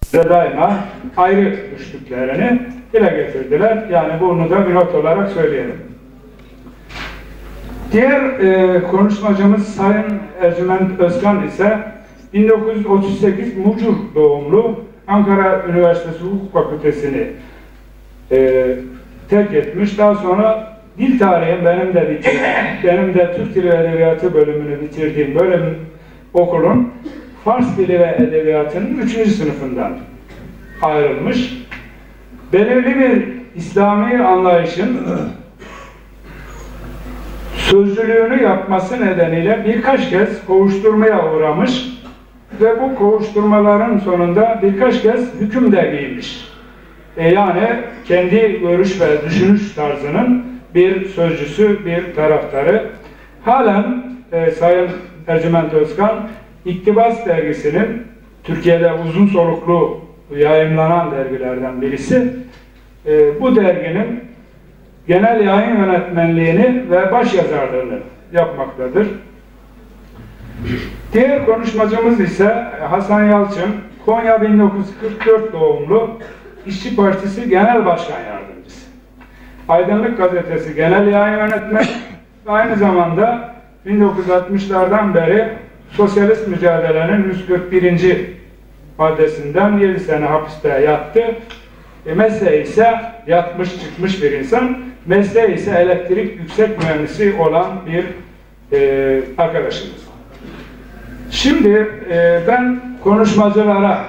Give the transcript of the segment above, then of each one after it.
daima ayrı düştüklerini dile getirdiler. Yani bunu da bir not olarak söyleyelim. Diğer konuşmacımız Sayın Ercüment Özkan ise 1938 Mucur doğumlu, Ankara Üniversitesi Hukuk Fakültesini terk etmiş. Daha sonra dil tarihi benim de Türk Dili ve Edebiyatı bölümünü bitirdiğim okulun Fars Dili ve Edebiyatı'nın 3. sınıfından ayrılmış. Belirli bir İslami anlayışın sözcülüğünü yapması nedeniyle birkaç kez kovuşturmaya uğramış ve bu kovuşturmaların sonunda birkaç kez hüküm de giymiş. Yani kendi görüş ve düşünüş tarzının bir sözcüsü, bir taraftarı. Halen Sayın Ercüment Özkan, İktibas dergisinin Türkiye'de uzun soluklu yayımlanan dergilerden birisi. Bu derginin genel yayın yönetmenliğini ve başyazarlığını yapmaktadır. Diğer konuşmacımız ise Hasan Yalçın, Konya 1944 doğumlu, İşçi Partisi Genel Başkan Yardımcısı. Aydınlık Gazetesi Genel Yayın Yönetmeni ve aynı zamanda 1960'lardan beri sosyalist mücadelenin 141. maddesinden 7 sene hapiste yattı. Mesleği ise yatmış çıkmış bir insan. Mesleği ise elektrik yüksek mühendisi olan bir arkadaşımız. Şimdi ben konuşmacılara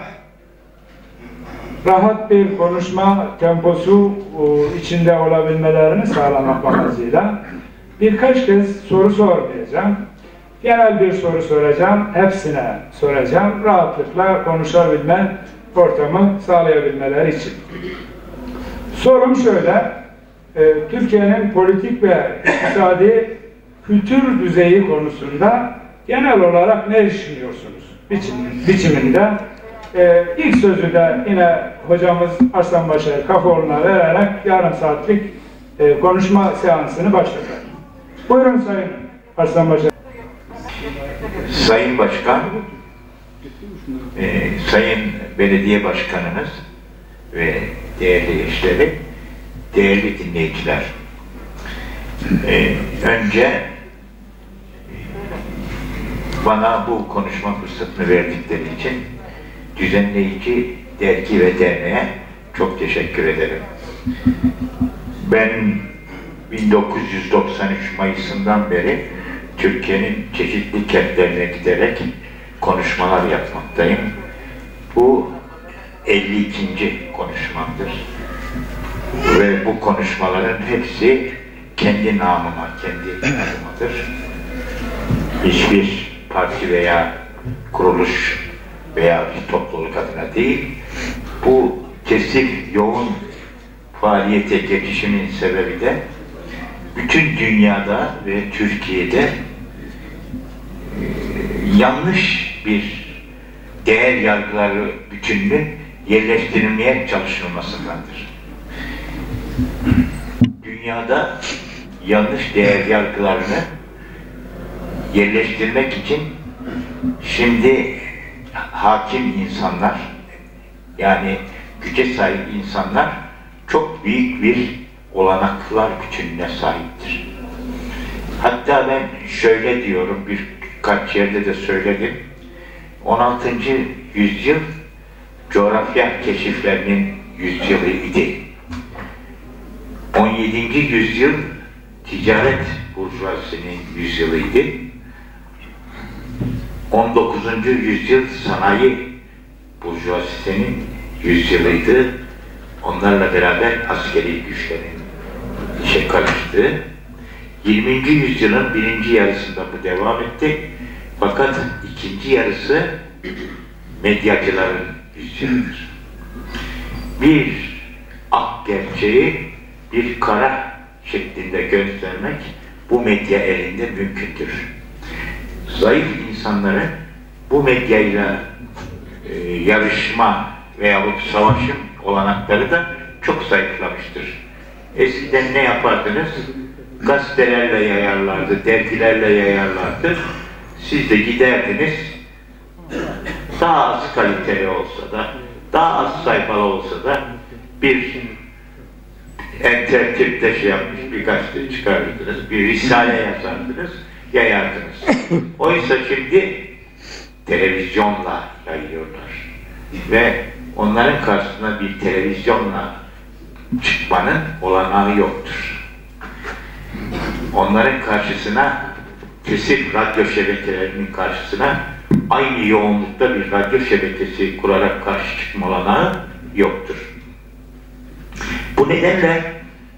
rahat bir konuşma temposu içinde olabilmelerini sağlamak amacıyla birkaç kez soru sormayacağım. Genel bir soru soracağım, hepsine soracağım. Rahatlıkla konuşabilme ortamı sağlayabilmeleri için. Sorum şöyle, Türkiye'nin politik ve iktisadi kültür düzeyi konusunda genel olarak ne düşünüyorsunuz? Biçiminde. İlk sözü de yine hocamız Arslanbaşı Kafoğlu'na vererek yarım saatlik konuşma seansını başlatalım. Buyurun Sayın Arslanbaşı. Sayın Başkan, Sayın Belediye Başkanımız ve değerli eşleri, değerli dinleyiciler. Önce bana bu konuşma fırsatını verdikleri için düzenleyici dergi ve derneğe çok teşekkür ederim. Ben 1993 Mayıs'ından beri Türkiye'nin çeşitli kentlerine giderek konuşmalar yapmaktayım. Bu 52. konuşmamdır. Ve bu konuşmaların hepsi kendi namıma, kendi adımadır. Hiçbir parti veya kuruluş veya bir topluluk adına değil, bu kesif, yoğun faaliyete geçişimin sebebi de bütün dünyada ve Türkiye'de yanlış bir değer yargıları bütününün yerleştirilmeye çalışılmasındandır. Dünyada yanlış değer yargılarını yerleştirmek için şimdi hakim insanlar, yani güce sahip insanlar çok büyük bir olanaklar bütününe sahiptir. Hatta ben şöyle diyorum, birkaç yerde de söyledim, 16. yüzyıl coğrafya keşiflerinin yüzyılı idi. 17. yüzyıl ticaret burjuvazisinin yüzyılıydı. 19. yüzyıl sanayi burjuvazisinin yüzyılıydı. Onlarla beraber askeri güçlerin işe karıştığı. 20. yüzyılın birinci yarısında bu devam etti. Fakat ikinci yarısı medyacıların yüzyılıdır. Bir ak gerçeği bir kara şeklinde göstermek bu medya elinde mümkündür. Zayıf insanların bu medyayla yarışma veyahut savaşın olanakları da çok zayıflamıştır. Eskiden ne yapardınız? Gazetelerle yayarlardı, dergilerle yayarlardı. Siz de giderdiniz, daha az kaliteli olsa da, daha az sayfalı olsa da bir enternette şey yapmış bir gazete çıkardınız, bir risale yazardınız, yayardınız. Oysa şimdi televizyonla yayıyorlar. Ve onların karşısına bir televizyonla çıkmanın olanağı yoktur. Onların karşısına, kesip radyo şebekelerinin karşısına aynı yoğunlukta bir radyo şebekesi kurarak karşı çıkma olanağı yoktur. Bu nedenle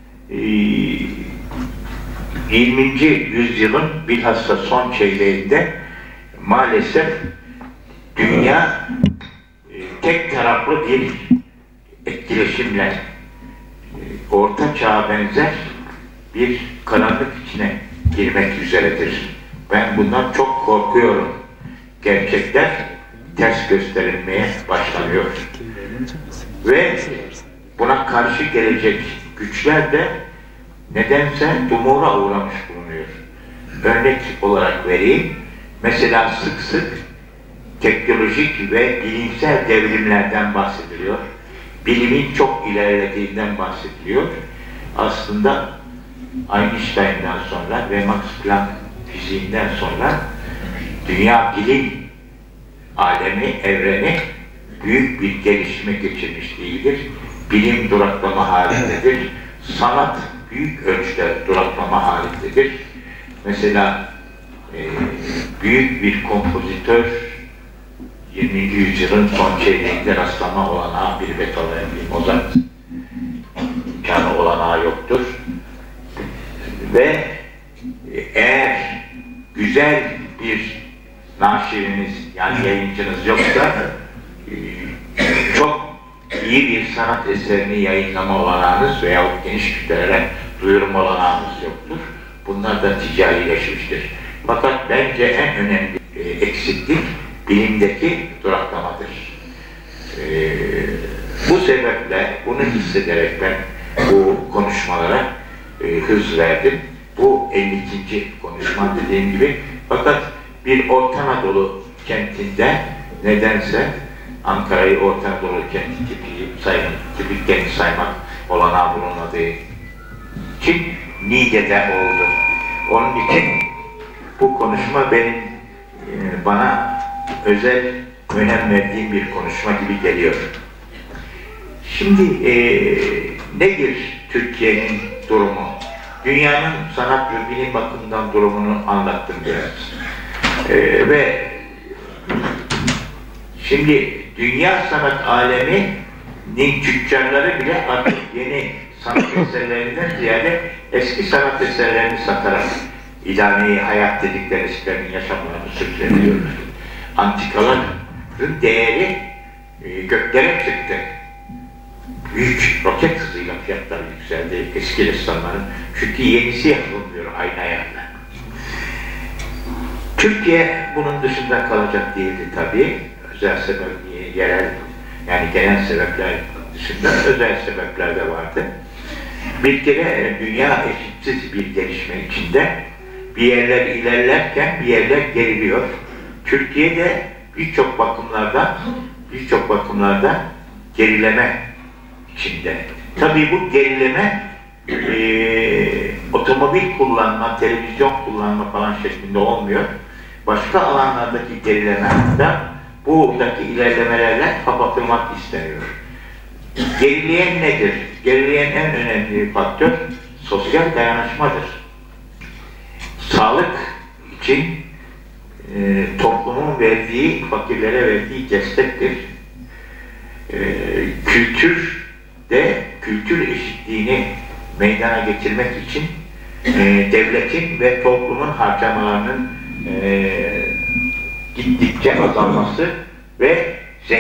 20. yüzyılın bilhassa son çeyreğinde maalesef dünya tek taraflı bir etkileşimle orta çağa benzer bir karanlık içine girmek üzeredir. Ben bundan çok korkuyorum. Gerçekler ters gösterilmeye başlanıyor. Ve buna karşı gelecek güçler de nedense dumura uğramış bulunuyor. Örnek olarak vereyim. Mesela sık sık teknolojik ve bilimsel devrimlerden bahsediliyor. Bilimin çok ilerlediğinden bahsediliyor. Aslında Einstein'dan sonra ve Max Planck fiziğinden sonra dünya bilim alemi, evreni büyük bir gelişime geçirmiş değildir. Bilim duraklama halindedir. Sanat büyük ölçüde duraklama halindedir. Mesela büyük bir kompozitör 20. yüzyılın son çeyreğinde rastlama olanağı bir Beethoven, bir Mozart imkanı olanağı yoktur. Ve eğer güzel bir naşiriniz, yani yayıncınız yoksa çok iyi bir sanat eserini yayınlama olanağınız veyahut geniş kütlelere duyurma olanağınız yoktur. Bunlar da ticarileşmiştir. Fakat bence en önemli eksiklik bilimdeki duraklamadır. Bu sebeple bunu hissederek ben bu konuşmalara hız verdim. Bu 52. konuşma dediğim gibi. Fakat bir Orta Anadolu kentinde nedense Ankara'yı Orta Anadolu kenti tipikken saymak olanağı bulunmadığı için Niğde'de oldu. Onun için bu konuşma benim bana özel önem verdiğim bir konuşma gibi geliyor. Şimdi nedir Türkiye'nin durumu? Dünyanın sanat ve bilim bakımından durumunu anlattım biraz. Ve şimdi dünya sanat aleminin tüccarları bile artık yeni sanat eserlerinden ziyade eski sanat eserlerini satarak ilahi hayat dedikleri eskilerin yaşamlarını sürdürüyorlar. Antikaların değeri göklere çıktı. Büyük roket hızıyla fiyatlar yükseldi eski ressamların. Çünkü yenisi yapılmıyor aynı ayarla. Türkiye bunun dışında kalacak değildi tabii. Özel sebep, yerel, yani genel sebepler dışında özel sebepler de vardı. Bir kere dünya eşitsiz bir gelişme içinde bir yerler ilerlerken bir yerler geriliyor. Türkiye'de birçok bakımlarda gerileme içinde. Tabii bu gerileme otomobil kullanma, televizyon kullanma falan şeklinde olmuyor. Başka alanlardaki gerilemeler buradaki ilerlemelerle kapatılmak isteniyor. Gerileyen nedir? Gerileyen en önemli faktör sosyal dayanışmadır. Sağlık için toplumun verdiği, fakirlere verdiği destektir. Kültür eşitliğini meydana getirmek için devletin ve toplumun harcamalarının gittikçe azalması ve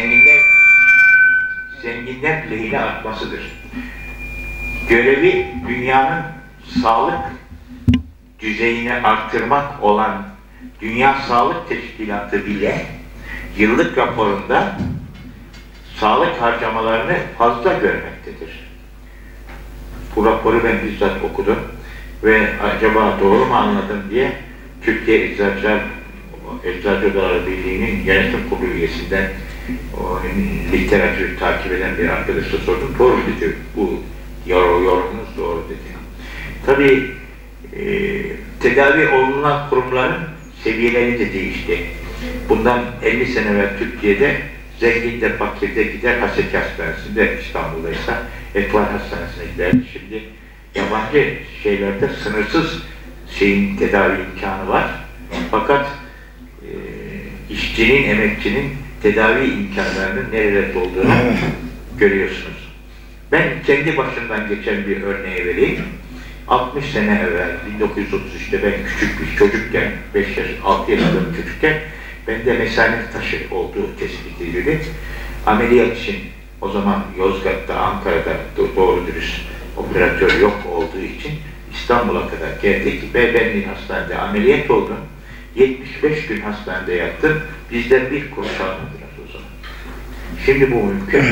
zenginler lehine artmasıdır. Görevi dünyanın sağlık düzeyini arttırmak olan Dünya Sağlık Teşkilatı bile yıllık raporunda sağlık harcamalarını fazla görmektedir. Bu raporu ben bizzat okudum ve acaba doğru mu anladım diye Türkiye Eczacı Odaları Birliği'nin yönetim kurulu üyesinden o literatürü takip eden bir arkadaşa sordum. Doğru dedi. Bu yorumunuz doğru dedi. Tabii tedavi olunan kurumların seviyeleri de değişti. Bundan 50 sene evvel Türkiye'de zengin de fakir de gider Haseki Hastanesi'nde, İstanbul'daysa Etvar Hastanesi'ne gider. Şimdi yabancı şeylerde sınırsız tedavi imkanı var. Fakat işçinin, emekçinin tedavi imkanlarının nerede olduğunu görüyorsunuz. Ben kendi başımdan geçen bir örneği vereyim. 60 sene evvel, 1933'te ben küçük bir çocukken, 5 yaş, 6 yaşında bir çocukken, bende mesanet taşı olduğu tespit edildi. Ameliyat için o zaman Yozgat'ta, Ankara'da doğru dürüst operatör yok olduğu için İstanbul'a kadar geldik ve ben hastanede ameliyat oldum. 75 gün hastanede yattım. Bizden bir kuruş almadılar o zaman. Şimdi bu mümkün.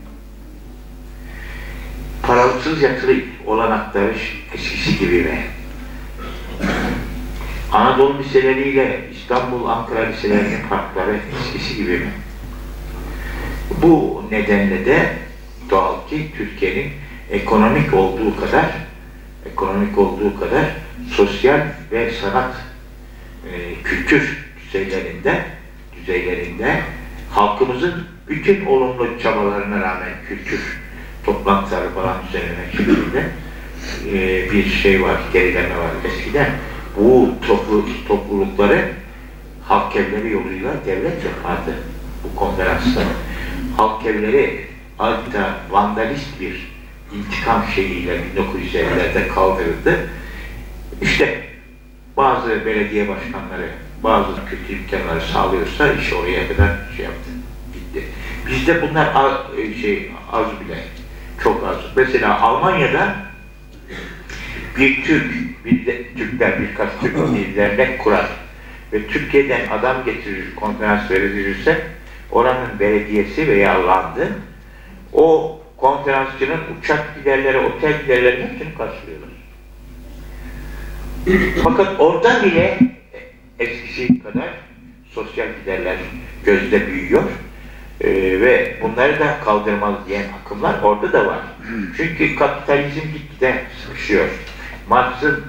Parasız yatılı olanakları eskisi gibi mi? Anadolu liseleriyle İstanbul, Ankara liselerinin farkları eskisi gibi mi? Bu nedenle de doğal ki Türkiye'nin ekonomik olduğu kadar sosyal ve sanat kültür düzeylerinde halkımızın bütün olumlu çabalarına rağmen kültür toplantıları falan düzenlemek şeklinde bir şey var, gerileme var. Eskiden bu toplulukları halk evleri yoluyla devlet yapardı bu konferansta. Halk evleri adeta vandalist bir intikam şeyiyle 1950'lerde kaldırıldı. İşte bazı belediye başkanları bazı kötü imkanları sağlıyorsa iş oraya kadar yaptı, gitti. Bizde bunlar az bile, çok az. Mesela Almanya'da Türkler birkaç Türk dernek kurar ve Türkiye'den adam getirir, konferans verilirse oranın belediyesi veya landı o konferansçının uçak giderleri, otel giderleri hepsini karşılıyorlar. Fakat orada bile eskisi kadar sosyal giderler gözde büyüyor ve bunları da kaldırmaz diyen akımlar orada da var. Çünkü kapitalizm gitgide sıkışıyor. Marx'ın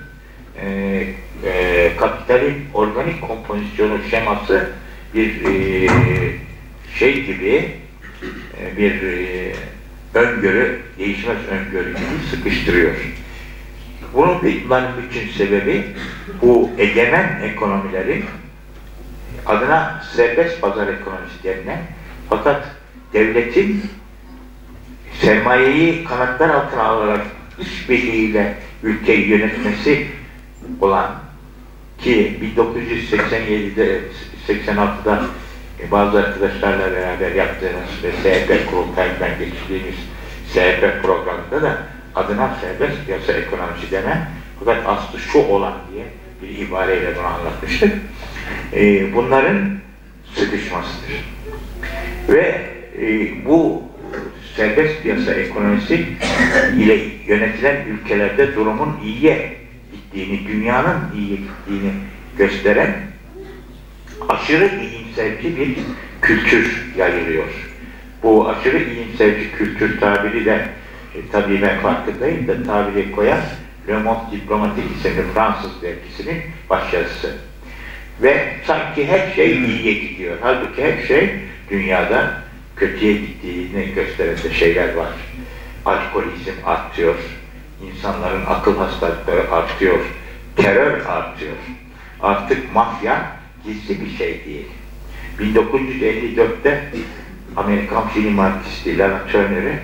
kapitalin organik kompozisyonu şeması bir şey gibi bir öngörü, değişmez öngörü gibi sıkıştırıyor. Bunun bütün sebebi bu egemen ekonomilerin adına serbest pazar ekonomisi denilen fakat devletin sermayeyi kanatlar altına alarak işbirliğiyle ülkeyi yönetmesi olan ki 1987'de 86'da bazı arkadaşlarla beraber yaptığımız ve SHP kurultayından geçirdiğimiz SHP programında da adına serbest piyasa ekonomisi denen fakat aslı şu olan diye bir ibareyle bunu anlatmıştık. Bunların sıkışmasıdır. Ve bu serbest piyasa ekonomisi ile yönetilen ülkelerde durumun iyiye gittiğini, dünyanın iyiye gittiğini gösteren aşırı iyimserci bir kültür yayılıyor. Bu aşırı iyimserci kültür tabiri de tabii ben farkındayım da tabiri koyan Le Monde Diplomatique isimli Fransız dergisinin başyazısı. Ve sanki her şey iyiye gidiyor. Halbuki her şey dünyada kötüye gittiğini gösteren de şeyler var. Alkolizm artıyor, insanların akıl hastalıkları artıyor, terör artıyor. Artık mafya gizli bir şey değil. 1954'te Amerikan film artisti Lana Turner'ı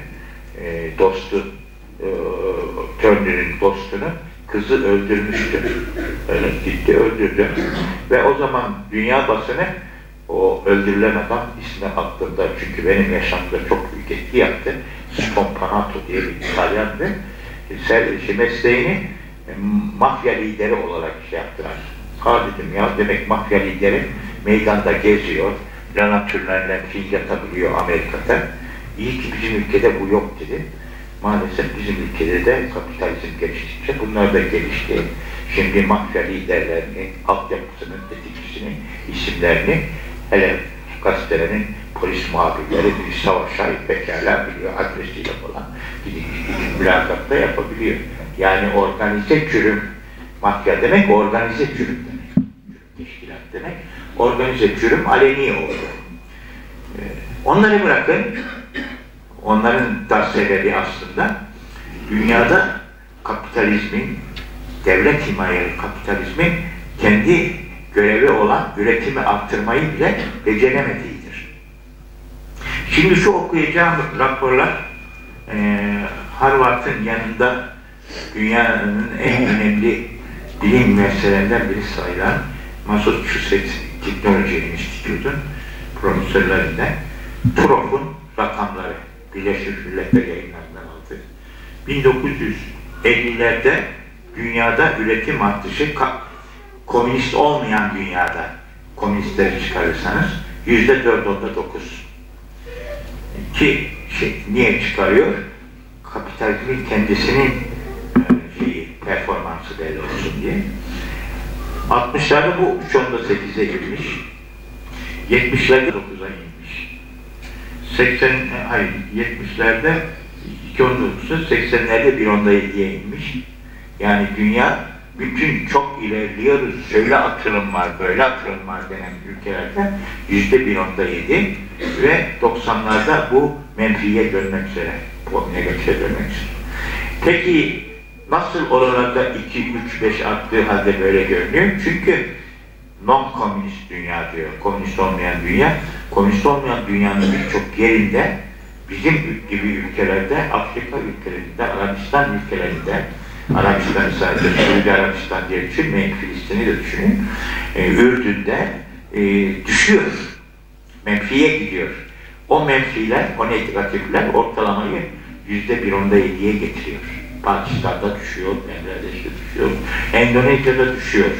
Turner'in dostunu kızı öldürmüştü. Öyle gitti, öldürdü. Ve o zaman dünya basını o öldürülen adam ismi aklımda çünkü benim yaşamda çok büyük etki yaptı. Spompanato diye bir İtalyandı. Mesleğini mafya lideri olarak yaptılar. Ha dedim ya demek mafya lideri meydanda geziyor. Lana Turner'le film yapabiliyor Amerika'da. İyi ki bizim ülkede bu yok dedi. Maalesef bizim ülkede de kapitalizm geliştikçe bunlar da gelişti. Şimdi mafya liderlerini, altyapısının, tetikçisinin isimlerini hele gazetelerin polis muhabirleri bir savaşa pekala biliyor, adresiyle falan gidip mülakatta yapabiliyor. Yani organize çürüm, mafya demek organize çürüm demek. Teşkilat demek. Organize çürüm aleni oldu. Onları bırakın, onların da sebebi aslında dünyada kapitalizmin, devlet himayeli kapitalizmin kendi görevi olan üretimi arttırmayı bile beceremediğidir. Şimdi şu okuyacağım raporlar Harvard'ın yanında dünyanın en önemli bilim üniversitelerinden biri sayılan Massachusetts Technology Institute'un profesörlerinden Trump'un rakamları Birleşmiş Milletler yayınlarından aldı. 1950'lerde dünyada üretim artışı komünist olmayan dünyada komünistleri çıkarırsanız %4.9 ki niye çıkarıyor? Kapitalizmin kendisinin performansı belli olsun diye. 60'larda bu 3.8'e inmiş. 70'lerde 9'a inmiş. 70'lerde 2.19'a, 80'lerde 1.7'ye inmiş. Yani dünya bütün çok ilerliyoruz, şöyle atılım var, böyle atılım var denen ülkelerde %1.7 ve 90'larda bu menfiye dönmek üzere, bu negatife dönmek üzere. Peki nasıl oralarda 2, 3, 5 arttığı halde böyle görünüyor? Çünkü non-komünist dünya diyor, komünist olmayan dünya. Komünist olmayan dünyanın birçok yerinde bizim gibi ülkelerde, Afrika ülkelerinde, Arabistan ülkelerinde, Arabistan'ı sadece Suudi Arabistan diye düşünmeyin, Filistin'i de düşünün, Ürdün'de düşüyor, menfiye gidiyor. O menfiler, o negatifler ortalamayı %1.7'ye getiriyor. Pakistan'da düşüyor, Bangladeş'te düşüyor, Endonezya'da düşüyor.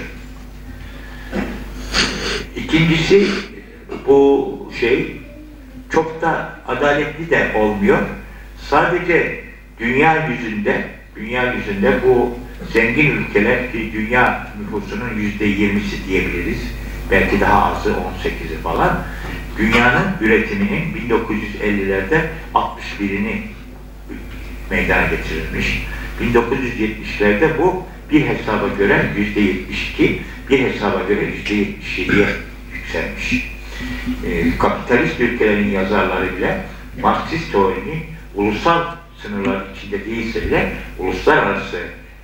İkincisi, bu çok da adaletli de olmuyor. Sadece dünya yüzünde bu zengin ülkeler ki dünya nüfusunun %20'si diyebiliriz. Belki daha azı 18'i falan. Dünyanın üretiminin 1950'lerde 61'ini meydana getirilmiş. 1970'lerde bu bir hesaba göre %72, bir hesaba göre %77'ye yükselmiş. Kapitalist ülkelerin yazarları bile Marksist teorinin ulusal sınırlar içinde değilse bile uluslararası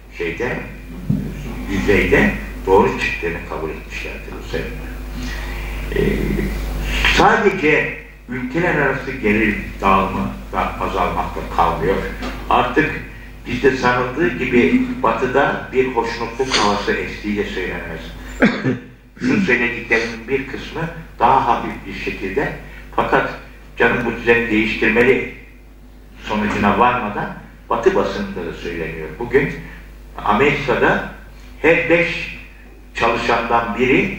yüzeyde doğru çıktığını kabul etmişlerdir bu sebeple. Sadece ülkeler arası gelir dağılımı da azalmakta kalmıyor. Artık bizde sanıldığı gibi Batı'da bir hoşnutluk havası estiği de söylenemez. Şu söylediklerimin bir kısmı daha hafif bir şekilde, fakat canım bu düzeni değiştirmeli sonucuna varmadan Batı basınında da söyleniyor. Bugün Amerika'da her 5 çalışandan biri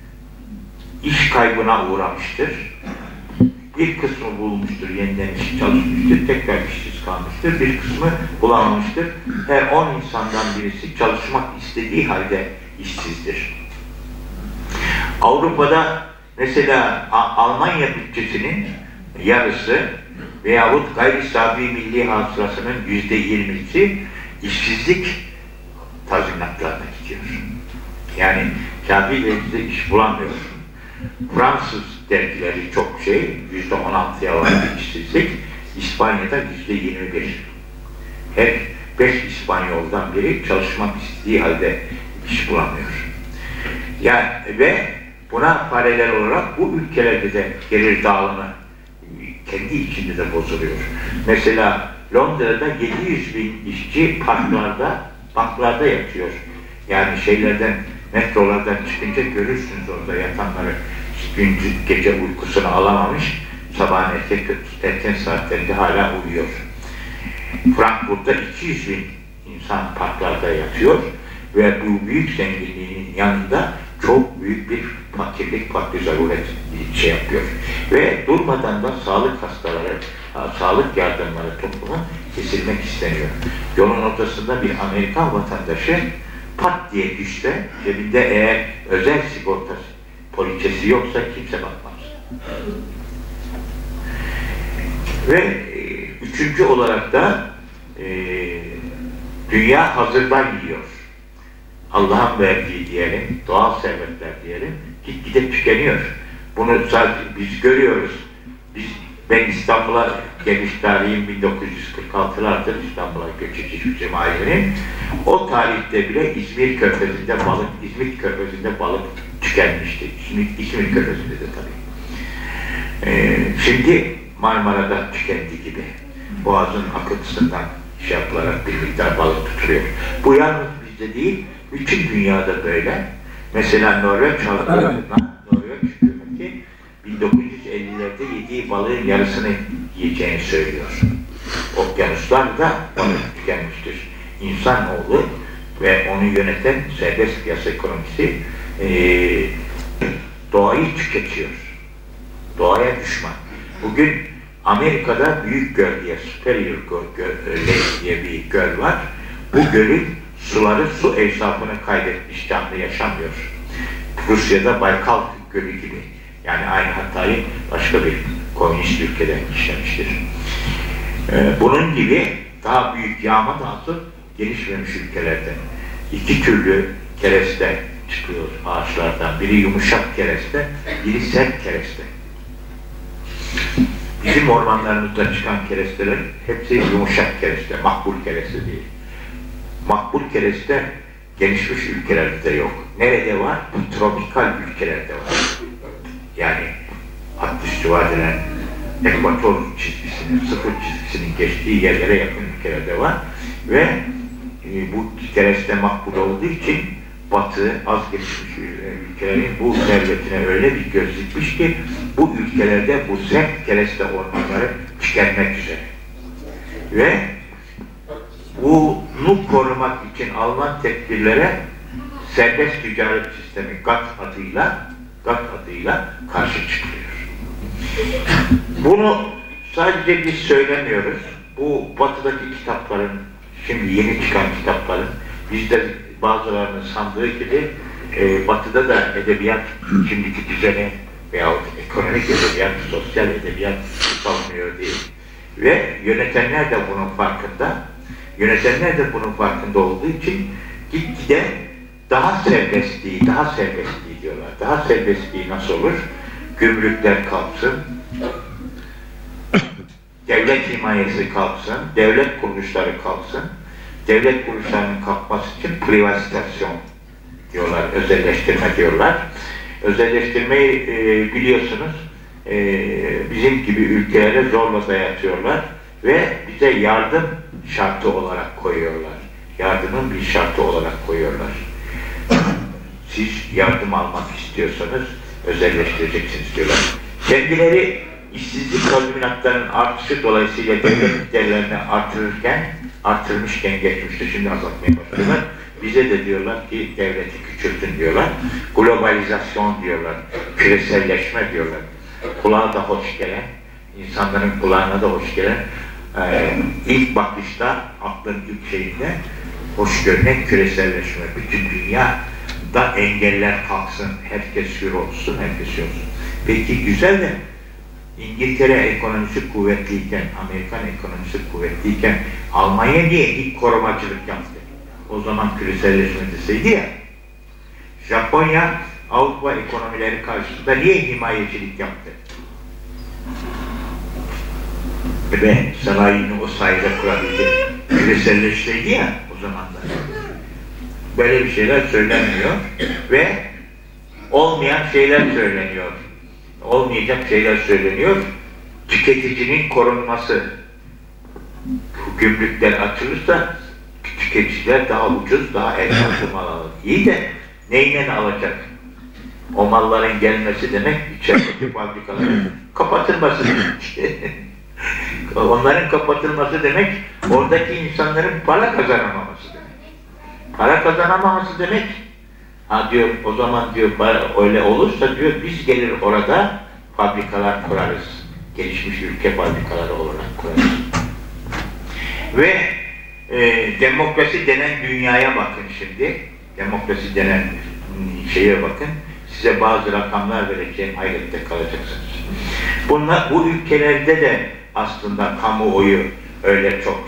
iş kaybına uğramıştır. Bir kısmı bulmuştur, yeniden iş çalışmıştır, tekrar işsiz kalmıştır. Bir kısmı bulamamıştır. Her 10 insandan birisi çalışmak istediği halde işsizdir. Avrupa'da mesela Almanya bütçesinin yarısı veyahut gayri safi milli hasılasının %20'si işsizlik tazminatlarına gidiyor. Yani kafi derecede iş bulamıyor. Fransız dergileri çok %16'ya var işsizlik. İspanya'da %21. Her 5 İspanyol'dan biri çalışmak istediği halde iş bulamıyor. Yani ve buna paralel olarak bu ülkelerde de gelir dağılımı kendi içinde de bozuluyor. Mesela Londra'da 700.000 işçi parklarda yatıyor. Yani metrolardan çıkınca görürsünüz orada yatanları, gündüz gece uykusunu alamamış, sabahın erken saatlerinde hala uyuyor. Frankfurt'ta 200.000 insan parklarda yatıyor ve bu büyük zenginliğin yanında çok büyük bir fakirlik, fakir zaruret yapıyor. Ve durmadan da sağlık yardımları topluma kesilmek isteniyor. Yolun ortasında bir Amerikan vatandaşı pat diye düşse, cebinde eğer özel sigorta poliçesi yoksa kimse bakmaz. Ve üçüncü olarak da dünya hazırdan yiyor. Allah'ın verdiği diyelim, doğal servetler diyelim, gitgide tükeniyor. Bunu sadece biz görüyoruz. Ben İstanbul'a geliş tarihim 1946'lardır, İstanbul'a göç etmiş cemaatinin. O tarihte bile İzmit Körfezi'nde balık tükenmişti. İzmit Körfezi'nde de tabii. Şimdi Marmara'da tükendi gibi. Boğaz'ın akıntısından şey yapılarak bir miktar balık tutuluyor. Bu yalnız bizde değil, bütün dünyada böyle. Mesela Norveç halklarına, Norveç hükümeti 1950'lerde yediği balığın yarısını yiyeceğini söylüyor. Okyanuslar da onu tükenmiştir. İnsanoğlu ve onu yöneten serbest piyasa ekonomisi doğayı tüketiyor. Doğaya düşman. Bugün Amerika'da Büyük Göl diye, Superior Lake diye bir göl var. Bu gölün suları su evsafını kaybetmiş, canlı yaşamıyor. Rusya'da Baykal Gölü gibi. Yani aynı hatayı başka bir komünist ülkeden işlemiştir. Bunun gibi daha büyük yağma dağıtı gelişmemiş ülkelerden. İki türlü kereste çıkıyor ağaçlardan. Biri yumuşak kereste, biri sert kereste. Bizim ormanlarımızda çıkan keresteler hepsi yumuşak kereste, makbul kereste değil. Makbul kereste gelişmiş ülkelerde yok. Nerede var? Tropikal ülkelerde var. Yani hattüstü vadelen ekvator çizgisinin, sıfır çizgisinin geçtiği yerlere yakın ülkelerde var. Ve bu kereste makbul olduğu için Batı, az gelişmiş ülkelerin bu servetine öyle bir göz dikmiş ki bu ülkelerde bu sert kereste ormanları tükenmek üzere. Ve bunu korumak için alınan tedbirlere serbest ticaret sistemi GATT adıyla karşı çıkılıyor. Bunu sadece biz söylemiyoruz. Bu batıdaki kitapların, şimdi yeni çıkan kitapların, bizde bazılarının sandığı gibi batıda da edebiyat şimdiki düzeni veyahut ekonomik edebiyat, sosyal edebiyat savunuyor değil. Ve yönetenler de bunun farkında. Yönetenler de bunun farkında olduğu için gitgide daha serbestliği diyorlar. Daha serbestliği nasıl olur? Gümrükler kalksın, devlet himayesi kalksın, devlet kuruluşları kalksın. Devlet kuruluşlarının kalkması için privatizasyon diyorlar, özelleştirme diyorlar. Özelleştirmeyi biliyorsunuz bizim gibi ülkelere zorla dayatıyorlar ve bize yardım şartı olarak koyuyorlar. Yardımın bir şartı olarak koyuyorlar. Siz yardım almak istiyorsanız özelleştireceksiniz diyorlar. Kendileri işsizlik tazminatlarının artışı dolayısıyla devlet giderlerini artırmışken geçmişte şimdi azaltmaya başlıyorlar. Bize de diyorlar ki devleti küçültün diyorlar. Globalizasyon diyorlar. Küreselleşme diyorlar. Kulağa da hoş gelen, insanların kulağına da hoş gelen, ilk bakışta aklın ilk şeyinde hoş görünen küreselleşme. Bütün dünyada engeller kalksın, herkes hür olsun, herkes hür olsun. Peki güzel de İngiltere ekonomisi kuvvetliyken, Amerikan ekonomisi kuvvetliyken Almanya niye ilk korumacılık yaptı? O zaman küreselleşme deseydi ya. Japonya Avrupa ekonomileri karşısında niye himayecilik yaptı? Ve sanayini o sayede kurabildi. Küreselleşseydi ya o zamanlar. Böyle bir şeyler söylenmiyor ve olmayan şeyler söyleniyor. Olmayacak şeyler söyleniyor. Tüketicinin korunması. Gümrükler açılırsa tüketiciler daha ucuz, daha elbette mal alır. İyi de neyle alacak? O malların gelmesi demek içerideki fabrikaların kapatılması demek. Onların kapatılması demek oradaki insanların para kazanamaması demek. Para kazanamaması demek diyor, o zaman diyor öyle olursa diyor biz gelir orada fabrikalar kurarız. Gelişmiş ülke fabrikaları olarak kurarız. Ve demokrasi denen dünyaya bakın şimdi. Demokrasi denen şeye bakın. size bazı rakamlar vereceğim, hayretle kalacaksınız. Bu ülkelerde de aslında kamuoyu öyle çok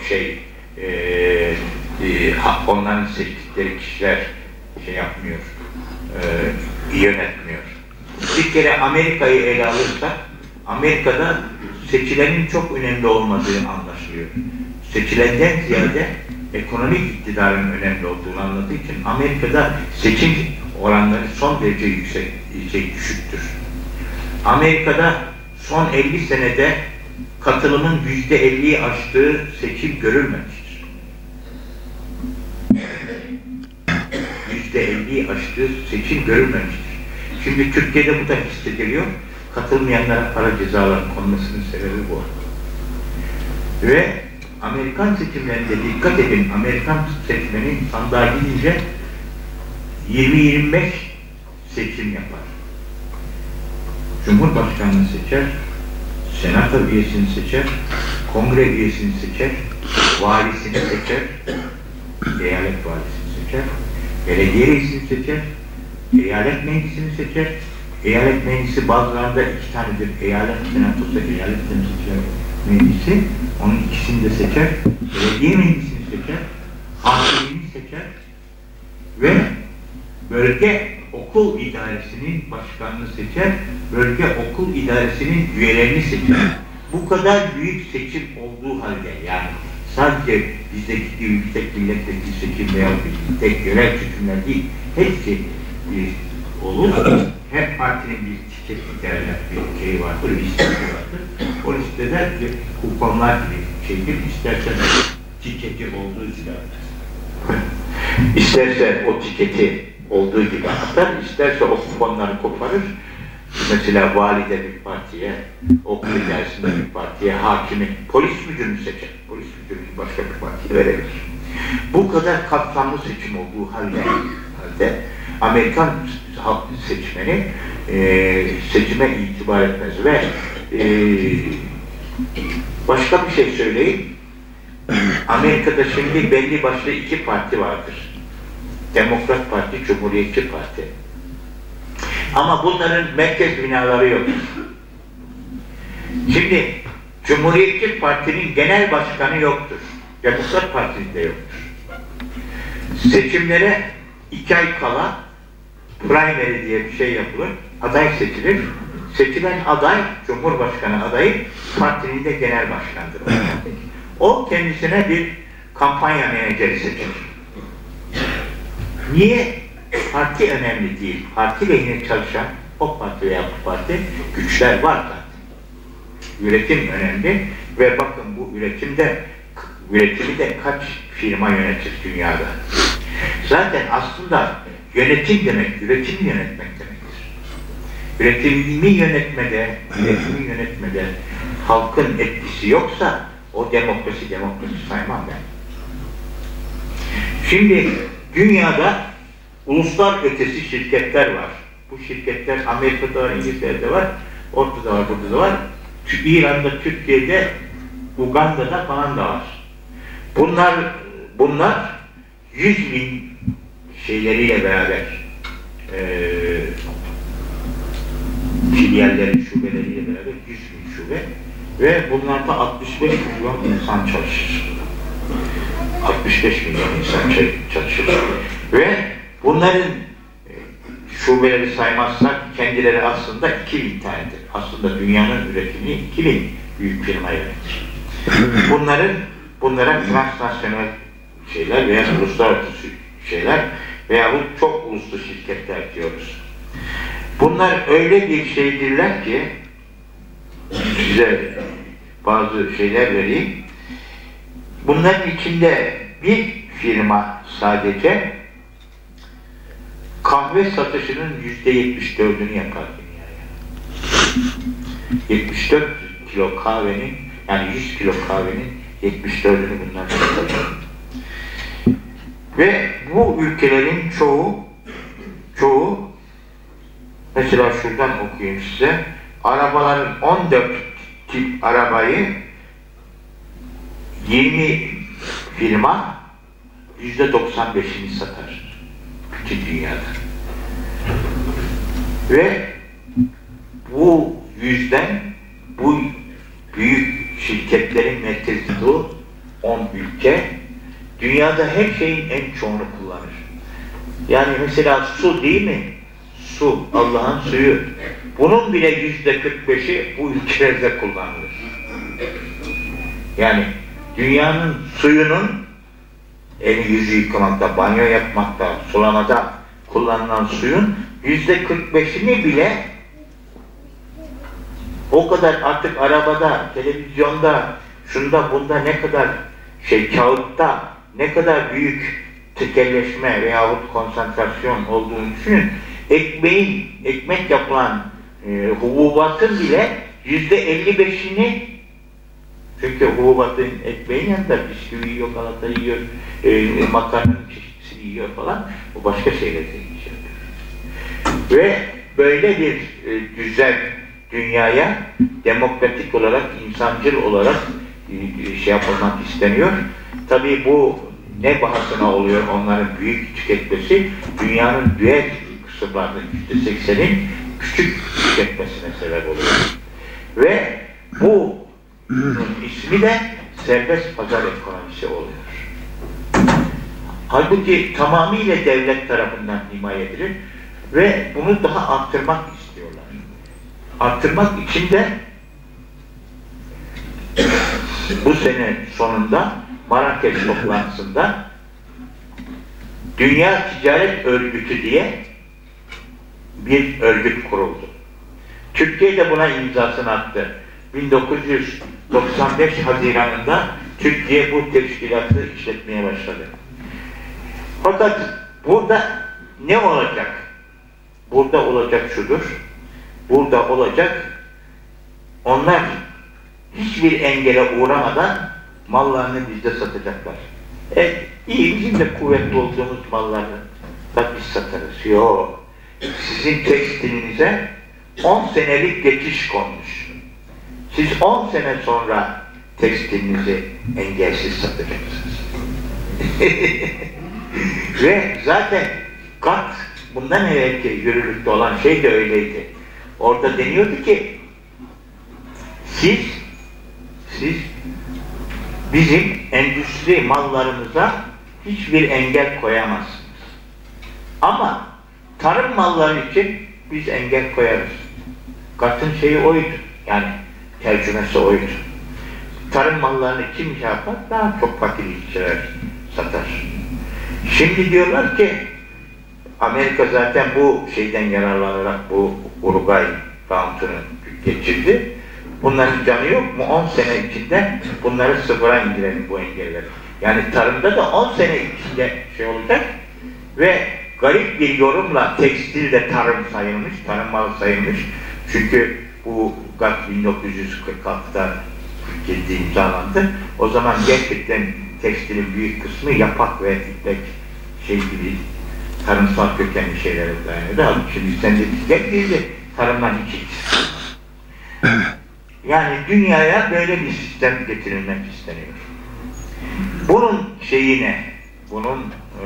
onların seçtikleri kişiler yapmıyor, yönetmiyor. Bir kere Amerika'yı ele alırsak, Amerika'da seçilenin çok önemli olmadığı anlaşılıyor. Seçilenden ziyade ekonomik iktidarın önemli olduğunu anladığı için Amerika'da seçim oranları son derece yüksek, düşüktür. Amerika'da son 50 senede katılımın %50'yi aştığı seçim görülmemiştir. %50'yi aştığı seçim görülmemiştir. Şimdi Türkiye'de bu da hissediliyor. Katılmayanlara para cezaları konmasının sebebi bu. Ve Amerikan seçimlerinde dikkat edin, Amerikan seçmeni sandığa gidince 20-25 seçim yapar. Cumhurbaşkanını seçer, senato üyesini seçer, kongre üyesini seçer, valisini seçer, eyalet valisini seçer, belediye reisini seçer, eyalet meclisini seçer. Eyalet meclisi bazılarında 2 tanedir. Eyalet senatosu, eyalet temsilciler meclisi. Onun ikisini de seçer. Belediye meclisini seçer. Hakimini seçer. Ve bölge okul idaresinin başkanını seçer. Bölge okul idaresinin üyelerini seçer. Bu kadar büyük seçim olduğu halde, yani sadece bizdeki gibi bir tek milletvekili seçim veya bir tek görev seçimler değil, hepsi olur. Her partinin bir tiketi derler, bir şey vardır, bir listesi vardır. O listede kuponlar gibi şeydir, istersen tiketi olduğu gibi atar. İsterse o tiketi olduğu gibi atar, isterse o kuponları koparır. Mesela valide bir partiye, okul idaresinde bir partiye, hakimi, polis müdürünü seçer. Polis müdürünü başka bir partiye verebilir. Bu kadar kapsamlı seçim olduğu halde Amerikan seçmeni seçime itibar etmez ve başka bir şey söyleyeyim. Amerika'da şimdi belli başlı 2 parti vardır. Demokrat Parti, Cumhuriyetçi Parti. Ama bunların merkez binaları yok. Şimdi Cumhuriyetçi Parti'nin genel başkanı yoktur. Demokrat Parti'nin de yoktur. Seçimlere 2 ay kala primary diye bir şey yapılır. Aday seçilir. Seçilen aday, Cumhurbaşkanı adayı, partinin de genel başkanıdır. O kendisine bir kampanya menajeri seçer. Niye? Parti önemli değil. Parti lehine çalışan o parti veya bu parti güçler var zaten. Üretim önemli ve bakın bu üretimi de kaç firma yönetir dünyada. Zaten aslında yönetim demek, üretimi yönetmek demektir. Üretimi yönetmede halkın etkisi yoksa o demokrasi saymam ben. Şimdi dünyada uluslar ötesi şirketler var. Bu şirketler Amerika'da var, İngiltere'de var, ortada var, burada da var. İran'da, Türkiye'de, Uganda'da falan da var. Bunlar 100.000 şeyleriyle beraber filiallerin, şubeleriyle beraber 100.000 şube ve bunlarda 65 milyon insan çalışır. 65 milyon insan çalışır. Ve bunların şubeleri saymazsak kendileri aslında 2.000 tanedir. Aslında dünyanın üretimini 2.000 büyük firma yönetir. Bunlara transnasyonel şeyler veya uluslararası şeyler veya bu çok uluslu şirketler diyoruz. Bunlar öyle bir şeydirler ki size bazı şeyler vereyim. Bunların içinde bir firma sadece kahve satışının %74'ünü yapar dünyaya. 74 kilo kahvenin, yani 100 kilo kahvenin 74'ünü bunlar yapar. Ve bu ülkelerin çoğu mesela şuradan okuyayım size. Arabaların 14 tip arabayı 20 firma %95'ini satar. Bütün dünyada. Ve bu yüzden bu büyük şirketlerin merkezi bu 10 ülke dünyada her şeyin en çoğunu kullanır. Yani mesela su değil mi? Su, Allah'ın suyu. Bunun bile %45'i bu ülkelerde kullanılır. Yani dünyanın suyunun eli yüzü yıkamakta, banyo yapmakta, sulamada kullanılan suyun %45'ini bile o kadar artık arabada, televizyonda, şunda bunda ne kadar kağıtta ne kadar büyük tekelleşme veyahut konsantrasyon olduğunu düşünün. Ekmek yapılan hububatın bile %55'ini, çünkü hububatın ekmeğin yanında bisküvi yiyor, galata yiyor, makarnanın çeşitli yiyor falan, bu başka şeyler değişiyor. Ve böyle bir düzen dünyaya demokratik olarak, insancıl olarak yapılmak isteniyor. Tabii bu ne bahasına oluyor onların büyük tüketmesi? Dünyanın diğer kısımlarının %80'in küçük tüketmesine sebep oluyor. Ve bu ismi de serbest pazar ekonomisi oluyor. Halbuki tamamıyla devlet tarafından himaye edilir ve bunu daha arttırmak istiyorlar. Arttırmak için de bu sene sonunda Marrakeş toplantısında Dünya Ticaret Örgütü diye bir örgüt kuruldu. Türkiye de buna imzasını attı. 1995 Haziran'ında Türkiye bu teşkilatı işletmeye başladı. Fakat burada ne olacak? Burada olacak şudur. Burada olacak, onlar hiçbir engele uğramadan mallarını bizde satacaklar. İyi, bizim de kuvvetli olduğumuz mallarını da biz satarız. Yok. Sizin tekstilinize 10 senelik geçiş konmuş. Siz 10 sene sonra tekstilinizi engelsiz satacaksınız. Ve zaten GATT bundan evvelki yürürlükte olan şey de öyleydi. Orada deniyordu ki siz bizim endüstri mallarımıza hiçbir engel koyamazsınız. Ama tarım malları için biz engel koyarız. GATT'ın şeyi oydu. Yani tercümesi oydu. Tarım mallarını kim yapar? Daha çok fakir işçiler satar. Şimdi diyorlar ki Amerika zaten bu şeyden yararlanarak bu Uruguay Round'unu geçirdi. Bunların canı yok mu? 10 sene içinde bunları sıfıra indirelim bu engelleri. Yani tarımda da 10 sene içinde şey olacak ve garip bir yorumla tekstil de tarım sayılmış, tarım malı sayılmış. Çünkü bu GATT 1946'da Türkiye'de imzalandı. O zaman gerçekten tekstilin büyük kısmı yapak ve ipek şey gibi tarımsal kökenli şeylere dayanıyordu. Şimdi sentetik değildi. Tarımdan hiç ilgisi. Yani dünyaya böyle bir sistem getirilmek isteniyor. Bunun şeyine, bunun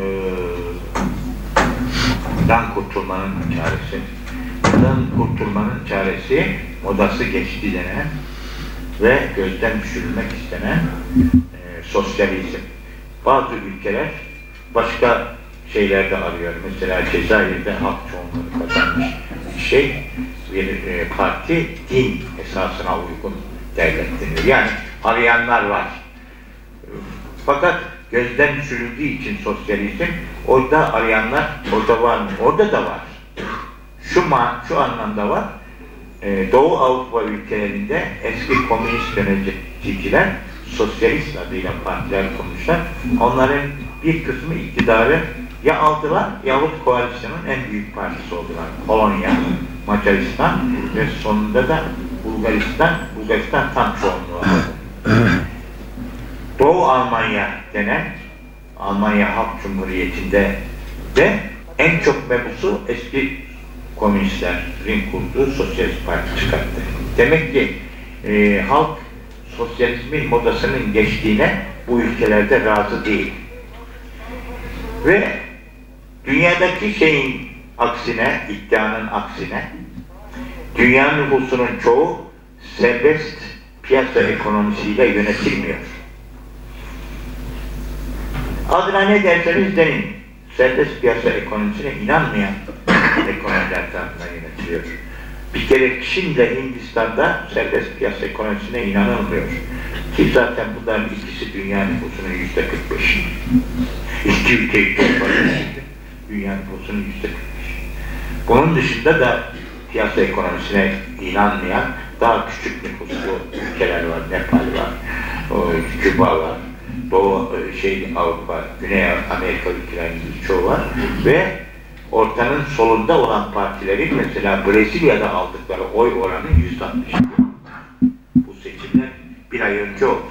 bundan kurtulmanın çaresi, bundan kurtulmanın çaresi modası geçti denen ve gözden düşürülmek istenen sosyalizm. Bazı ülkeler başka şeylerde arıyor. Mesela Cezayir'de halk çoğunluğu kazanmış bir parti din esasına uygun devlet denir. Yani arayanlar var. Fakat gözden düşürüldüğü için sosyalizm, orada arayanlar orada var mı? Orada da var. Şu anlamda var. Doğu Avrupa ülkelerinde eski komünist yöneticiler sosyalist adıyla partiler kurmuşlar. Onların bir kısmı iktidarı ya aldılar yahut koalisyonun en büyük partisi oldular. Polonya, Macaristan ve sonunda da Bulgaristan tam çoğunluğu aldı. Doğu Almanya denen Almanya Halk Cumhuriyeti'nde de en çok mebusu eski komünistlerin kurduğu sosyalist parti çıkarttı. Demek ki halk sosyalizmin modasının geçtiğine bu ülkelerde razı değil. Ve dünyadaki şeyin aksine, iddianın aksine dünya nüfusunun çoğu serbest piyasa ekonomisiyle yönetilmiyor. Adına ne derseniz deyin, serbest piyasa ekonomisine inanmayan ekonomiler tarafından yönetiliyor. Bir kere Çin'de, Hindistan'da serbest piyasa ekonomisine inanılmıyor. Ki zaten bunların ikisi dünya nüfusunun %45. İki ülkeyi toplarız. Dünya nüfusunun %45. Bunun dışında da piyasa ekonomisine inanmayan daha küçük nüfuslu ülkeler var. Nepal var, Küba var, Doğu Avrupa, Güney Amerika ülkelerinin çoğu var ve ortanın solunda olan partilerin mesela Brezilya'da aldıkları oy oranı %60. Bu seçimler bir ay önce oldu.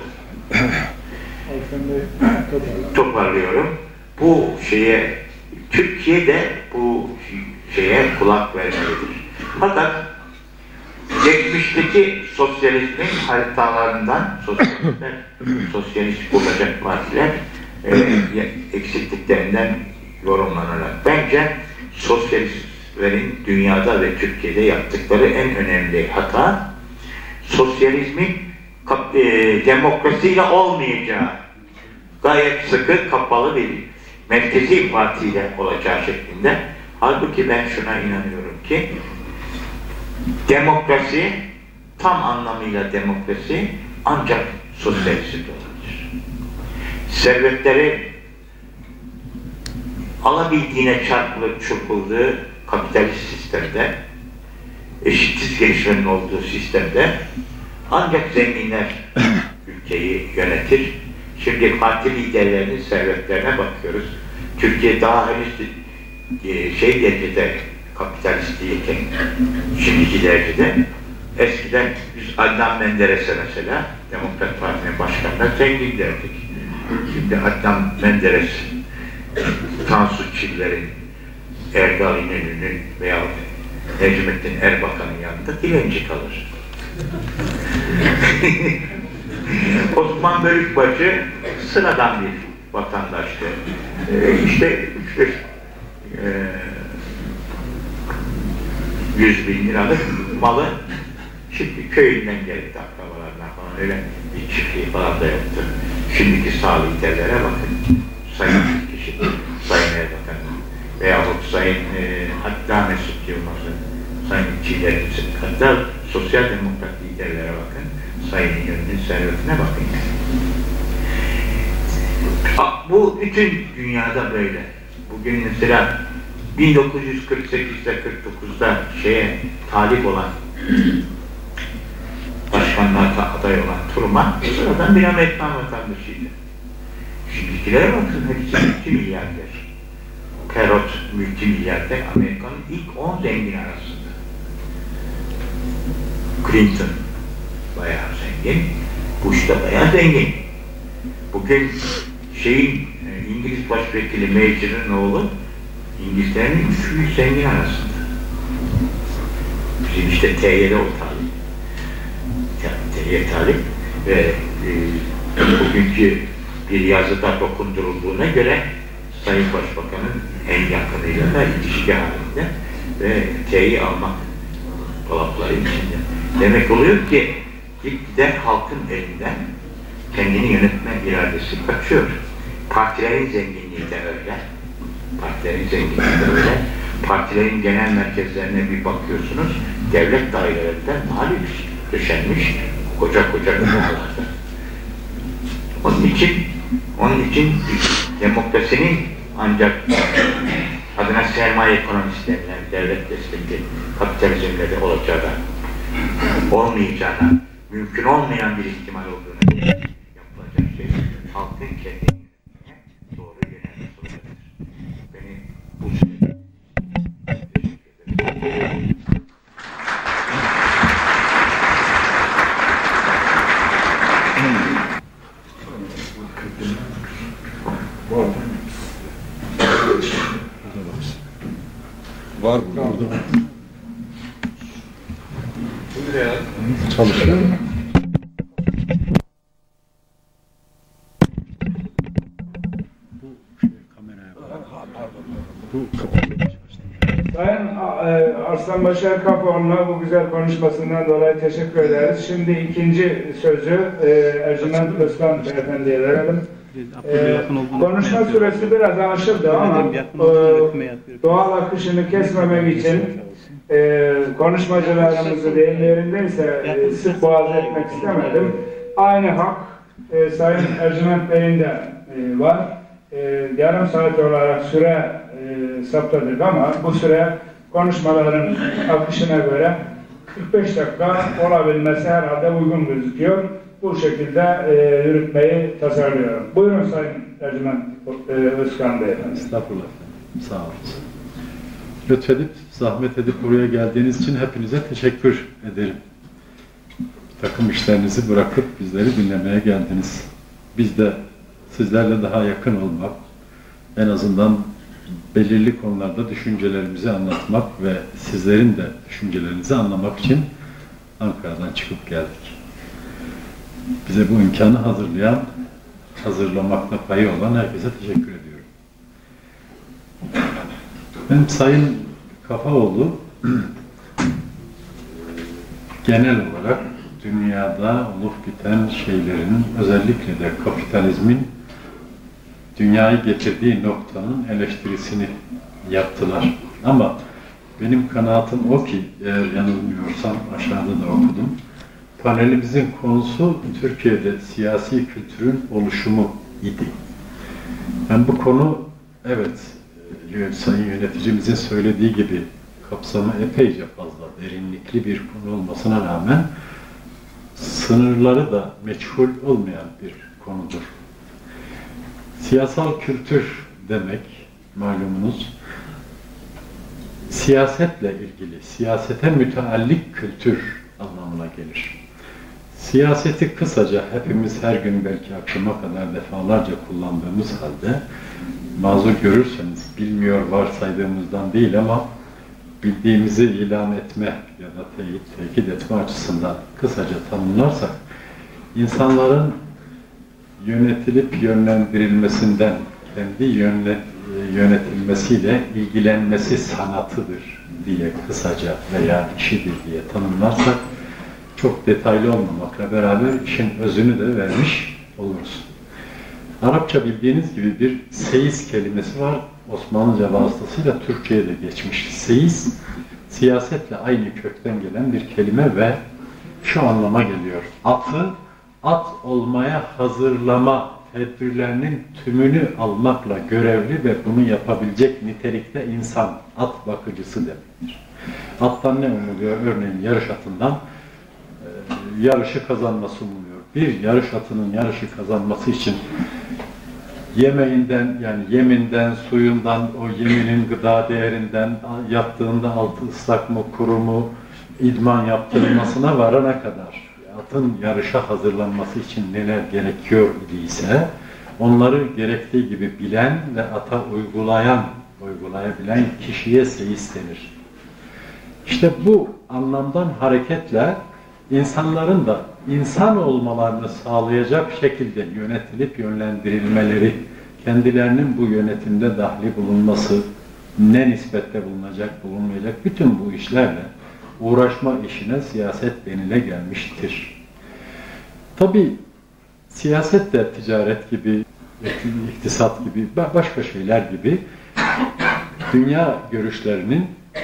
Toparlıyorum. Bu Türkiye'de bu şeye kulak vermelidir. Fakat geçmişteki sosyalizmin haritalarından sosyalist olacak partiler eksikliklerinden yorumlanarak bence sosyalistlerin dünyada ve Türkiye'de yaptıkları en önemli hata sosyalizmin demokrasiyle olmayacağı, gayet sıkı kapalı bir merkezi partiyle olacağı şeklinde. Halbuki ben şuna inanıyorum ki demokrasi, tam anlamıyla demokrasi ancak sosyalist olabilir. Servetleri alabildiğine çarpılıp çırpıldığı kapitalist sistemde, eşitsiz gelişmenin olduğu sistemde ancak zenginler ülkeyi yönetir. Şimdi parti liderlerinin servetlerine bakıyoruz. Türkiye daha henüz derecede kapitalist değilken şimdiki derecede. Eskiden biz Adnan Menderes'e mesela Demokrat Parti'nin başkanına zengin derdik. Şimdi Adnan Menderes, Tansu Çiller'in, Erdal İnönü'nün veya Necmettin Erbakan'ın yanında dilenci kalır. Osman Bölükbaşı sıradan bir vatandaştı. İşte 100 bin liralık malı şimdi köyünden gelip akrabalarından falan öyle bir çiftliği falan da yoktu. Şimdiki sağ liderlere bakın. Sayın kişi, Sayın Erbakan veyahut Sayın hatta Mesut Yılmaz'ın, Sayın Çiğdem'in, hatta sosyal demokrat liderlere bakın. Sayın İnönü'nün servetine bakın. Bu bütün dünyada böyle. Bugün mesela 1948'de 49'da talip olan başkanlığa aday olan Truman sıradan bir Amerikan vatandaşıydı. Şimdikilere bakın, hepsi multimilyarder. Perot multimilyarder, Amerika'nın ilk 10 zengin arasında. Clinton bayağı zengin, Bush da bayağı zengin. Bugün İngiliz Başvekili Major'ın oğlu İngiltere'nin 3 büyük zengin arasında. Bizim işte TY'de o talip. TY talip ve bugünkü bir yazıda dokundurulduğuna göre Sayın Başbakan'ın en yakınıyla da ilişki halinde ve T'yi almak dolapları içinde. Demek oluyor ki gitgide halkın elinden kendini yönetme iradesi kaçıyor. Partilerin zenginliği de öyle. Partilerin zenginliği de öyle. Partilerin genel merkezlerine bir bakıyorsunuz, devlet dairelerinden daha lüks döşenmiş koca binalarda. Onun için demokrasinin ancak adına sermaye ekonomisi denilen devlet destekli kapitalizmle de olacağına, olmayacağına, mümkün olmayan bir ihtimal olduğunu yapılacak şey halkın kendini doğru yönelmesi olacaktır. Beni bu sürede teşekkür ederim. Var burada. Çalışıyor mu? Bu kameraya bak. Bu kapalı. Sayın Arslan Başar Kapoğlu'na bu güzel konuşmasından dolayı teşekkür ederiz. Şimdi ikinci sözü Ercüment Özkan Beyefendi'ye verelim. Konuşma süresi biraz aşıldı ama doğal akışını kesmemek için konuşmacılarımızı deyim yerindeyse sık boğaz etmek istemedim. Aynı hak Sayın Ercüment Bey'in de var. Yarım saat olarak süre saptadık ama bu süre konuşmaların akışına göre 45 dakika olabilmesi herhalde uygun gözüküyor. Bu şekilde yürütmeyi tasarlıyorum. Buyurun Sayın Ercüment Özkan Beyefendi. Estağfurullah efendim. Sağ olun. Lütfedip, zahmet edip buraya geldiğiniz için hepinize teşekkür ederim. Takım işlerinizi bırakıp bizleri dinlemeye geldiniz. Biz de sizlerle daha yakın olmak, en azından belirli konularda düşüncelerimizi anlatmak ve sizlerin de düşüncelerinizi anlamak için Ankara'dan çıkıp geldik. Bize bu imkanı hazırlamakla payı olan herkese teşekkür ediyorum. Ben Sayın Kafaoğlu genel olarak dünyada olup biten şeylerin, özellikle de kapitalizmin dünyayı getirdiği noktanın eleştirisini yaptılar. Ama benim kanaatim o ki, eğer yanılmıyorsam aşağıda da okudum, panelimizin konusu Türkiye'de siyasi kültürün oluşumu idi. Ben bu konu, evet, Sayın Yöneticimizin söylediği gibi kapsamı epeyce fazla, derinlikli bir konu olmasına rağmen sınırları da meçhul olmayan bir konudur. Siyasal kültür demek, malumunuz, siyasetle ilgili, siyasete müteallik kültür anlamına gelir. Siyaseti kısaca hepimiz her gün belki akşama kadar defalarca kullandığımız halde, mazur görürseniz, bilmiyor varsaydığımızdan değil ama bildiğimizi ilan etme ya da tekit etme açısından kısaca tanımlarsak, insanların yönetilip yönlendirilmesinden, kendi yönetilmesiyle ilgilenmesi sanatıdır diye kısaca veya işidir diye tanımlarsak, çok detaylı olmamakla beraber işin özünü de vermiş oluruz. Arapça bildiğiniz gibi bir seyiz kelimesi var. Osmanlıca vasıtasıyla Türkçe'ye de geçmiş. Seyiz, siyasetle aynı kökten gelen bir kelime ve şu anlama geliyor. Atı, at olmaya hazırlama tedbirlerinin tümünü almakla görevli ve bunu yapabilecek nitelikte insan, at bakıcısı demektir. Attan ne umuluyor? Örneğin yarış atından yarışı kazanması umuluyor. Bir yarış atının yarışı kazanması için yemeğinden, yani yeminden, suyundan, o yeminin gıda değerinden, yattığında altı ıslak mı, kuru mu, idman yaptırılmasına varana kadar atın yarışa hazırlanması için neler gerekiyor idiyse onları gerektiği gibi bilen ve ata uygulayabilen kişiye seyiz denir. İşte bu anlamdan hareketle insanların da insan olmalarını sağlayacak şekilde yönetilip yönlendirilmeleri, kendilerinin bu yönetimde dahli bulunması, ne nispette bulunacak, bulunmayacak, bütün bu işlerle uğraşma işine siyaset denile gelmiştir. Tabii siyaset de ticaret gibi, iktisat gibi, başka şeyler gibi dünya görüşlerinin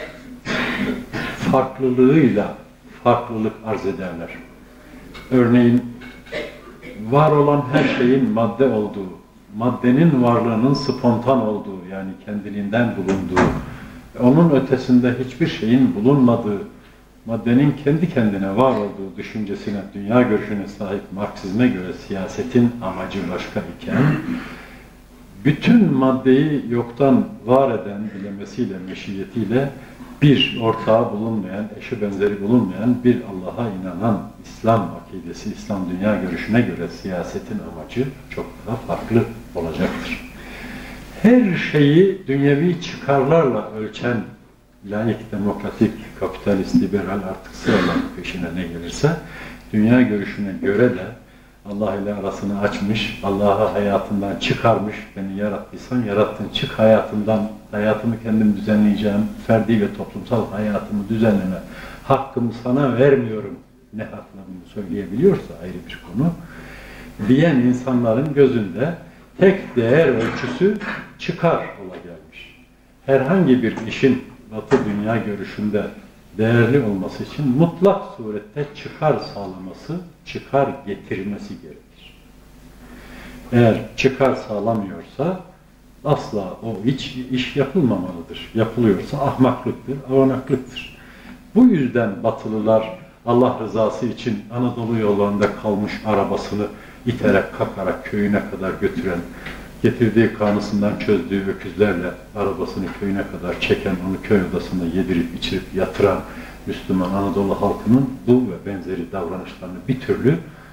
farklılığıyla farklılık arz ederler. Örneğin var olan her şeyin madde olduğu, maddenin varlığının spontan olduğu, yani kendiliğinden bulunduğu, onun ötesinde hiçbir şeyin bulunmadığı, maddenin kendi kendine var olduğu düşüncesine, dünya görüşüne sahip Marksizme göre siyasetin amacı başka iken, bütün maddeyi yoktan var eden bilemesiyle, meşiyetiyle bir ortağı bulunmayan, eşi benzeri bulunmayan bir Allah'a inanan İslam akidesi, İslam dünya görüşüne göre siyasetin amacı çok daha farklı olacaktır. Her şeyi dünyevi çıkarlarla ölçen laik, demokratik, kapitalist, liberal, artık sıralar peşine ne gelirse, dünya görüşüne göre de Allah ile arasını açmış, Allah'ı hayatından çıkarmış, beni yarattıysan yarattın, çık hayatından hayatımı kendim düzenleyeceğim, ferdi ve toplumsal hayatımı düzenleme hakkımı sana vermiyorum, ne hakla bunu söyleyebiliyorsa ayrı bir konu, diyen insanların gözünde tek değer ölçüsü çıkar ola gelmiş. Herhangi bir işin Batı dünya görüşünde değerli olması için mutlak surette çıkar sağlaması, çıkar getirmesi gerekir. Eğer çıkar sağlamıyorsa asla o iş yapılmamalıdır. Yapılıyorsa ahmaklıktır, avanaklıktır. Bu yüzden Batılılar Allah rızası için Anadolu yollarında kalmış arabasını iterek kakarak köyüne kadar götüren, getirdiği karnısından çözdüğü öküzlerle arabasını köyüne kadar çeken, onu köy odasında yedirip içirip yatıran Müslüman Anadolu halkının bu ve benzeri davranışlarını bir türlü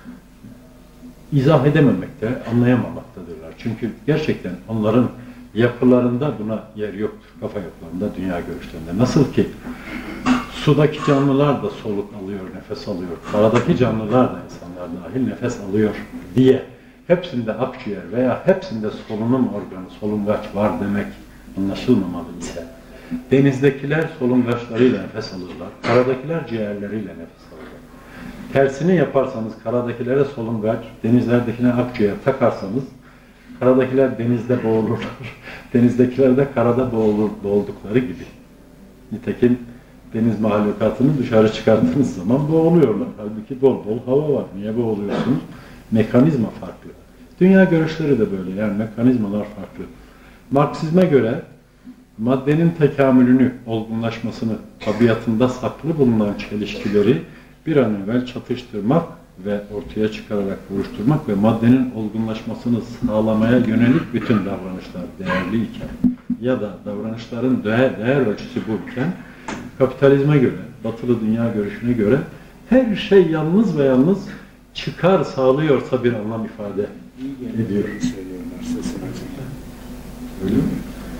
izah edememekte, anlayamamaktadırlar. Çünkü gerçekten onların yapılarında buna yer yoktur. Kafa yapılarında, dünya görüşlerinde. Nasıl ki sudaki canlılar da soluk alıyor, nefes alıyor. Karadaki canlılar da insanlar dahil nefes alıyor diye hepsinde akciğer veya hepsinde solunum organı, solungaç var demek anlaşılmamalı ise denizdekiler solungaçlarıyla nefes alırlar, karadakiler ciğerleriyle nefes alırlar. Tersini yaparsanız karadakilere solungaç, denizlerdekine akciğer takarsanız karadakiler denizde boğulurlar, denizdekiler de karada boğuldukları gibi. Nitekim deniz mahlukatını dışarı çıkarttığınız zaman boğuluyorlar. Halbuki bol bol hava var. Niye boğuluyorsunuz? Mekanizma farklı. Dünya görüşleri de böyle. Yani mekanizmalar farklı. Marksizme göre maddenin tekamülünü, olgunlaşmasını, tabiatında saklı bulunan çelişkileri bir an evvel çatıştırmak ve ortaya çıkararak buluşturmak ve maddenin olgunlaşmasını sağlamaya yönelik bütün davranışlar değerliyken ya da davranışların değer ölçüsü buyken kapitalizme göre, batılı dünya görüşüne göre her şey yalnız ve yalnız çıkar sağlıyorsa bir anlam ifade ediyor. Öyle mi?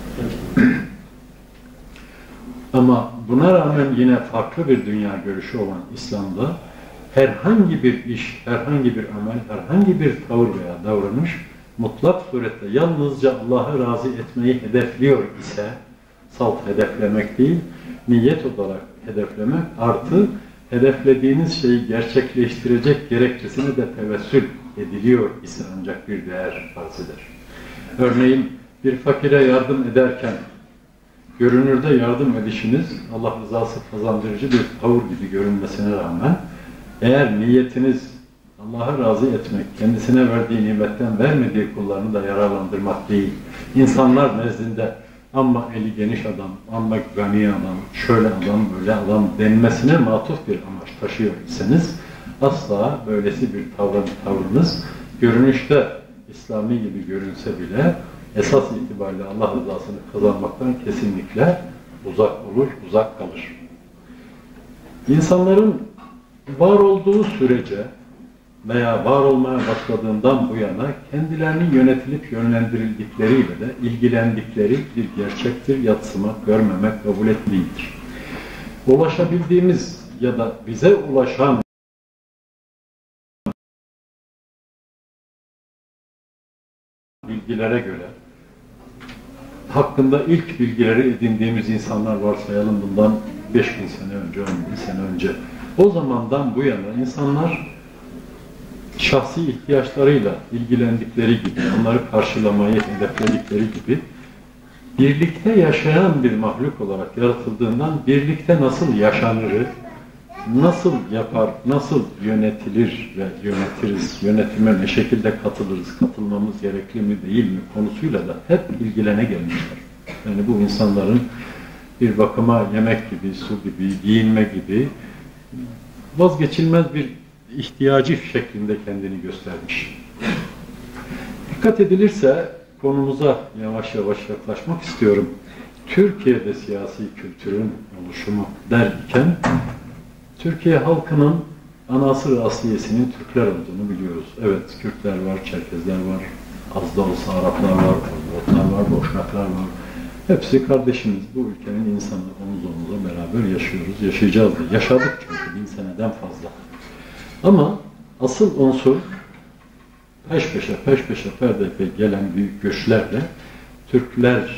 Ama buna rağmen yine farklı bir dünya görüşü olan İslam'da herhangi bir iş, herhangi bir amel, herhangi bir tavır veya davranış mutlak surette yalnızca Allah'ı razı etmeyi hedefliyor ise, salt hedeflemek değil, niyet olarak hedeflemek artı hedeflediğiniz şeyi gerçekleştirecek gerekçesine de tevessül ediliyor ise ancak bir değer arz eder. Örneğin bir fakire yardım ederken görünürde yardım edişiniz Allah rızası kazandırıcı bir tavır gibi görünmesine rağmen eğer niyetiniz Allah'ı razı etmek, kendisine verdiği nimetten vermediği kullarını da yararlandırmak değil, insanlar nezdinde amma eli geniş adam, amma gani adam, şöyle adam, böyle adam denmesine matuf bir amaç taşıyor iseniz asla böylesi bir tavrınız görünüşte İslami gibi görünse bile esas itibariyle Allah rızasını kazanmaktan kesinlikle uzak olur, uzak kalır. İnsanların var olduğu sürece veya var olmaya başladığından bu yana kendilerini yönetilip yönlendirildikleriyle de ilgilendikleri bir gerçektir, yadsımak, görmemek, kabul etmeyindir. Ulaşabildiğimiz ya da bize ulaşan bilgilere göre hakkında ilk bilgileri edindiğimiz insanlar varsayalım bundan 5000 sene önce, 10.000 sene önce. O zamandan bu yana insanlar şahsi ihtiyaçlarıyla ilgilendikleri gibi, onları karşılamayı hedefledikleri gibi birlikte yaşayan bir mahluk olarak yaratıldığından birlikte nasıl yaşanırı, nasıl yapar, nasıl yönetilir ve yönetiriz, yönetime ne şekilde katılırız, katılmamız gerekli mi değil mi konusuyla da hep ilgilene gelmişler. Yani bu insanların bir bakıma yemek gibi, su gibi, giyinme gibi vazgeçilmez bir ihtiyacı şeklinde kendini göstermiş. Dikkat edilirse konumuza yavaş yavaş yaklaşmak istiyorum. Türkiye'de siyasi kültürün oluşumu derken Türkiye halkının anasır asliyesinin Türkler olduğunu biliyoruz. Evet, Kürtler var, Çerkezler var, az da olsa Araplar var, Arnavutlar var, Boşnaklar var. Hepsi kardeşimiz. Bu ülkenin insanı omuz omuza beraber yaşıyoruz. Yaşayacağız da. Yaşadık çünkü 1000 seneden fazla. Ama asıl unsur peş peşe perdepey gelen büyük göçlerle Türkler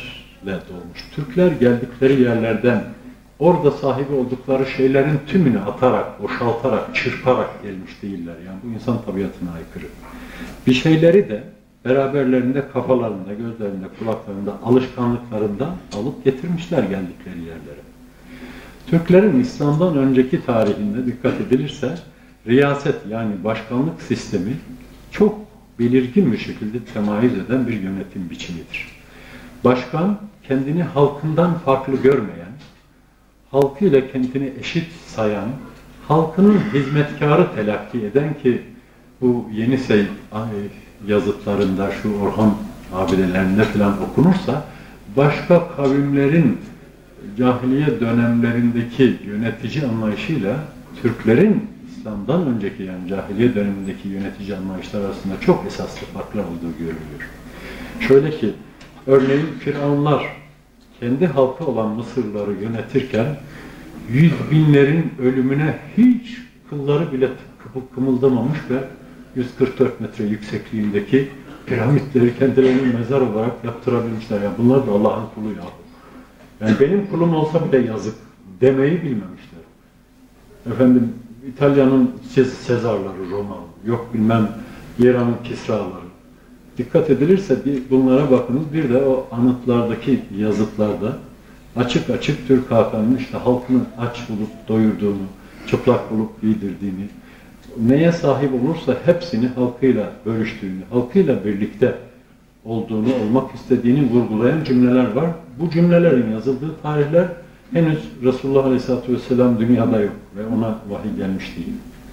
dolmuş. Türkler geldikleri yerlerden orada sahibi oldukları şeylerin tümünü atarak, boşaltarak, çırparak gelmiş değiller. Yani bu insan tabiatına aykırı. Bir şeyleri de beraberlerinde, kafalarında, gözlerinde, kulaklarında, alışkanlıklarında alıp getirmişler geldikleri yerlere. Türklerin İslam'dan önceki tarihinde dikkat edilirse riyaset yani başkanlık sistemi çok belirgin bir şekilde temayüz eden bir yönetim biçimidir. Başkan kendini halkından farklı görmeyen, halkıyla kendini eşit sayan, halkının hizmetkarı telakki eden ki bu Yenisey yazıtlarında, şu Orhan abidelerinde falan okunursa başka kavimlerin cahiliye dönemlerindeki yönetici anlayışıyla Türklerin İslam'dan önceki yani cahiliye dönemindeki yönetici anlayışlar arasında çok esaslı farklar olduğu görülüyor. Şöyle ki, örneğin Firavunlar kendi halkı olan Mısırları yönetirken 100 binlerin ölümüne hiç kılları bile kımıldamamış ve 144 metre yüksekliğindeki piramitleri kendilerinin mezar olarak yaptırabilmişler. Yani bunlar da Allah'ın kulu ya. Yani benim kulum olsa bile yazık demeyi bilmemişler. Efendim İtalya'nın Sezarları, Roma, yok bilmem İran'ın Kisraları. Dikkat edilirse bunlara bakınız. Bir de o anıtlardaki yazıtlarda açık açık Türk Hakan'ın işte halkını aç bulup doyurduğunu, çıplak bulup giydirdiğini, neye sahip olursa hepsini halkıyla bölüştüğünü, halkıyla birlikte olduğunu, olmak istediğini vurgulayan cümleler var. Bu cümlelerin yazıldığı tarihler henüz Resulullah Aleyhisselatü Vesselam dünyada yok ve ona vahiy gelmiş değil.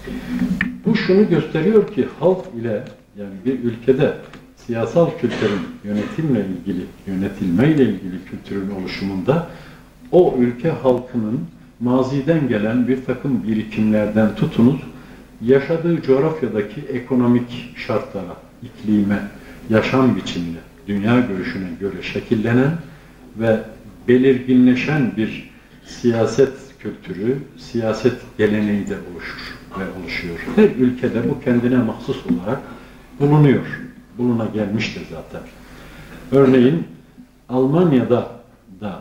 Bu şunu gösteriyor ki halk ile yani bir ülkede siyasal kültürün yönetimle ilgili, yönetilmeyle ilgili kültürün oluşumunda o ülke halkının maziden gelen bir takım birikimlerden tutunuz, yaşadığı coğrafyadaki ekonomik şartlara, iklime, yaşam biçimine, dünya görüşüne göre şekillenen ve belirginleşen bir siyaset kültürü, siyaset geleneği de oluşur ve oluşuyor. Her ülkede bu kendine mahsus olarak bulunuyor. Buluna gelmiştir zaten. Örneğin Almanya'da da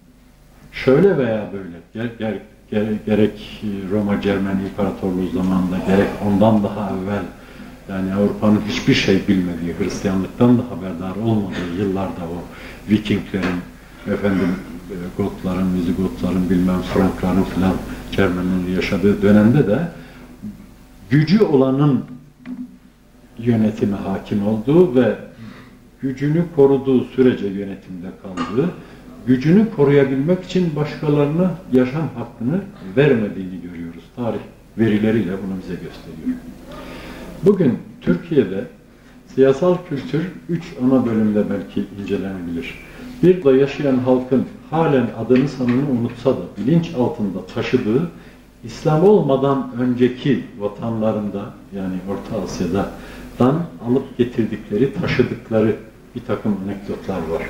şöyle veya böyle gerek Roma Cermen İmparatorluğu zamanında gerek ondan daha evvel yani Avrupa'nın hiçbir şey bilmediği, Hristiyanlıktan da haberdar olmadığı yıllarda o Vikinglerin, efendim Gotların, Vizigotların, bilmem Frankların filan Cermenlerin yaşadığı dönemde de gücü olanın yönetime hakim olduğu ve gücünü koruduğu sürece yönetimde kaldığı, gücünü koruyabilmek için başkalarına yaşam hakkını vermediğini görüyoruz. Tarih verileriyle bunu bize gösteriyor. Bugün Türkiye'de siyasal kültür 3 ana bölümde belki incelenebilir. Bir de yaşayan halkın halen adını sanını unutsa da bilinç altında taşıdığı İslam olmadan önceki vatanlarında yani Orta Asya'dan alıp getirdikleri, taşıdıkları bir takım anekdotlar var.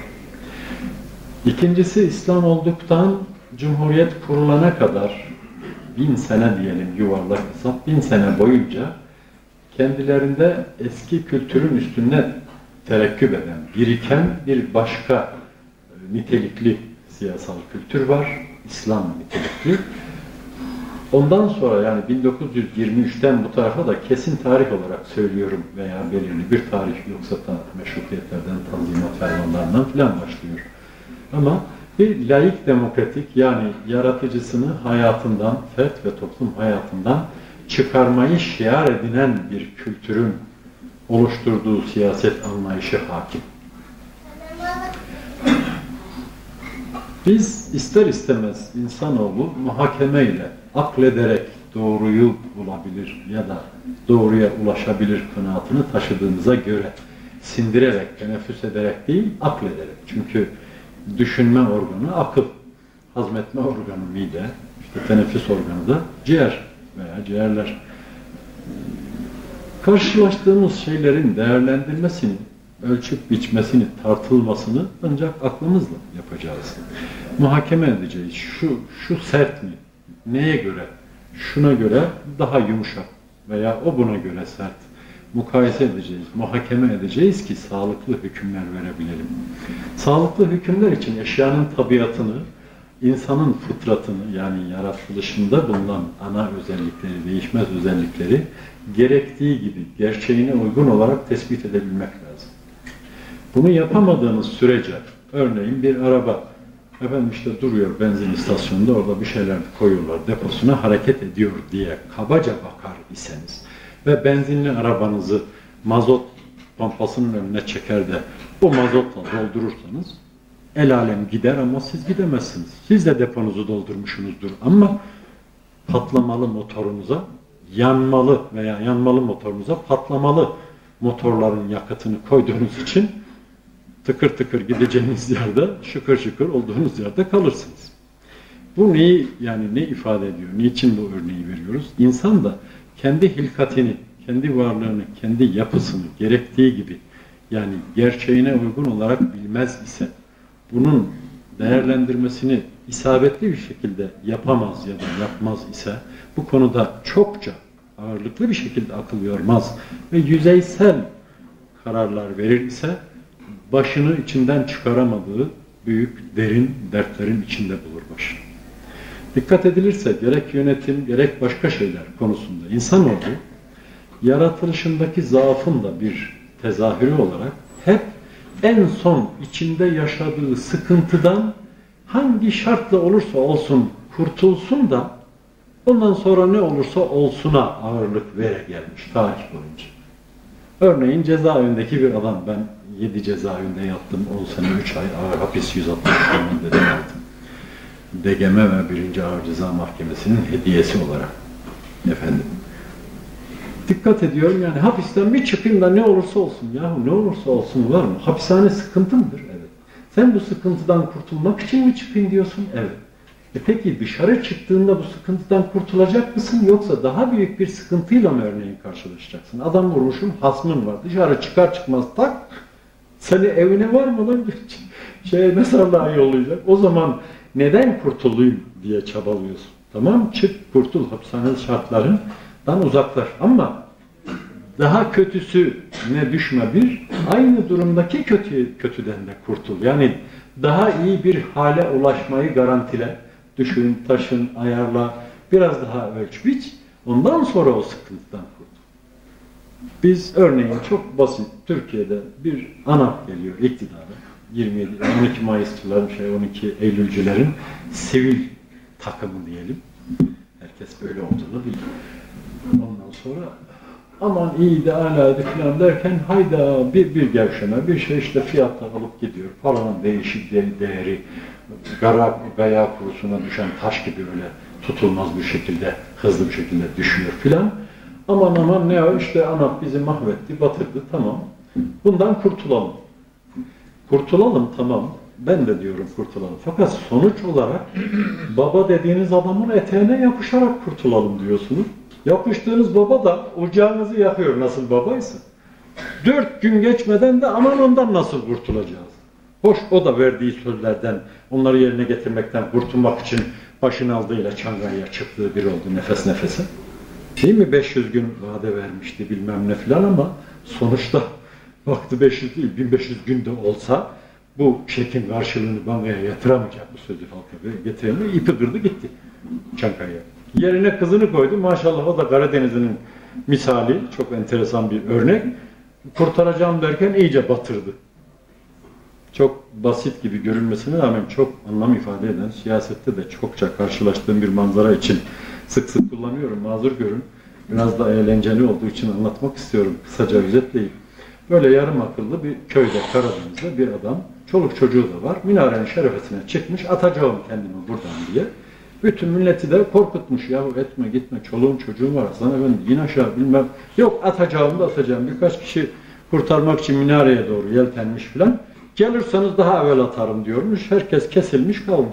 İkincisi İslam olduktan Cumhuriyet kurulana kadar 1000 sene diyelim yuvarlak hesap 1000 sene boyunca kendilerinde eski kültürün üstüne terekküp eden, biriken bir başka nitelikli siyasal kültür var. İslam nitelikli. Ondan sonra yani 1923'ten bu tarafa da kesin tarih olarak söylüyorum veya belirli bir tarih yoksa da meşrutiyetlerden, tanzimat fermanlarından filan başlıyor. Ama bir laik demokratik yani yaratıcısını hayatından, fert ve toplum hayatından çıkarmayı şiar edinen bir kültürün oluşturduğu siyaset anlayışı hakim. Biz ister istemez insanoğlu muhakemeyle, aklederek doğruyu bulabilir ya da doğruya ulaşabilir kanaatını taşıdığımıza göre sindirerek, teneffüs ederek değil, aklederek. Çünkü düşünme organı akıl, hazmetme organı mide, işte teneffüs organı da ciğer veya ciğerler. Karşılaştığımız şeylerin değerlendirmesini, ölçüp biçmesini, tartılmasını ancak aklımızla yapacağız. Muhakeme edeceğiz. Şu sert mi? Neye göre? Şuna göre daha yumuşak veya o buna göre sert. mukayese edeceğiz, muhakeme edeceğiz ki sağlıklı hükümler verebilelim. Sağlıklı hükümler için eşyanın tabiatını, insanın fıtratını yani yaratılışında bulunan ana özellikleri, değişmez özellikleri gerektiği gibi, gerçeğine uygun olarak tespit edebilmek lazım. Bunu yapamadığınız sürece, örneğin bir araba, efendim işte duruyor benzin istasyonunda, orada bir şeyler koyuyorlar deposuna, hareket ediyor diye kabaca bakar iseniz ve benzinli arabanızı mazot pompasının önüne çeker de o mazotla doldurursanız el alem gider ama siz gidemezsiniz. Siz de deponuzu doldurmuşsunuzdur ama patlamalı motorunuza, yanmalı veya yanmalı motorunuza patlamalı motorların yakıtını koyduğunuz için tıkır tıkır gideceğiniz yerde, şıkır şıkır olduğunuz yerde kalırsınız. Bu neyi, yani ne ifade ediyor? Niçin bu örneği veriyoruz? İnsan da kendi hilkatini, kendi varlığını, kendi yapısını gerektiği gibi, yani gerçeğine uygun olarak bilmez ise, bunun değerlendirmesini isabetli bir şekilde yapamaz ya da yapmaz ise, bu konuda çokça ağırlıklı bir şekilde akıl yormaz ve yüzeysel kararlar verir ise, başını içinden çıkaramadığı büyük, derin dertlerin içinde bulur başını. Dikkat edilirse gerek yönetim, gerek başka şeyler konusunda insanoğlu, yaratılışındaki zaafın da bir tezahürü olarak hep en son içinde yaşadığı sıkıntıdan hangi şartla olursa olsun kurtulsun da ondan sonra ne olursa olsuna ağırlık vere gelmiş tarih boyunca. Örneğin cezaevindeki bir adam, ben 7 cezaevinde yattım, 10 sene 3 ay ağır hapis 160 günde de yattım. DGM ve 1. Ağır Ceza Mahkemesi'nin hediyesi olarak efendim. Dikkat ediyorum yani hapisten bir çıkayım da ne olursa olsun, yahu ne olursa olsun var mı? Hapishane sıkıntı mıdır? Evet. Sen bu sıkıntıdan kurtulmak için mi çıkayım diyorsun? Evet. Peki dışarı çıktığında bu sıkıntıdan kurtulacak mısın yoksa daha büyük bir sıkıntıyla mı örneğin karşılaşacaksın? Adam vurmuşum, hasmın var. Dışarı çıkar çıkmaz tak, seni evine varmadan mezarlığa yollayacak. O zaman neden kurtulayım diye çabalıyorsun. Tamam, çık kurtul, hapishane şartlarından uzaklaş. Ama daha kötüsüne düşme bir, aynı durumdaki kötüden de kurtul. Yani daha iyi bir hale ulaşmayı garantile. Düşün, taşın, ayarla, biraz daha ölç biç, ondan sonra o sıkıntıdan kurtul. Biz örneğin çok basit, Türkiye'de bir ANAP geliyor iktidara, 12 Mayısçıların, 12 Eylülcülerin sivil takımı diyelim. Herkes böyle olduğunu bilir. Ondan sonra aman iyiydi, alaydı falan derken hayda bir gevşeme, bir şey işte fiyatlar alıp gidiyor. Paranın değişik değeri, gaya kurusuna düşen taş gibi öyle tutulmaz bir şekilde, hızlı bir şekilde düşüyor filan. Aman ne o işte ANAP bizi mahvetti, batırdı, tamam. Bundan kurtulalım. Kurtulalım, tamam. Ben de diyorum kurtulalım. Fakat sonuç olarak baba dediğiniz adamın eteğine yapışarak kurtulalım diyorsunuz. Yapıştığınız baba da ocağınızı yakıyor nasıl babaysa. 4 gün geçmeden de aman ondan nasıl kurtulacağız? Hoş o da verdiği sözlerden, onları yerine getirmekten kurtulmak için başın aldığıyla Çankaya'ya çıktığı bir oldu nefes nefese. Değil mi 500 gün vade vermişti bilmem ne filan ama sonuçta baktı 500 değil 1500 günde olsa bu şeklin karşılığını bankaya yatıramayacak bu sözü halka getiremiyor. İpi kırdı gitti Çankaya'ya. Yerine kızını koydu. Maşallah o da Karadeniz'in misali. Çok enteresan bir örnek. Kurtaracağım derken iyice batırdı. Çok basit gibi görünmesine rağmen çok anlam ifade eden, siyasette de çokça karşılaştığım bir manzara için sık sık kullanıyorum. Mazur görün. Biraz da eğlenceli olduğu için anlatmak istiyorum. Kısaca özetleyeyim. Böyle yarım akıllı bir köyde, Karadeniz'de bir adam, çoluk çocuğu da var. Minarenin şerefesine çıkmış, atacağım kendimi buradan diye. Bütün milleti de korkutmuş. Yahu etme gitme, çoluğun çocuğun var. Hasan Efendi in aşağı bilmem. Yok atacağım da atacağım. Birkaç kişi kurtarmak için minareye doğru yeltenmiş filan. Gelirseniz daha evvel atarım diyormuş. Herkes kesilmiş kalmış.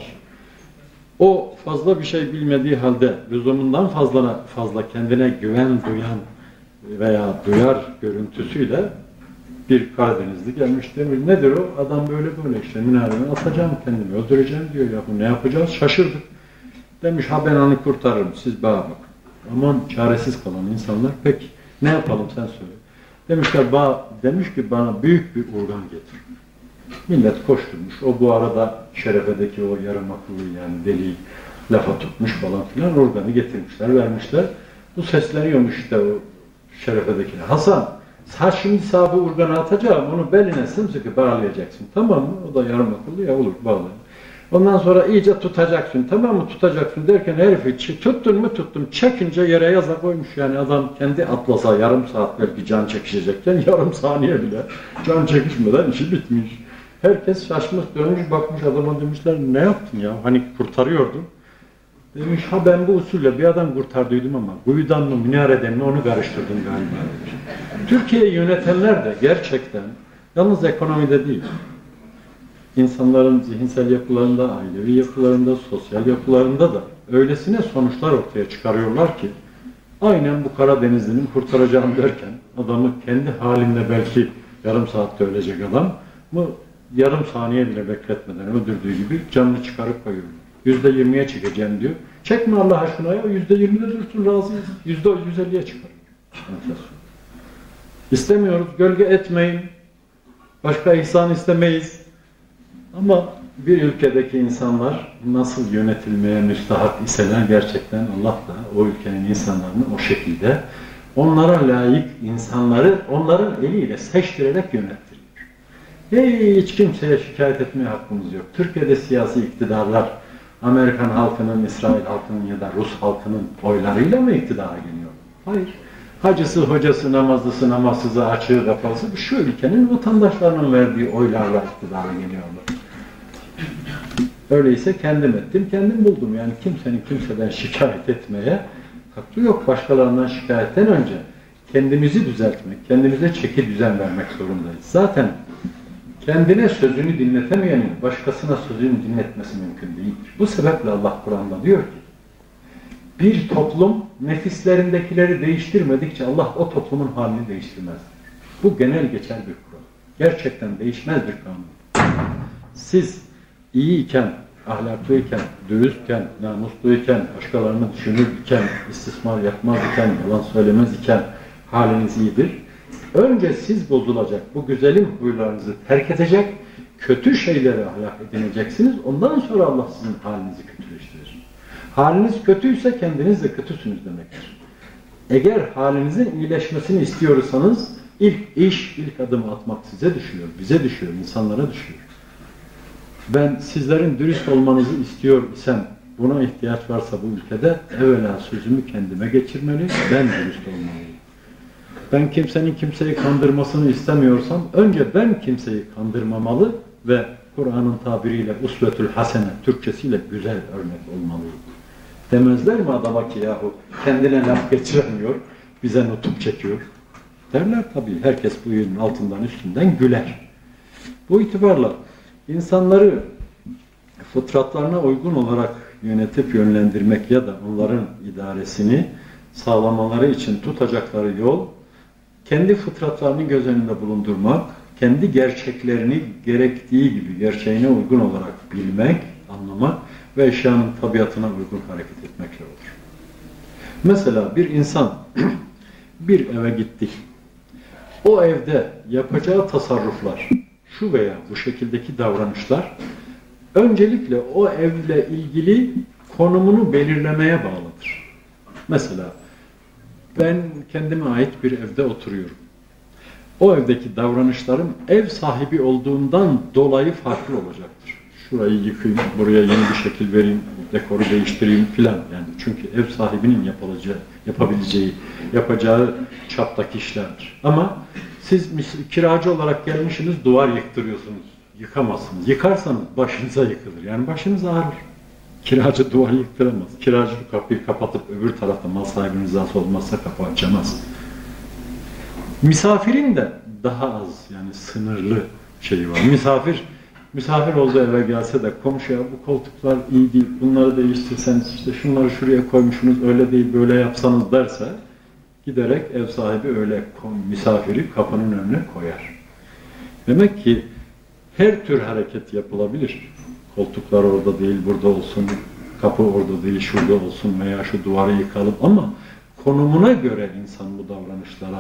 O fazla bir şey bilmediği halde lüzumundan fazla kendine güven duyan veya duyar görüntüsüyle bir Karadenizli gelmiş demiş. Nedir o? Adam böyle işte minareye atacağım kendimi, öldüreceğim diyor. Ya bu ne yapacağız? Şaşırdık. Demiş ha ben onu kurtarırım siz bana bakın. Aman çaresiz kalan insanlar peki ne yapalım sen söyle. Demiş ki bana büyük bir urgan getir. Millet koşturmuş. O bu arada Şerefe'deki o yarım akıllı yani deli lafa tutmuş falan filan, organı getirmişler, vermişler. Bu sesleniyormuş işte o Şerefe'dekine. Hasan, şimdi sahibi urganı atacağım, onu beline sımsıkı bağlayacaksın. Tamam mı? O da yarım akıllı ya, olur bağlayın. Ondan sonra iyice tutacaksın, tamam mı? Tutacaksın derken herifi tuttun mu tuttum. Çekince yere yaza koymuş yani, adam kendi atlasa yarım saat belki can çekişecekken yarım saniye bile can çekişmeden işi bitmiş. Herkes şaşmış, dönmüş bakmış adama, demişler ne yaptın ya? Hani kurtarıyordun. Demiş ha ben bu usulle bir adam kurtardıydım ama kuyudan mı minareden mi onu karıştırdım galiba demiş. Türkiye'yi yönetenler de gerçekten yalnız ekonomide değil, İnsanların zihinsel yapılarında, ailevi yapılarında, sosyal yapılarında da öylesine sonuçlar ortaya çıkarıyorlar ki aynen bu Karadenizli'nin kurtaracağım derken adamı kendi halinde belki yarım saatte ölecek adam mı yarım saniye bile bekletmeden öldürdüğü gibi canını çıkarıp koyuyor. %20'ye çekeceğim diyor. Çekme Allah aşkına ya, %20'de dursun, razıyız. %150'ye çıkar. İstemiyoruz, gölge etmeyin. Başka ihsan istemeyiz. Ama bir ülkedeki insanlar nasıl yönetilmeye müstahak iseler gerçekten Allah da o ülkenin insanlarını o şekilde onlara layık insanları onların eliyle seçtirerek yönettiriyor. Hiç kimseye şikayet etmeye hakkımız yok. Türkiye'de siyasi iktidarlar Amerikan halkının, İsrail halkının ya da Rus halkının oylarıyla mı iktidara geliyor? Hayır. Hacısı, hocası, namazlısı, namazsızı, açığı, kapalısı şu ülkenin vatandaşlarının verdiği oylarla iktidara geliyorlar. Öyleyse kendim ettim, kendim buldum. Yani kimsenin kimseden şikayet etmeye hakkı yok. Başkalarından şikayetten önce kendimizi düzeltmek, kendimize çeki düzen vermek zorundayız. Zaten kendine sözünü dinletemeyenin başkasına sözünü dinletmesi mümkün değildir. Bu sebeple Allah Kur'an'da diyor ki, bir toplum nefislerindekileri değiştirmedikçe Allah o toplumun halini değiştirmez. Bu genel geçer bir kural. Gerçekten değişmez bir kanun. Siz iyiyken, ahlaklıyken, dürüstken, namusluyken, başkalarını düşünürken, istismar yapmaz iken, yalan söylemez iken haliniz iyidir. Önce siz bozulacak, bu güzelim huylarınızı terk edecek, kötü şeyleri ahlak edineceksiniz. Ondan sonra Allah sizin halinizi kötüleştirir. Haliniz kötüyse kendiniz de kötüsünüz demektir. Eğer halinizin iyileşmesini istiyorsanız ilk adımı atmak size düşüyor, bize düşüyor, insanlara düşüyor. Ben sizlerin dürüst olmanızı istiyor isem, buna ihtiyaç varsa bu ülkede evvela sözümü kendime geçirmeli, ben dürüst olmalıyım. Ben kimsenin kimseyi kandırmasını istemiyorsam, önce ben kimseyi kandırmamalı ve Kur'an'ın tabiriyle usvetül hasene, Türkçesiyle güzel örnek olmalıyım. Demezler mi adama ki yahu kendine laf geçiremiyor, bize nutuk çekiyor? Derler tabii, herkes bu yönün altından üstünden güler. Bu itibarla İnsanları fıtratlarına uygun olarak yönetip yönlendirmek ya da onların idaresini sağlamaları için tutacakları yol, kendi fıtratlarını göz önünde bulundurmak, kendi gerçeklerini gerektiği gibi gerçeğine uygun olarak bilmek, anlamak ve eşyanın tabiatına uygun hareket etmekle olur. Mesela bir insan bir eve gitti. O evde yapacağı tasarruflar, şu veya bu şekildeki davranışlar öncelikle o evle ilgili konumunu belirlemeye bağlıdır. Mesela ben kendime ait bir evde oturuyorum. O evdeki davranışlarım ev sahibi olduğumdan dolayı farklı olacaktır. Şurayı yıkayım, buraya yeni bir şekil vereyim, dekoru değiştireyim filan. Yani çünkü ev sahibinin yapacağı çaptaki işlerdir. Ama siz kiracı olarak gelmişsiniz, duvar yıktırıyorsunuz. Yıkamazsınız. Yıkarsanız başınıza yıkılır. Yani başınız ağrır. Kiracı duvar yıktıramaz. Kiracı kapıyı kapatıp öbür tarafta mal sahibinin rızası olmazsa kapı açamaz. Misafirin de daha az, yani sınırlı şeyi var. Misafir olduğu eve gelse de komşuya bu koltuklar iyi değil, bunları değiştirseniz, işte şunları şuraya koymuşsunuz, öyle değil, böyle yapsanız derse, giderek ev sahibi öyle misafiri kapının önüne koyar. Demek ki her tür hareket yapılabilir. Koltuklar orada değil, burada olsun, kapı orada değil, şurada olsun veya şu duvarı yıkalım, ama konumuna göre insan bu davranışlara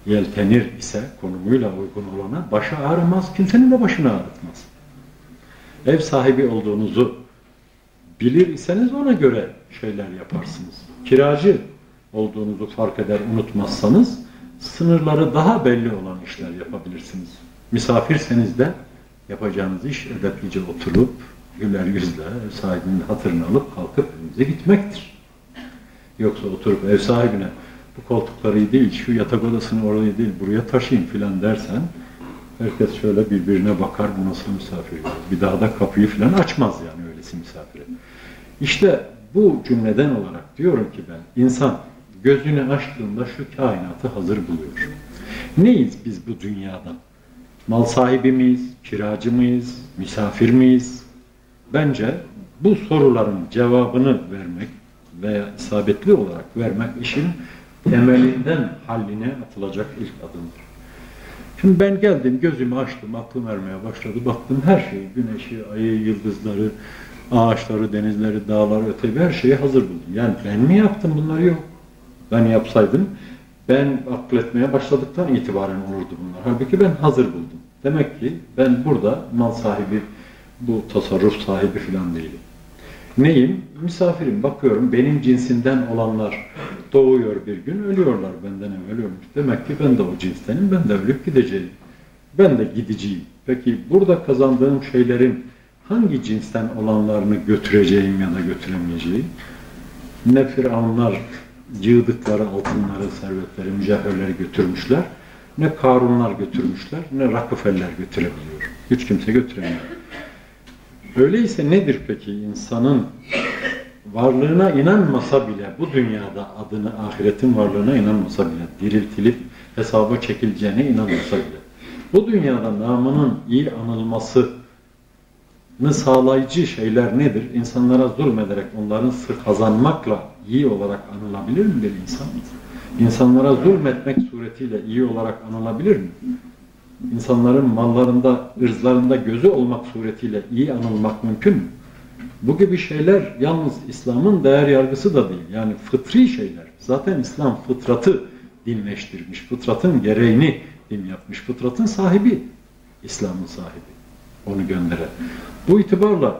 yeltenir ise konumuyla uygun olana başı ağrımaz, kimsenin de başını ağrıtmaz. Ev sahibi olduğunuzu bilir iseniz ona göre şeyler yaparsınız. Kiracı olduğunuzu fark eder, unutmazsanız sınırları daha belli olan işler yapabilirsiniz. Misafirseniz de yapacağınız iş edeplice oturup güler yüzle ev sahibinin hatırını alıp kalkıp evinize gitmektir. Yoksa oturup ev sahibine bu koltukları iyi değil, şu yatak odasını oraya değil, buraya taşıyın filan dersen herkes şöyle birbirine bakar, bu nasıl misafir? Bir daha da kapıyı filan açmaz yani öylesi misafire. İşte bu cümleden olarak diyorum ki ben, insan gözünü açtığında şu kainatı hazır buluyor. Neyiz biz bu dünyada? Mal sahibi miyiz? Kiracı mıyız? Misafir miyiz? Bence bu soruların cevabını vermek veya isabetli olarak vermek işin temelinden halline atılacak ilk adımdır. Şimdi ben geldim, gözümü açtım, aklım ermeye başladı. Baktım her şeyi, güneşi, ayı, yıldızları, ağaçları, denizleri, dağları, öteyi her şeyi hazır buldum. Yani ben mi yaptım bunları? Yok. Ben yapsaydım, ben akletmeye başladıktan itibaren olurdu bunlar. Halbuki ben hazır buldum. Demek ki ben burada mal sahibi, bu tasarruf sahibi falan değilim. Neyim? Misafirim. Bakıyorum benim cinsinden olanlar doğuyor bir gün, ölüyorlar benden evvel ölmüş. Demek ki ben de o cinstenim, ben de ölüp gideceğim. Ben de gideceğim. Peki burada kazandığım şeylerin hangi cinsten olanlarını götüreceğim ya da götüremeyeceğim? Ne firavunlar yığdıkları altınları, servetleri, mücevherleri götürmüşler, ne Karunlar götürmüşler, ne Rockefeller götürebiliyor. Hiç kimse götüremiyor. Öyleyse nedir peki insanın varlığına inanmasa bile, bu dünyada adını, ahiretin varlığına inanmasa bile, diriltilip hesaba çekileceğine inanmasa bile, bu dünyada namının iyi anılmasını sağlayıcı şeyler nedir? İnsanlara zulmederek onların sır kazanmakla iyi olarak anılabilir mi bir insan? İnsanlara zulmetmek suretiyle iyi olarak anılabilir mi? İnsanların mallarında, ırzlarında gözü olmak suretiyle iyi anılmak mümkün mü? Bu gibi şeyler yalnız İslam'ın değer yargısı da değil. Yani fıtri şeyler. Zaten İslam fıtratı dinleştirmiş. Fıtratın gereğini din yapmış. Fıtratın sahibi, İslam'ın sahibi. Onu gönderen. Bu itibarla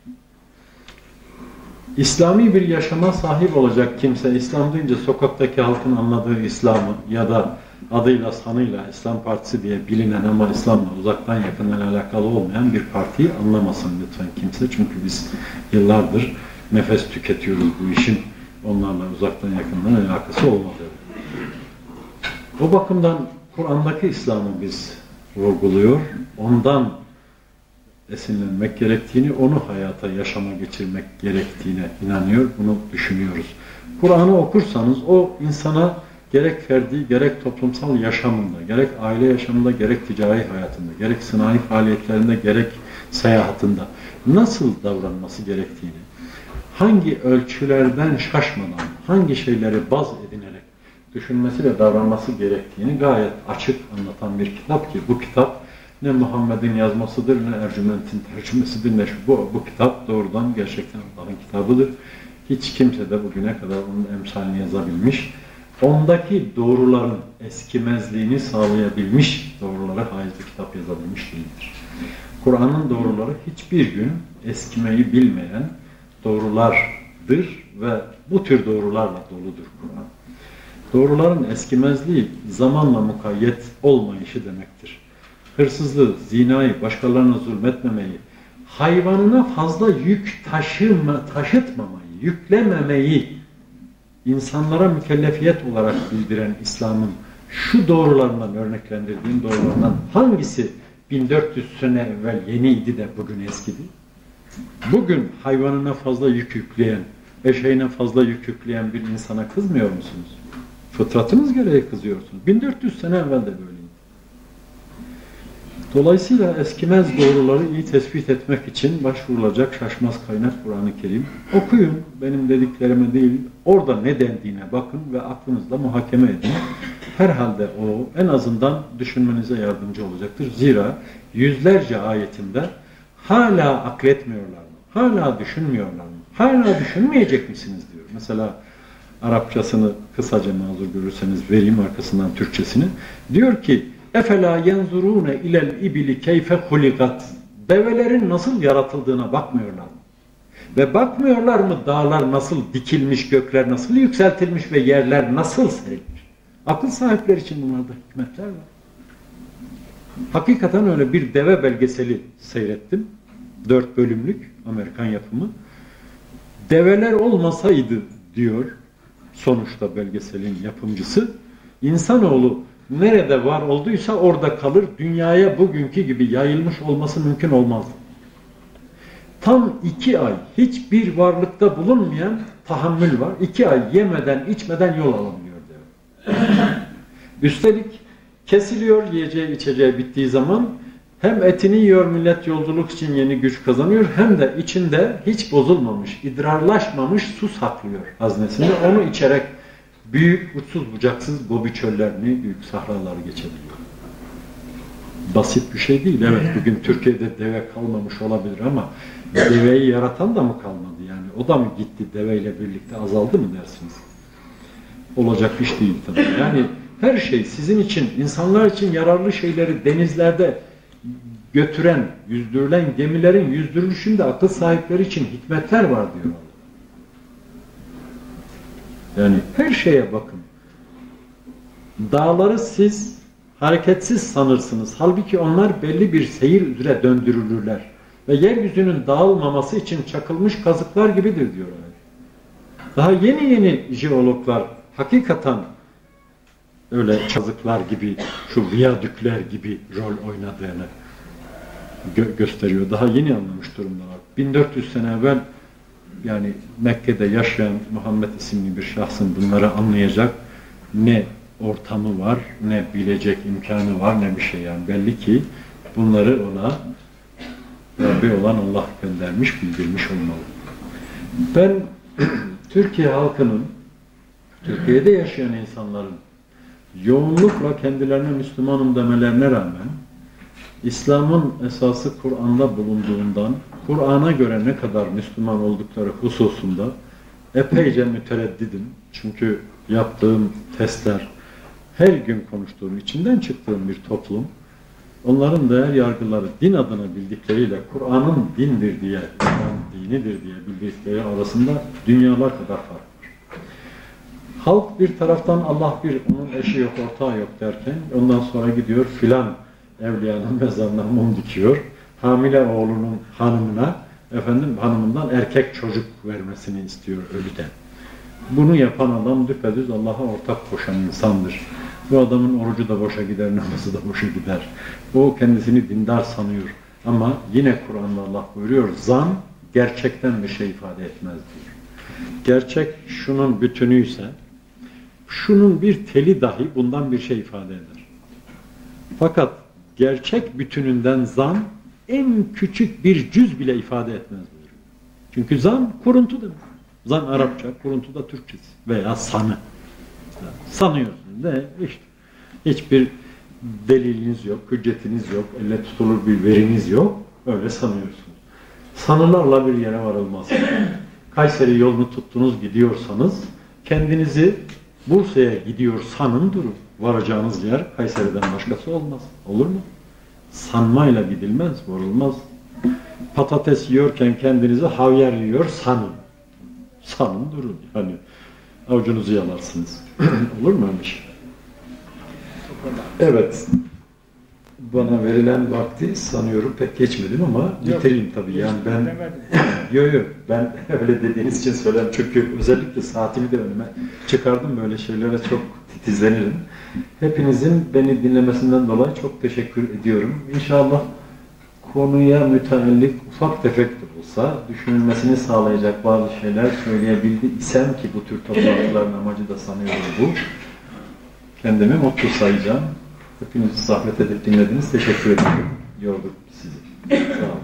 İslami bir yaşama sahip olacak kimse, İslam deyince sokaktaki halkın anladığı İslam'ı ya da adıyla sanıyla İslam Partisi diye bilinen ama İslam'la uzaktan yakından alakalı olmayan bir partiyi anlamasın lütfen kimse. Çünkü biz yıllardır nefes tüketiyoruz bu işin. Onlarla uzaktan yakından alakası olmadığı. O bakımdan Kur'an'daki İslam'ı biz vurguluyor. Ondan esinlenmek gerektiğini, onu hayata, yaşama geçirmek gerektiğine inanıyor. Bunu düşünüyoruz. Kur'an'ı okursanız o insana gerek ferdi, gerek toplumsal yaşamında, gerek aile yaşamında, gerek ticari hayatında, gerek sanayi faaliyetlerinde, gerek seyahatinde nasıl davranması gerektiğini, hangi ölçülerden şaşmadan, hangi şeyleri baz edinerek düşünmesi ve davranması gerektiğini gayet açık anlatan bir kitap ki bu kitap ne Muhammed'in yazmasıdır, ne Ercüment'in tercümesidir, ne bu kitap doğrudan gerçekten Allah'ın kitabıdır. Hiç kimse de bugüne kadar onun emsalini yazabilmiş, ondaki doğruların eskimezliğini sağlayabilmiş, doğrulara haiz bir kitap yazabilmiş değildir. Kur'an'ın doğruları hiçbir gün eskimeyi bilmeyen doğrulardır ve bu tür doğrularla doludur Kur'an. Doğruların eskimezliği zamanla mukayyet olmayışı demektir. Hırsızlığı, zinayı, başkalarına zulmetmemeyi, hayvanına fazla yük taşıtmamayı, yüklememeyi insanlara mükellefiyet olarak bildiren İslam'ın şu doğrularından örneklendirdiğim doğrulardan hangisi 1400 sene evvel yeniydi de bugün eskidi? Bugün hayvanına fazla yük yükleyen, eşeğine fazla yük yükleyen bir insana kızmıyor musunuz? Fıtratınız gereği kızıyorsunuz. 1400 sene evvel de böyleydi. Dolayısıyla eskimez doğruları iyi tespit etmek için başvurulacak şaşmaz kaynak Kur'an-ı Kerim. Okuyun, benim dediklerime değil, orada ne dendiğine bakın ve aklınızda muhakeme edin. Herhalde o en azından düşünmenize yardımcı olacaktır. Zira yüzlerce ayetinde hala akletmiyorlar mı? Hala düşünmüyorlar mı? Hala düşünmeyecek misiniz diyor. Mesela Arapçasını kısaca mazur görürseniz vereyim, arkasından Türkçesini. Diyor ki efela yenzurune ilel ibili keyfe hulikat. Develerin nasıl yaratıldığına bakmıyorlar. Ve bakmıyorlar mı dağlar nasıl dikilmiş, gökler nasıl yükseltilmiş ve yerler nasıl serilmiş. Akıl sahipleri için bunlarda hikmetler var. Hakikaten öyle bir deve belgeseli seyrettim. 4 bölümlük Amerikan yapımı. Develer olmasaydı diyor sonuçta belgeselin yapımcısı, insanoğlu nerede var olduysa orada kalır, dünyaya bugünkü gibi yayılmış olması mümkün olmazdı. Tam 2 ay hiçbir varlıkta bulunmayan tahammül var. 2 ay yemeden içmeden yol alamıyor diyor. Üstelik kesiliyor, yiyeceği içeceği bittiği zaman hem etini yiyor millet, yolculuk için yeni güç kazanıyor, hem de içinde hiç bozulmamış, idrarlaşmamış su saklıyor haznesinde. Onu içerek büyük, uçsuz bucaksız Gobi çöllerini, büyük sahraları geçebiliyor. Basit bir şey değil. Evet, bugün Türkiye'de deve kalmamış olabilir ama deveyi yaratan da mı kalmadı? Yani o da mı gitti, deveyle birlikte azaldı mı dersiniz? Olacak iş değil tabii. Yani her şey sizin için, insanlar için yararlı şeyleri denizlerde götüren, yüzdürülen gemilerin yüzdürülüşünde akıl sahipleri için hikmetler var diyor Allah. Yani her şeye bakın. Dağları siz hareketsiz sanırsınız. Halbuki onlar belli bir seyir üzere döndürülürler. Ve yeryüzünün dağılmaması için çakılmış kazıklar gibidir diyor. Daha yeni jeologlar hakikaten öyle kazıklar gibi, şu viyadükler gibi rol oynadığını gösteriyor. Daha yeni anlamış durumdalar. 1400 sene evvel yani Mekke'de yaşayan Muhammed isimli bir şahsın bunları anlayacak ne ortamı var, ne bilecek imkanı var, ne bir şey. Yani belli ki bunları ona Rabbi olan Allah göndermiş, bildirmiş olmalı. Ben Türkiye halkının, Türkiye'de yaşayan insanların yoğunlukla kendilerine Müslümanım demelerine rağmen İslam'ın esası Kur'an'da bulunduğundan, Kur'an'a göre ne kadar Müslüman oldukları hususunda epeyce mütereddidim. Çünkü yaptığım testler, her gün konuştuğum, içinden çıktığım bir toplum, onların değer yargıları din adına bildikleriyle Kur'an'ın dindir diye, Kur'an dinidir diye bildikleri arasında dünyalar kadar fark var. Halk bir taraftan Allah bir, onun eşi yok, ortağı yok derken ondan sonra gidiyor filan evliyanın mezarına mum dikiyor. Hamile oğlunun hanımından erkek çocuk vermesini istiyor ölüden. Bunu yapan adam düpedüz Allah'a ortak koşan insandır. Bu adamın orucu da boşa gider, namazı da boşa gider. O kendisini dindar sanıyor. Ama yine Kur'an'da Allah buyuruyor, zan gerçekten bir şey ifade etmez diyor. Gerçek şunun bütünüyse, şunun bir teli dahi bundan bir şey ifade eder. Fakat gerçek bütününden zan en küçük bir cüz bile ifade etmez diyor. Çünkü zan kuruntu demek. Zan Arapça, kuruntu da Türkçesi veya sanı. Sanıyorsunuz. Ne? İşte hiçbir deliliniz yok, hüccetiniz yok, elle tutulur bir veriniz yok. Öyle sanıyorsunuz. Sanılarla bir yere varılmaz. Kayseri yolunu tuttunuz gidiyorsanız kendinizi Bursa'ya gidiyor sanın durun. Varacağınız yer Kayseri'den başkası olmaz. Olur mu? Sanmayla gidilmez, varılmaz. Patates yiyorken kendinizi havyar yiyor sanın. Sanın durun. Yani avucunuzu yalarsınız. Olur mu öyle şey? Evet. Bana verilen vakti sanıyorum pek geçmedim ama bitireyim tabii. Yani ben ben öyle dediğiniz için söyleyeyim. Çünkü özellikle saatimi de önüme çıkardım. Böyle şeylere çok titizlenirim. Hepinizin beni dinlemesinden dolayı çok teşekkür ediyorum. İnşallah konuya müteallik ufak tefek de olsa düşünülmesini sağlayacak bazı şeyler söyleyebildiysem ki bu tür toplantıların amacı da sanıyorum bu. Kendimi mutlu sayacağım. Hepinizi zahmet edip dinlediniz. Teşekkür ederim. Yorduk sizi. Sağ olun.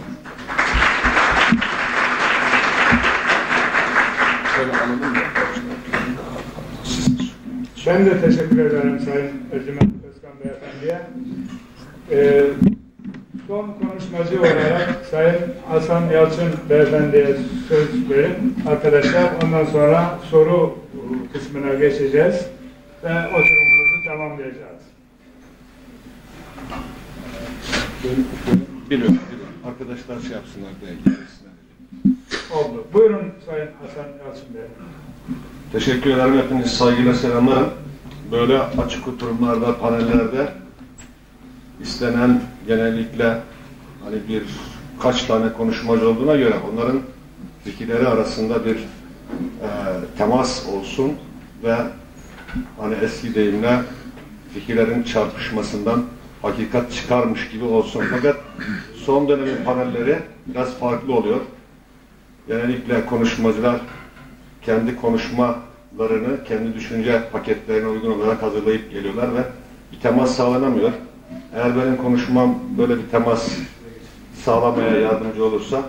Ben de teşekkür ederim Sayın Ercüment Özkan Beyefendiye. Son konuşmacı olarak Sayın Hasan Yalçın Beyefendi'ye söz verin arkadaşlar. Ondan sonra soru kısmına geçeceğiz ve oturumumuzu tamamlayacağız. Biliyorum. Arkadaşlar şey yapsınlar belki. Oldu. Buyurun Sayın Hasan Yalçın Bey. Teşekkür ederim. Hepiniz saygıyla selamlarım. Böyle açık oturumlarda, panellerde istenen genellikle hani birkaç tane konuşmacı olduğuna göre onların fikirleri arasında bir temas olsun ve hani eski deyimle fikirlerin çarpışmasından hakikat çıkarmış gibi olsun. Fakat son dönemin panelleri biraz farklı oluyor. Genellikle konuşmacılar kendi konuşmalarını, kendi düşünce paketlerine uygun olarak hazırlayıp geliyorlar ve bir temas sağlanamıyor. Eğer benim konuşmam böyle bir temas sağlamaya yardımcı olursa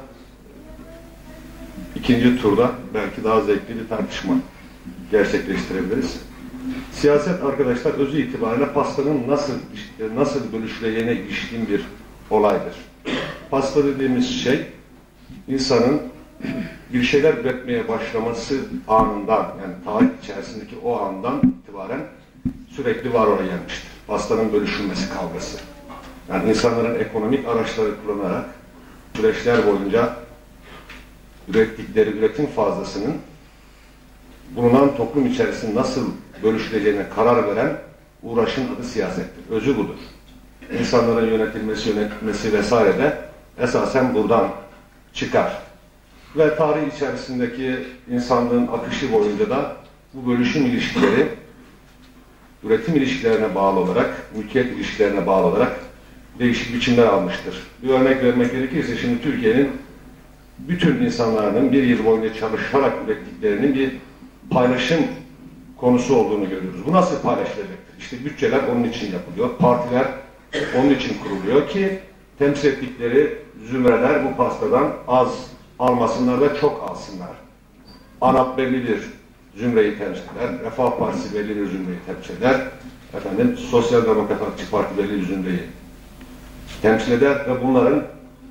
ikinci turda belki daha zevkli bir tartışma gerçekleştirebiliriz. Siyaset arkadaşlar özü itibariyle pastanın nasıl bölüşüleceğine ilişkin bir olaydır. Pasta dediğimiz şey insanın bir şeyler üretmeye başlaması anından, yani tarih içerisindeki o andan itibaren sürekli var ola gelmiştir. Pastanın bölüşülmesi kavgası. Yani insanların ekonomik araçları kullanarak süreçler boyunca ürettikleri üretim fazlasının bulunan toplum içerisinde nasıl bölüşüleceğine karar veren uğraşın adı siyasettir. Özü budur. İnsanların yönetilmesi vesaire de esasen buradan çıkar. Ve tarih içerisindeki insanlığın akışı boyunca da bu bölüşüm ilişkileri üretim ilişkilerine bağlı olarak, mülkiyet ilişkilerine bağlı olarak değişik biçimler almıştır. Bir örnek vermek gerekirse şimdi Türkiye'nin bütün insanların bir yıl boyunca çalışarak ürettiklerinin bir paylaşım konusu olduğunu görüyoruz. Bu nasıl paylaşılacaktır? İşte bütçeler onun için yapılıyor, partiler onun için kuruluyor ki temsil ettikleri zümreler bu pastadan az almasınlar ve çok alsınlar. ANAP belli bir zümreyi temsil eder, Refah Partisi belli bir zümreyi temsil eder, Sosyal Demokratçı Parti belli bir zümreyi temsil eder ve bunların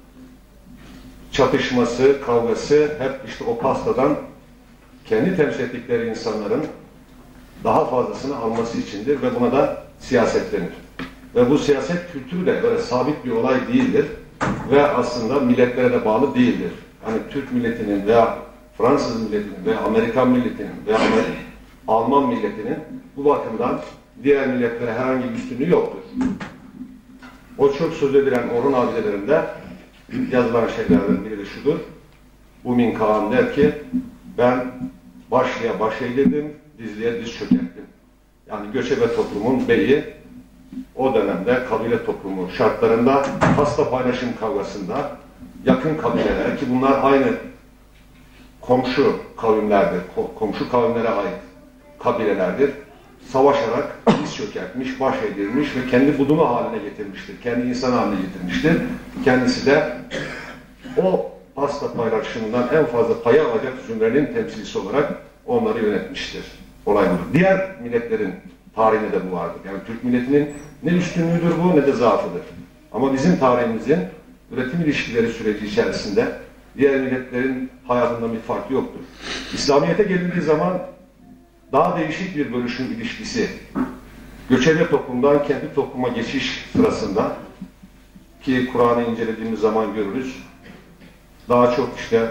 çatışması, kavgası hep işte o pastadan kendi temsil ettikleri insanların daha fazlasını alması içindir ve buna da siyaset denir. Ve bu siyaset kültürü de böyle sabit bir olay değildir ve aslında milletlere de bağlı değildir. Yani Türk milletinin veya Fransız milletinin veya Amerikan milletinin veya Alman milletinin bu bakımdan diğer milletlere herhangi bir üstünlüğü yoktur. O çok söz edilen Orhun abidelerinde yazılan şeylerden biri de şudur. Umin Kağan der ki ben başlıya baş eğdirdim, dizliye diz çökerttim. Yani göçebe toplumun beyi o dönemde kabile toplumu şartlarında pasta paylaşım kavgasında yakın kabileler ki bunlar aynı komşu kavimlerdir, komşu kavimlere ait kabilelerdir. Savaşarak diz çökertmiş, baş eğdirmiş ve kendi budunu haline getirmiştir. Kendi insan haline getirmiştir. Kendisi de o pasta paylaşımından en fazla payı alacak zümrenin temsilcisi olarak onları yönetmiştir. Olay budur. Diğer milletlerin tarihinde de bu vardır. Yani Türk milletinin ne üstünlüğüdür bu ne de zaafıdır. Ama bizim tarihimizin üretim ilişkileri süreci içerisinde diğer milletlerin hayatında bir fark yoktur. İslamiyet'e gelindiği zaman daha değişik bir bölüşüm ilişkisi göçebe toplumdan kendi topluma geçiş sırasında ki Kur'an'ı incelediğimiz zaman görürüz. Daha çok işte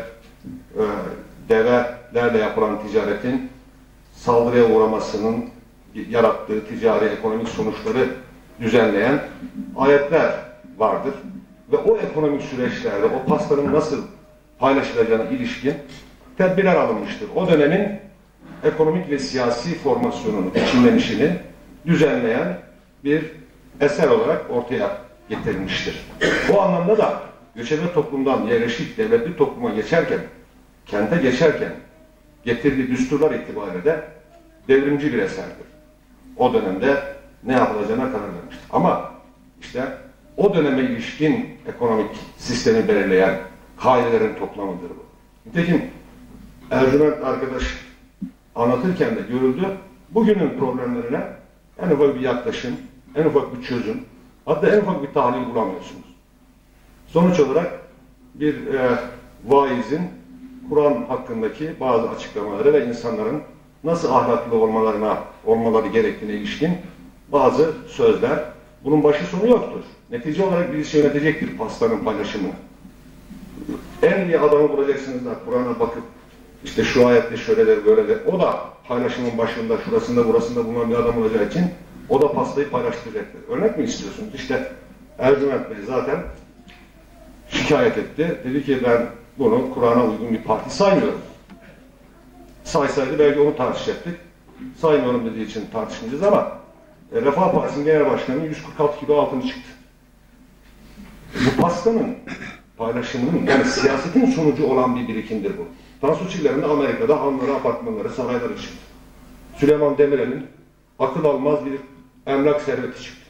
develerle yapılan ticaretin saldırıya uğramasının yarattığı ticari ekonomik sonuçları düzenleyen ayetler vardır. Ve o ekonomik süreçlerde o pastanın nasıl paylaşılacağına ilişkin tedbirler alınmıştır. O dönemin ekonomik ve siyasi formasyonunu, biçimlenişini düzenleyen bir eser olarak ortaya getirilmiştir. O anlamda da göçebe toplumdan yerleşik devletli topluma geçerken, kente geçerken getirdiği düsturlar itibariyle de devrimci bir eserdir. O dönemde ne yapılacağına karar vermiştir. Ama işte o döneme ilişkin ekonomik sistemi belirleyen kaidelerin toplamıdır bu. Nitekim Ercüment arkadaş anlatırken de görüldü, bugünün problemlerine en ufak bir yaklaşım, en ufak bir çözüm, hatta en ufak bir tahlil bulamıyorsunuz. Sonuç olarak bir vaizin Kur'an hakkındaki bazı açıklamaları ve insanların nasıl ahlaklı olmaları gerektiğine ilişkin bazı sözler. Bunun başı sonu yoktur. Netice olarak birisi yönetecektir pastanın paylaşımını. En iyi adamı bulacaksınız da Kur'an'a bakıp işte şu ayette şöyledir böyledir. O da paylaşımın başında, şurasında, burasında bulunan bir adam olacağı için o da pastayı paylaştıracaktır. Örnek mi istiyorsunuz? İşte Ercüment Bey zaten şikayet etti. Dedi ki ben bunu Kur'an'a uygun bir parti saymıyorum. Saysaydı belki onu tartışacaktık. Saymıyorum dediği için tartışmayacağız ama Refah Partisi'nin genel başkanı 146 kilo altını çıktı. Bu pastanın paylaşımının, yani siyasetin sonucu olan bir birikimdir bu. Tansu Çiller'in de Amerika'da hanları, apartmanları, sarayları çıktı. Süleyman Demirel'in akıl almaz bir emlak serveti çıktı.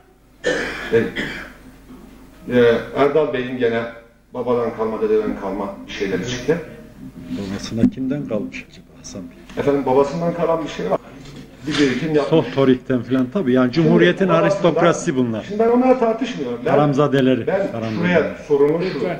Erdal Bey'in gene babadan kalma, dededen kalma bir şeyleri çıktı. Babasına kimden kalmış acaba Hasan Bey? Efendim babasından kalan bir şey var. Bir birikim yapmış. Sohtorik'ten falan tabii. Yani Cumhuriyet'in aristokrasi bunlar. Şimdi ben onları tartışmıyorum. Haramzadeleri. Ben şuraya sorunu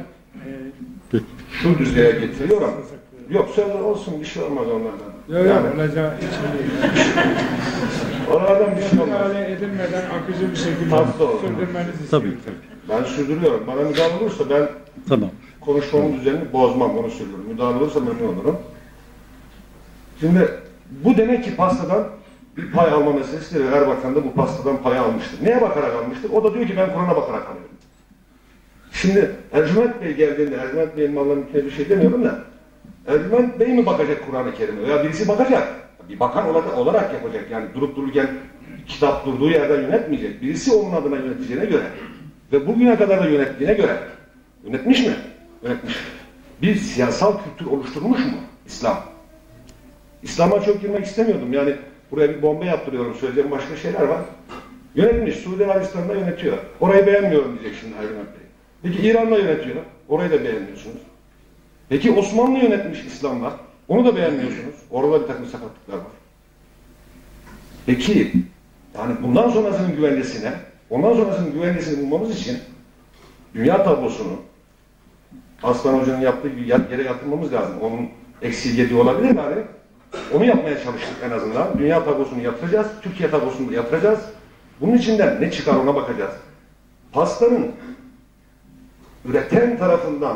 şu düzeye getiriyorum. Yok söz olsun bir şey olmaz onlardan. Yok yani, olacağı için değil. Oralardan bir şey olmaz. Müdahale edilmeden akıcı bir şekilde sürdürmenizi istiyorum. Tabii. Ben sürdürüyorum. Bana müdahale olursa ben konuşmamın düzenini bozmam, onu söylüyorum. Müdahale olursa memnun olurum. Şimdi bu demek ki pastadan bir pay alma meselesidir. Erbakan da bu pastadan pay almıştır. Neye bakarak almıştır? O da diyor ki ben Kur'an'a bakarak alıyorum. Şimdi Ercüment Bey geldiğinde, Ercüment Bey'in mallarının bir şey demiyorum da, Ercüment Bey mi bakacak Kur'an-ı Kerim'e? Veya birisi bakacak. Bir bakan olarak yapacak. Yani durup dururken kitap durduğu yerden yönetmeyecek. Birisi onun adına yöneteceğine göre ve bugüne kadar da yönettiğine göre, yönetmiş mi? Yönetmiş. Bir siyasal kültür oluşturmuş mu İslam? İslam'a çok girmek istemiyordum. Yani buraya bir bomba yaptırıyorum. Söyleyeceğim başka şeyler var. Yönetmiş. Suudi Arabistan'da yönetiyor. Orayı beğenmiyorum diyecek şimdi Ercüment Bey. Peki İran'da yönetiyor. Orayı da beğenmiyorsunuz. Peki Osmanlı yönetmiş İslam'la. Onu da beğenmiyorsunuz. Orada bir takım sakatlıklar var. Peki yani bundan sonrasının güvencesini bulmamız için dünya tablosunu Aslan Hoca'nın yaptığı gibi yere yatırmamız lazım. Onun eksiği yediği olabilir mi abi? Onu yapmaya çalıştık en azından. Dünya tablosunu yatıracağız. Türkiye tablosunu da yatıracağız. Bunun içinden ne çıkar ona bakacağız. Pastanın üreten tarafından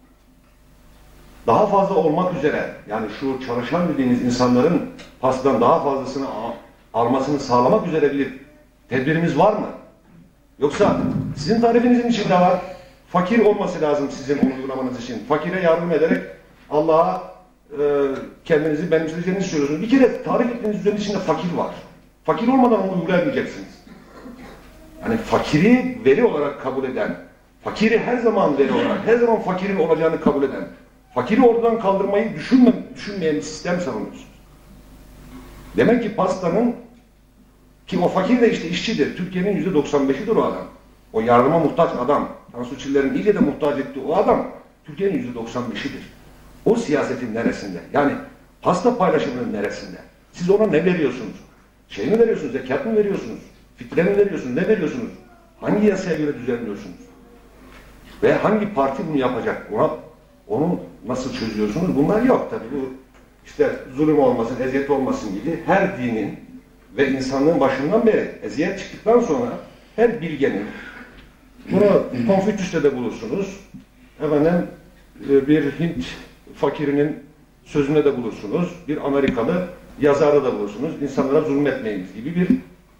daha fazla olmak üzere, yani şu çalışan dediğiniz insanların pastadan daha fazlasını almasını sağlamak üzere bir tedbirimiz var mı? Yoksa sizin tarifinizin içinde var. Fakir olması lazım sizin onu uygulamanız için. Fakire yardım ederek Allah'a kendinizi benimseyeceğinizi söylüyorsunuz. Bir kere tarif ettiğiniz düzenin içinde fakir var. Fakir olmadan onu uygulayamayacaksınız. Yani fakiri veri olarak kabul eden, fakiri her zaman veri olarak, her zaman fakirin olacağını kabul eden, fakiri oradan kaldırmayı düşünmeyen bir sistem savunuyorsunuz. Demek ki pastanın, ki o fakir de işte işçidir. Türkiye'nin %95'idir o adam. O yardıma muhtaç adam. Tansu Çiller'in iyice de muhtaç ettiği o adam Türkiye'nin %95'idir. O siyasetin neresinde? Yani pasta paylaşımının neresinde? Siz ona ne veriyorsunuz? Şey mi veriyorsunuz? Zekat mı veriyorsunuz? Fitre mi veriyorsunuz? Ne veriyorsunuz? Hangi yasaya göre düzenliyorsunuz? Ve hangi parti bunu yapacak? Onu nasıl çözüyorsunuz? Bunlar yok tabii. Bu işte zulüm olmasın, eziyet olmasın gibi her dinin ve insanlığın başından beri eziyet çıktıktan sonra her bilgenin, bunu Konfüçyüs'te de bulursunuz. Efendim bir Hint fakirinin sözünde de bulursunuz. Bir Amerikalı yazarda da bulursunuz. İnsanlara zulmetmeyiniz gibi bir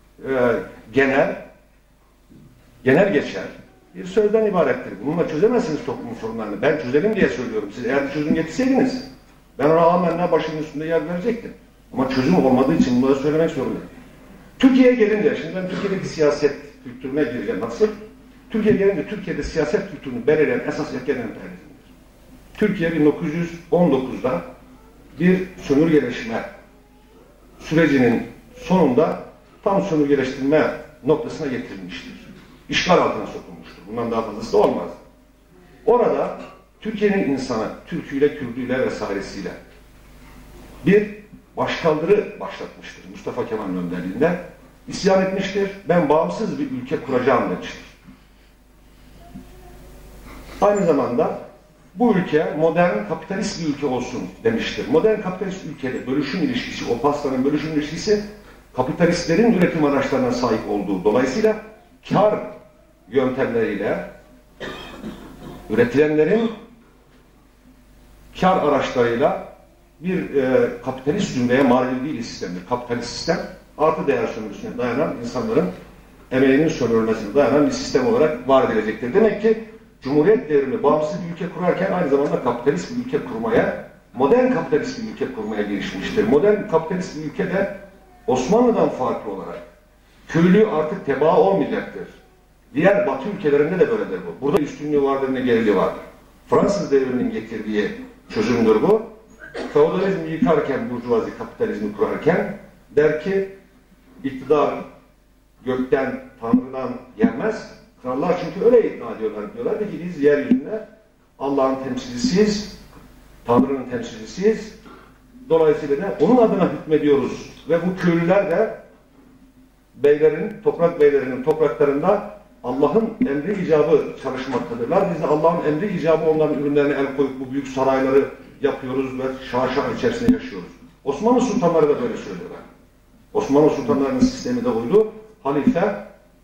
genel geçer bir sözden ibarettir. Bununla çözemezsiniz toplumun sorunlarını. Ben çözelim diye söylüyorum. Siz eğer bir çözüm getirseydiniz ben ona amenna başımın üstünde yer verecektim. Ama çözüm olmadığı için bunları söylemek zorundayım. Türkiye'ye gelince, şimdi ben Türkiye'deki siyaset kültürüne gireceğim. Nasıl? Türkiye'ye gelince Türkiye'de siyaset kültürünü belirleyen esas etken emperyalizmdir. Türkiye 1919'da bir sömürgeleşme sürecinin sonunda tam sömürgeleştirme noktasına getirilmiştir. İşgal altına sokulmuştur. Bundan daha fazlası da olmaz. Orada Türkiye'nin insanı, Türküyle, Kürdüyle vesairesiyle bir başkaldırı başlatmıştır. Mustafa Kemal'in önderliğinde isyan etmiştir. Ben bağımsız bir ülke kuracağım demiştir. Aynı zamanda bu ülke modern kapitalist bir ülke olsun demiştir. Modern kapitalist ülkede bölüşüm ilişkisi, o pastanın bölüşüm ilişkisi kapitalistlerin üretim araçlarına sahip olduğu dolayısıyla kar yöntemleriyle üretilenlerin kar araçlarıyla bir kapitalist zümreye mal edildiği bir sistemdir. Kapitalist sistem artı değer sömürüsüne dayanan insanların emeğinin sömürülmesine dayanan bir sistem olarak var edilecektir. Demek ki Cumhuriyet devrimi bağımsız bir ülke kurarken aynı zamanda kapitalist bir ülke kurmaya, modern kapitalist bir ülke kurmaya girişmiştir. Modern kapitalist bir ülkede Osmanlı'dan farklı olarak köylü artık tebaa olmayacaktır. Diğer Batı ülkelerinde de böyledir bu. Burada üstünlüğü vardır, ne geriliği vardır. Fransız devriminin getirdiği çözümdür bu. Feodalizmi yıkarken, burjuvazi kapitalizmi kurarken der ki iktidar gökten, Tanrı'dan gelmez. Krallar çünkü öyle iddia ediyorlar. Diyorlar ki biz yeryüzünde Allah'ın temsilcisiyiz, Tanrı'nın temsilcisiyiz. Dolayısıyla da onun adına hükmediyoruz. Ve bu köylüler de toprak beylerinin topraklarında Allah'ın emri icabı çalışmaktadırlar. Biz de Allah'ın emri icabı onların ürünlerine el koyup bu büyük sarayları yapıyoruz ve şaşa içerisinde yaşıyoruz. Osmanlı sultanları da böyle söylüyorlar. Osmanlı sultanlarının sistemi de oydu. Halife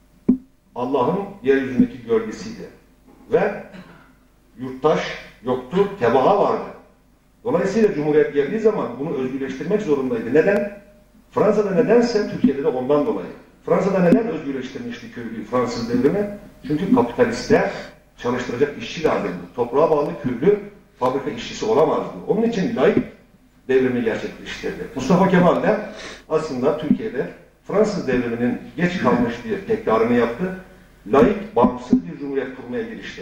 Allah'ın yeryüzündeki gölgesiydi. Ve yurttaş yoktu, tebaa vardı. Dolayısıyla Cumhuriyet geldiği zaman bunu özgürleştirmek zorundaydı. Neden? Fransa'da nedense, Türkiye'de de ondan dolayı. Fransa'da neden özgürleştirmişti köylüyü Fransız devrimi? Çünkü kapitalistler çalıştıracak işçi lazımdı. Toprağa bağlı köylü fabrika işçisi olamazdı. Onun için laik devrimi gerçekleştirdi. Mustafa Kemal de aslında Türkiye'de Fransız devriminin geç kalmış bir tekrarını yaptı. Laik, bağımsız bir cumhuriyet kurmaya girişti.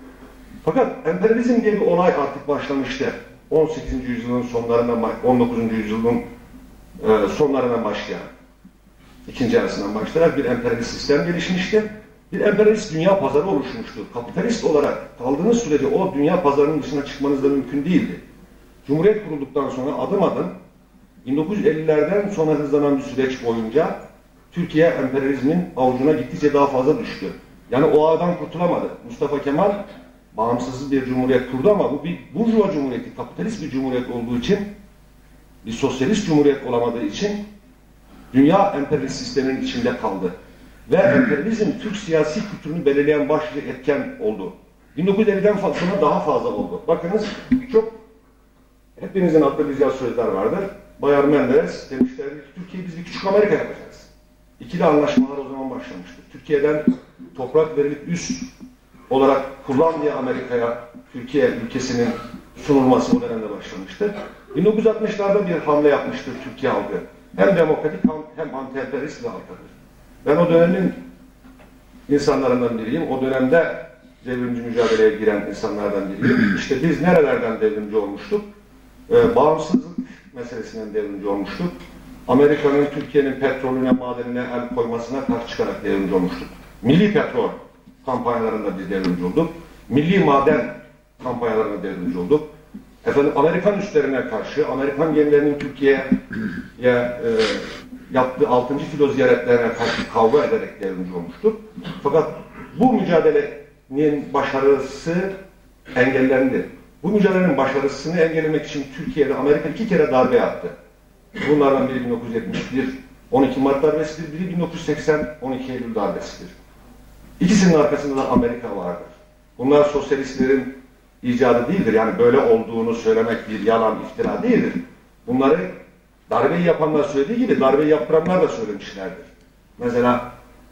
Fakat emperyalizm diye bir olay artık başlamıştı. 18. yüzyılın sonlarından, 19. yüzyılın sonlarından başlayan, ikinci yarısından başlayarak bir emperyalist sistem gelişmişti. Bir emperyalist dünya pazarı oluşmuştu. Kapitalist olarak kaldığınız sürece o dünya pazarının dışına çıkmanız da mümkün değildi. Cumhuriyet kurulduktan sonra adım adım 1950'lerden sonra hızlanan bir süreç boyunca Türkiye emperyalizmin avucuna gittikçe daha fazla düştü. Yani o ağdan kurtulamadı. Mustafa Kemal bağımsız bir cumhuriyet kurdu ama bu bir burjuva cumhuriyeti, kapitalist bir cumhuriyet olduğu için, bir sosyalist cumhuriyet olamadığı için dünya emperyalist sisteminin içinde kaldı. Ve emperyalizm Türk siyasi kültürünü belirleyen başlıca etken oldu. 1950'den sonra daha fazla oldu. Bakınız çok hepinizin hatırlayacağı sözler vardır. Bayar Menderes demişlerdi ki Türkiye'yi biz bir küçük Amerika yapacağız. İkili anlaşmalar o zaman başlamıştır. Türkiye'den toprak verilip üst olarak kullan diye Amerika'ya Türkiye ülkesinin sunulması o dönemde başlamıştır. 1960'larda bir hamle yapmıştır Türkiye halkı. Hem demokratik hem anti-emperyalist bir halkadır. Ben o dönemin insanlarından biriyim. O dönemde devrimci mücadeleye giren insanlardan biriyim. İşte biz nerelerden devrimci olmuştuk? Bağımsızlık meselesinden devrimci olmuştuk. Amerika'nın Türkiye'nin petrolüne, madenine el koymasına karşı çıkarak devrimci olmuştuk. Milli petrol kampanyalarında biz devrimci olduk. Milli maden kampanyalarında devrimci olduk. Efendim Amerikan üslerine karşı, Amerikan gemilerinin Türkiye'ye yaptığı 6. filo ziyaretlerine karşı kavga ederek devrimci olmuştuk. Fakat bu mücadelenin başarısı engellendi. Bu mücadelenin başarısını engellemek için Türkiye'de Amerika 2 kere darbe yaptı. Bunlardan biri 1971 12 Mart darbesidir, biri 1980 12 Eylül darbesidir. İkisinin arkasında da Amerika vardır. Bunlar sosyalistlerin icadı değildir. Yani böyle olduğunu söylemek bir yalan, iftira değildir. Bunları darbeyi yapanlar söylediği gibi darbeyi yaptıranlar da söylemişlerdir. Mesela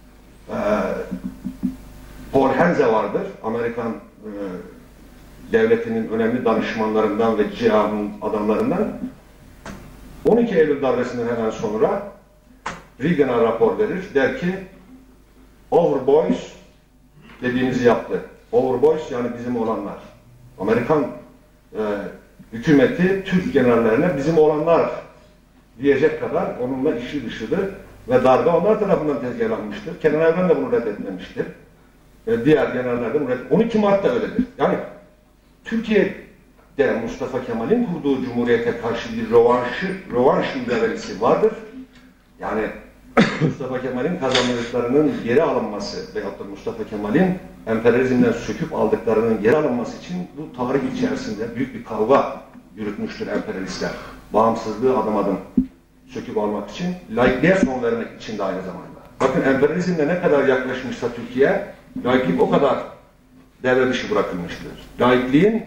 Paul Henze vardır. Amerikan devletinin önemli danışmanlarından ve CİA'nın adamlarından. 12 Eylül darbesinden hemen sonra Reagan'a rapor verir. Der ki Our boys dediğimizi yaptı. Our boys yani bizim olanlar. Amerikan hükümeti Türk generallerine bizim olanlar diyecek kadar onunla işi dışıdır ve darbe onlar tarafından tezgahlanmıştır. Kenan Evren de bunu reddetmemiştir. Diğer generaller de bunu reddetmemiştir. 12 Mart'ta öyledir. Yani Türkiye'de Mustafa Kemal'in kurduğu cumhuriyete karşı bir rövanş mücadelesi vardır. Yani Mustafa Kemal'in kazandıklarının geri alınması veyahut da Mustafa Kemal'in emperyalizmden söküp aldıklarının geri alınması için bu tarih içerisinde büyük bir kavga yürütmüştür emperyalistler. Bağımsızlığı adım adım söküp almak için, laikliğe son vermek için de aynı zamanda. Bakın emperyalizmle ne kadar yaklaşmışsa Türkiye, laiklik o kadar devre dışı bırakılmıştır. Laikliğin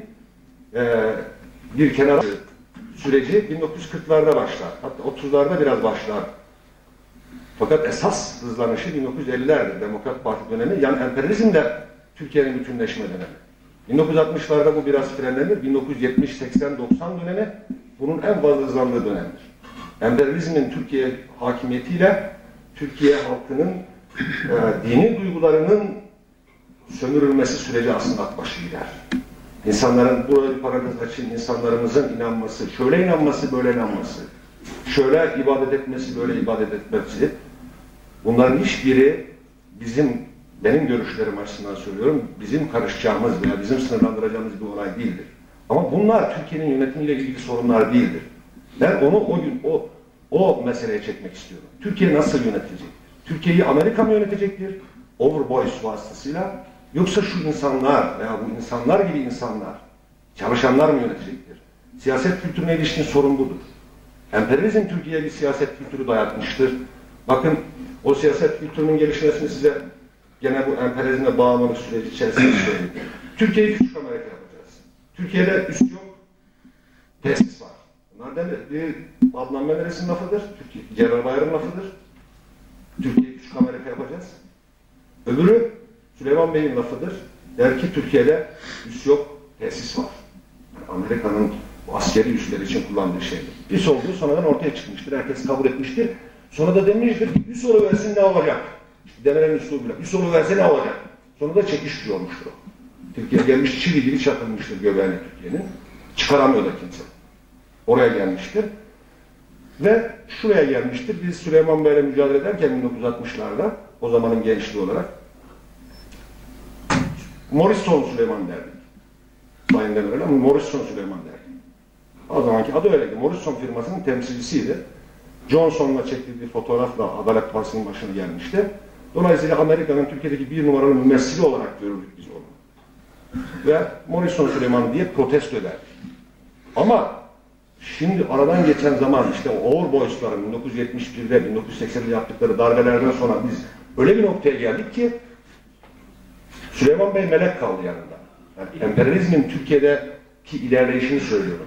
bir kenara süreci 1940'larda başlar. Hatta 30'larda biraz başlar. Fakat esas hızlanışı 1950'lerdir. Demokrat Parti dönemi, yani emperyalizmle Türkiye'nin bütünleşme dönemi. 1960'larda bu biraz frenlenir. 1970, 80, 90 dönemi bunun en fazla hızlandığı dönemdir. Emperyalizmin Türkiye hakimiyetiyle Türkiye halkının dini duygularının sömürülmesi süreci aslında akbaşı gider. İnsanların, burada bir parantez açayım, insanlarımızın inanması, şöyle inanması, böyle inanması, şöyle ibadet etmesi, böyle ibadet etmesi, bunların hiçbiri benim görüşlerim açısından söylüyorum, bizim karışacağımız veya bizim sınırlandıracağımız bir olay değildir. Ama bunlar Türkiye'nin yönetimiyle ilgili sorunlar değildir. Ben onu o meseleye çekmek istiyorum. Türkiye nasıl yönetilecektir? Türkiye'yi Amerika mı yönetecektir? Overboys vasıtasıyla, yoksa şu insanlar veya bu insanlar gibi insanlar, çalışanlar mı yönetecektir? Siyaset kültürüne ilişkin sorun budur. Emperyalizm Türkiye'ye bir siyaset kültürü dayatmıştır. Bakın o siyaset kültürünün gelişmesini size gene bu emperyalizme bağımlılık süreci içerisinde söyleyeyim. Türkiye'yi küçük Amerika yapacağız. Türkiye'de üst yok, tesis var. Bunlar bir Adnan Menderes'in lafıdır, Celal Bayar'ın lafıdır. Türkiye'yi küçük Amerika yapacağız. Öbürü Süleyman Bey'in lafıdır. Der ki Türkiye'de üs yok, tesis var. Yani Amerika'nın askeri üsleri için kullandığı şeydir. Üs olduğu sonradan ortaya çıkmıştır. Herkes kabul etmiştir. Sonra da demiştir ki üs oluversin ne olacak? İşte demelerin üslubuyla. Üs oluverse ne olacak? Sonra da çekiş olmuştur o. Türkiye gelmiş çivi gibi çakılmıştır göbeğine Türkiye'nin. Çıkaramıyor da kimse. Oraya gelmiştir. Ve şuraya gelmiştir. Biz Süleyman Bey'le mücadele ederken 1960'larda, o zamanın gençliği olarak, Morrison Süleyman derdik. Sayın Demirel ama Morrison Süleyman derdik. O zamanki adı öyleydi. Morrison firmasının temsilcisiydi. Johnson'la çektiği bir fotoğrafla Adalet Partisi'nin başına gelmişti. Dolayısıyla Amerika'nın Türkiye'deki bir numaralı mümessili olarak görürdük biz onu. Ve Morrison Süleyman diye protesto ederdik. Ama şimdi aradan geçen zaman işte o Overboys'ların 1971'de, 1980'de yaptıkları darbelerden sonra biz öyle bir noktaya geldik ki Süleyman Bey melek kaldı yanında. Yani emperyalizmin Türkiye'deki ilerleyişini söylüyorum.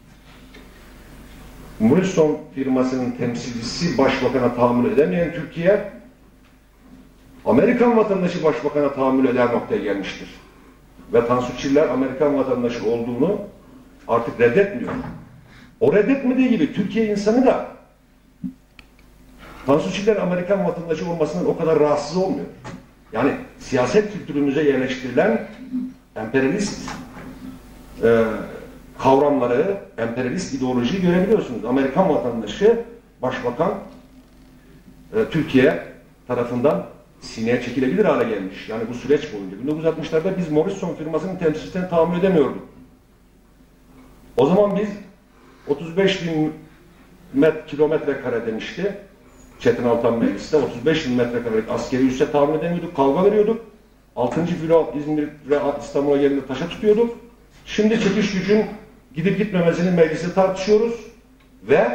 Morrison firmasının temsilcisi başbakana tahammül edemeyen Türkiye, Amerikan vatandaşı başbakana tahammül eder noktaya gelmiştir. Ve Tansu Çiller Amerikan vatandaşı olduğunu artık reddetmiyor. O reddetmediği gibi Türkiye insanı da Tansu Çiller Amerikan vatandaşı olmasından o kadar rahatsız olmuyor. Yani siyaset kültürümüze yerleştirilen emperyalist kavramları, emperyalist ideolojiyi görebiliyorsunuz. Amerikan vatandaşı, başbakan Türkiye tarafından sineye çekilebilir hale gelmiş. Yani bu süreç boyunca. 1960'larda biz Morrison firmasının temsilcisine tahammül edemiyorduk. O zaman biz 35.000 kilometre kare demişti Çetin Altan Meclis'te. 35.000 metrekarelik askeri üsse tahammül edemiyorduk, kavga veriyorduk. 6. filo İzmir ve İstanbul'a geldiğinde taşa tutuyorduk. Şimdi çekiş gücün gidip gitmemesini mecliste tartışıyoruz ve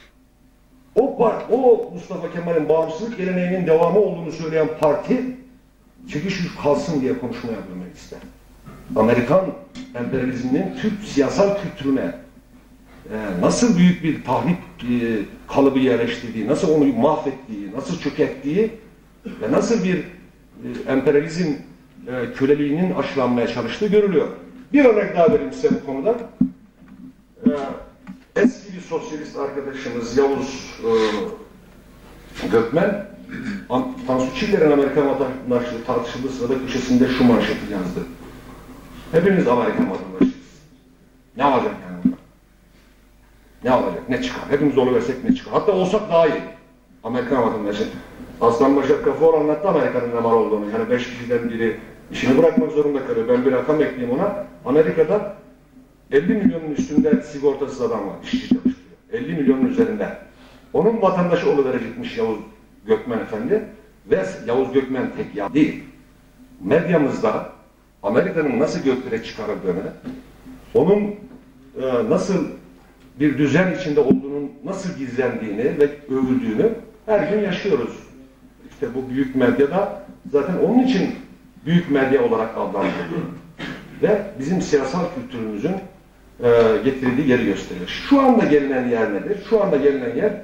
o Mustafa Kemal'in bağımsızlık geleneğinin devamı olduğunu söyleyen parti çekiş güç kalsın diye konuşma yapıyor mecliste. Amerikan emperyalizminin Türk siyasal kültürüne nasıl büyük bir tahrip kalıbı yerleştirdiği, nasıl onu mahvettiği, nasıl çökerttiği ve nasıl bir emperyalizm köleliğinin aşılanmaya çalıştığı görülüyor. Bir örnek daha vereyim size bu konuda. Eski bir sosyalist arkadaşımız Yavuz Gökmen, Tansu Çiller'in Amerikan vatandaşlığı tartışıldığı sırada köşesinde şu manşeti yazdı. Hepimiz Amerikan vatandaşıyız. Ne olacak yani bunlar? Ne olacak? Ne çıkar? Hepimiz oluversek ne çıkar? Hatta olsak daha iyi. Amerikan vatandaşı. Aslan Başak Kafor anlattı Amerika'nın ne mal olduğunu. Yani 5 kişiden biri işini bırakmak zorunda kalıyor. Ben bir rakam ekleyeyim ona. Amerika'da 50 milyonun üstünde sigortasız adam var. İşçi çalıştırıyor. 50 milyonun üzerinde. Onun vatandaşı oluverecekmiş Yavuz Gökmen Efendi ve Yavuz Gökmen tek ya değil. Medyamızda Amerika'nın nasıl göklere çıkarıldığını, onun nasıl bir düzen içinde olduğunun nasıl gizlendiğini ve övüldüğünü her gün yaşıyoruz. İşte bu büyük medyada zaten onun için büyük medya olarak adlandırılıyor. Ve bizim siyasal kültürümüzün getirdiği yeri gösterir. Şu anda gelinen yer nedir? Şu anda gelinen yer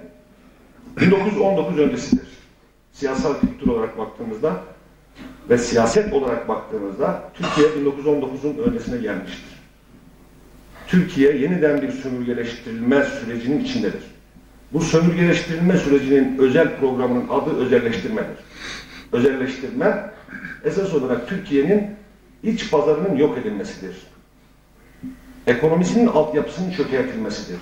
1919 öncesidir. Siyasal kültür olarak baktığımızda ve siyaset olarak baktığımızda Türkiye 1919'un öncesine gelmiştir. Türkiye yeniden bir sömürgeleştirilme sürecinin içindedir. Bu sömürgeleştirilme sürecinin özel programının adı özelleştirmedir. Özelleştirme esas olarak Türkiye'nin iç pazarının yok edilmesidir. Ekonomisinin altyapısının çökertilmesidir.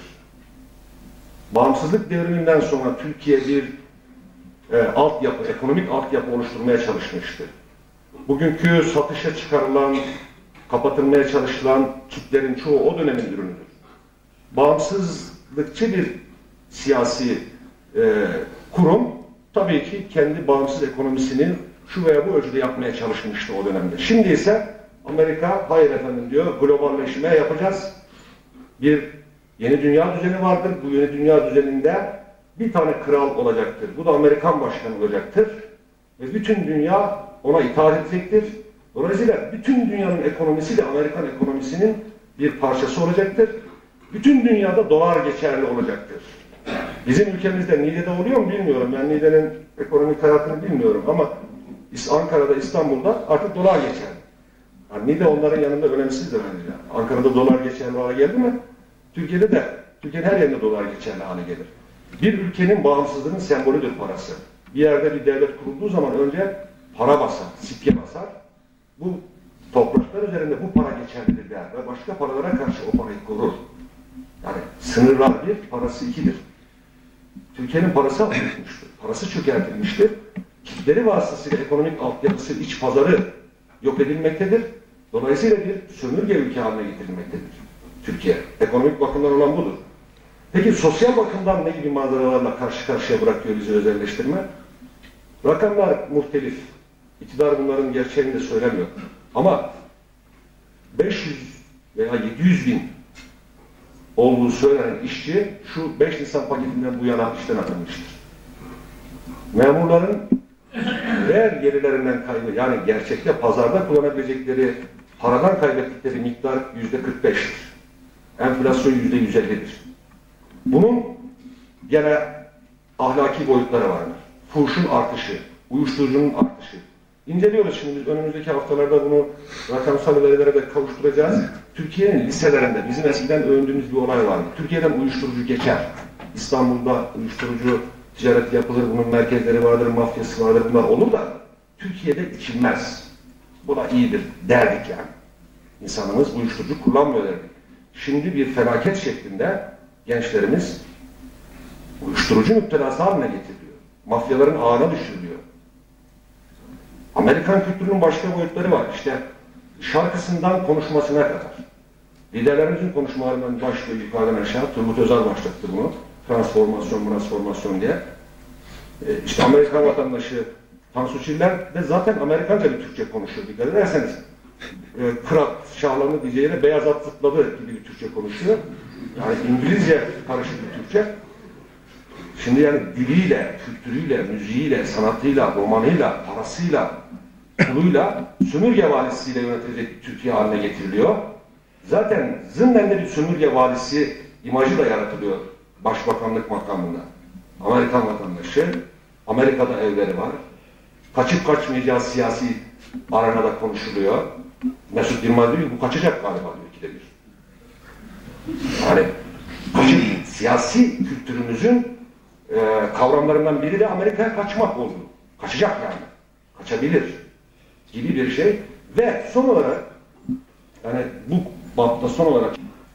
Bağımsızlık devriminden sonra Türkiye bir altyapı, ekonomik altyapı oluşturmaya çalışmıştır. Bugünkü satışa çıkarılan, kapatılmaya çalışılan kitlerin çoğu o dönemin ürünüdür. Bağımsızlıkçı bir siyasi kurum tabii ki kendi bağımsız ekonomisini şu veya bu ölçüde yapmaya çalışmıştı o dönemde. Şimdi ise Amerika hayır efendim diyor, globalleşme yapacağız. Bir yeni dünya düzeni vardır. Bu yeni dünya düzeninde bir tane kral olacaktır. Bu da Amerikan başkanı olacaktır. Ve bütün dünya ona itaat edecektir. Dolayısıyla bütün dünyanın ekonomisi de Amerikan ekonomisinin bir parçası olacaktır. Bütün dünyada dolar geçerli olacaktır. Bizim ülkemizde Niğde'de oluyor mu bilmiyorum. Ben Niğde'nin ekonomik hayatını bilmiyorum ama Ankara'da, İstanbul'da artık dolar geçerli. Yani Niğde onların yanında önemsizdir bence. Ankara'da dolar geçerli hale geldi mi? Türkiye'de de, Türkiye'nin her yerinde dolar geçerli hale gelir. Bir ülkenin bağımsızlığının sembolüdür parası. Bir yerde bir devlet kurulduğu zaman önce para basar, sikke basar. Bu topraklar üzerinde bu para geçerlidir der ve başka paralara karşı o parayı korur. Yani sınırlar bir, parası ikidir. Türkiye'nin parası atılmıştır, parası çökertilmiştir. Kitleri vasıtasıyla ekonomik altyapısı, iç pazarı yok edilmektedir. Dolayısıyla bir sömürge ülke haline getirilmektedir Türkiye. Ekonomik bakımdan olan budur. Peki sosyal bakımdan ne gibi manzaralarla karşı karşıya bırakıyor bizi özelleştirme? Rakamlar muhtelif. İktidar bunların gerçeğini de söylemiyor. Ama 500 veya 700 bin olduğu söylenen işçi şu 5 Nisan paketinden bu yana işten atılmıştır. Memurların reel gelirlerinden kaybı, yani gerçekte pazarda kullanabilecekleri paradan kaybettikleri miktar %45'tir. Enflasyon %150'dir. Bunun gene ahlaki boyutları vardır. Fuhuşun artışı, uyuşturucunun artışı. İnceliyoruz şimdi, biz önümüzdeki haftalarda bunu rakamsal verilere de kavuşturacağız. Türkiye'nin liselerinde bizim eskiden övündüğümüz bir olay vardı. Türkiye'den uyuşturucu geçer. İstanbul'da uyuşturucu ticareti yapılır, bunun merkezleri vardır, mafyası vardır, bunlar olur da Türkiye'de içilmez. Bu da iyidir derdik yani. İnsanımız uyuşturucu kullanmıyor derdik. Şimdi bir felaket şeklinde gençlerimiz uyuşturucu müptelası haline getiriliyor. Mafyaların ağına düşürülüyor. Amerikan kültürünün başka boyutları var. İşte şarkısından konuşmasına kadar. Liderlerimizin konuşmalarından başlıyor yukarıdan aşağı. Turgut Özal başlattı bunu. Transformasyon diye. İşte Amerikan vatandaşı Tansu Çiller de zaten Amerikanca bir Türkçe konuşuyor. Dikkat ederseniz. Kırat, şahlanı diyeceğine beyaz at zıpladı gibi bir Türkçe konuşuyor. Yani İngilizce karışık bir Türkçe. Şimdi yani diliyle, kültürüyle, müziğiyle, sanatıyla, romanıyla, parasıyla, puluyla, sömürge valisiyle yönetilecek bir Türkiye haline getiriliyor. Zaten zımnen de bir sömürge valisi imajı da yaratılıyor Başbakanlık makamında. Amerikan vatandaşı, Amerika'da evleri var. Kaçıp kaçmayacağı siyasi arenada konuşuluyor. Mesut Yılmaz diyor ki bu kaçacak galiba diyor ikide bir. Yani siyasi kültürümüzün kavramlarından biri de Amerika'ya kaçmak oldu. Kaçacak yani. Kaçabilir gibi bir şey. Ve son olarak yani bu bapta son olarak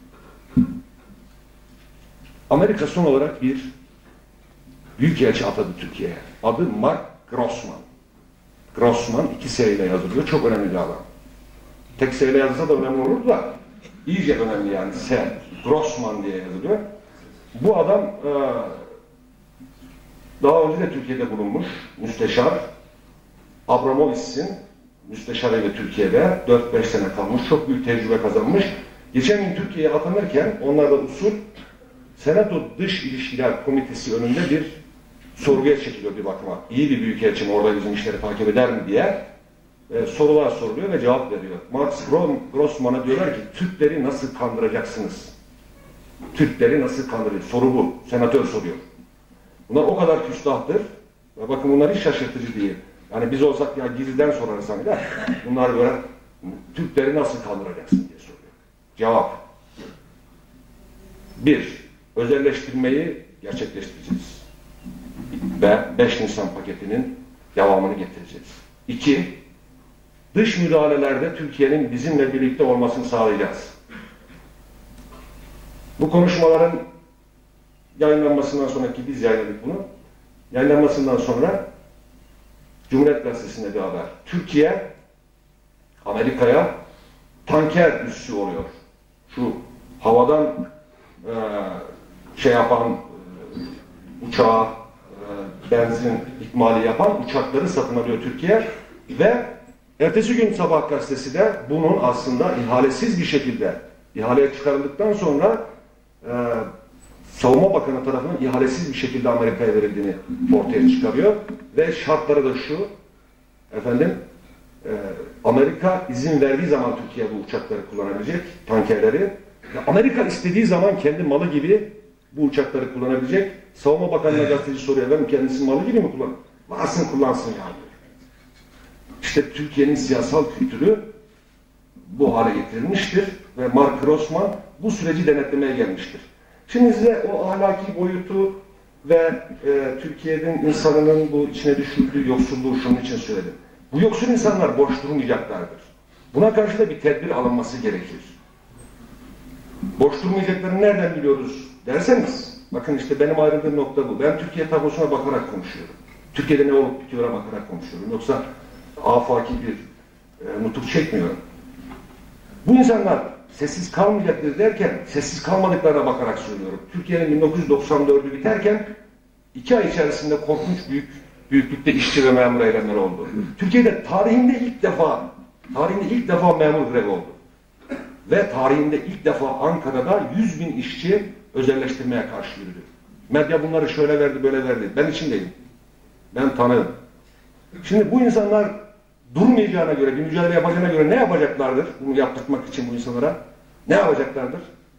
Amerika son olarak bir büyükelçi atadı Türkiye'ye. Adı Mark Grossman. Grossman 2 S ile yazılıyor. Çok önemli bir adam. Tek S ile yazılsa da önemli olurdu da iyice önemli yani. S. Grossman diye yazılıyor. Bu adam Daha önce de Türkiye'de bulunmuş müsteşar Abramovitz'in müsteşarıyla Türkiye'de 4-5 sene kalmış, çok büyük tecrübe kazanmış. Geçen gün Türkiye'ye atanırken onlarda usul Senato Dış İlişkiler Komitesi önünde bir sorguya çekiliyor bir bakıma. İyi bir büyükelçi mi orada bizim işleri takip eder mi diye sorular soruluyor ve cevap veriyor. Max Grossman'a diyorlar ki Türkleri nasıl kandıracaksınız? Türkleri nasıl kandıracak? Soru bu. Senatör soruyor. Bunlar o kadar küstahtır. Ve bakın bunlar hiç şaşırtıcı değil. Yani biz olsak ya gizliden sorarız hani de. Bunlar böyle Türkleri nasıl kandıracaksın diye soruyor. Cevap. 1. Özelleştirmeyi gerçekleştireceğiz. Ve 5 Nisan paketinin devamını getireceğiz. 2. Dış müdahalelerde Türkiye'nin bizimle birlikte olmasını sağlayacağız. Bu konuşmaların yayınlanmasından sonraki biz yayınladık bunu. Yayınlanmasından sonra Cumhuriyet Gazetesi'nde bir haber. Türkiye Amerika'ya tanker üssü oluyor. Şu havadan uçağa benzin ikmali yapan uçakları satın alıyor Türkiye ve ertesi gün Sabah gazetesi de bunun aslında ihalesiz bir şekilde ihaleye çıkarıldıktan sonra Savunma Bakanı tarafından ihalesiz bir şekilde Amerika'ya verildiğini ortaya çıkarıyor ve şartları da şu Amerika izin verdiği zaman Türkiye bu uçakları kullanabilecek, tankerleri. Amerika istediği zaman kendi malı gibi bu uçakları kullanabilecek. Savunma Bakanı'na gazeteci soruyor, ben kendisi malı gibi mi kullanır? Varsın kullansın yani. İşte Türkiye'nin siyasal kültürü bu hale getirilmiştir ve Mark Grossman bu süreci denetlemeye gelmiştir. Şimdi size o ahlaki boyutu ve Türkiye'nin insanının bu içine düşürdüğü yoksulluğu şunun için söyledim. Bu yoksul insanlar boş durmayacaklardır. Buna karşı da bir tedbir alınması gerekir. Boş durmayacaklarını nereden biliyoruz derseniz, bakın işte benim ayrıldığım nokta bu. Ben Türkiye tablosuna bakarak konuşuyorum. Türkiye'de ne olup bitiyor'a bakarak konuşuyorum. Yoksa afaki bir nutuk çekmiyorum. Bu insanlar sessiz kalmayacaktır derken, sessiz kalmadıklarına bakarak söylüyorum. Türkiye'nin 1994'ü biterken 2 ay içerisinde korkunç büyüklükte işçi ve memur eylemleri oldu. Türkiye'de tarihinde ilk defa memur grevi oldu. Ve tarihinde ilk defa Ankara'da 100.000 işçi özelleştirmeye karşı yürüdü. Medya bunları şöyle verdi, böyle verdi. Ben içindeyim. Ben tanığım. Şimdi bu insanlar durmayacağına göre, bir mücadele yapacağına göre ne yapacaklardır? Bunu yaptırmak için bu insanlara. Ne yapacaklardır?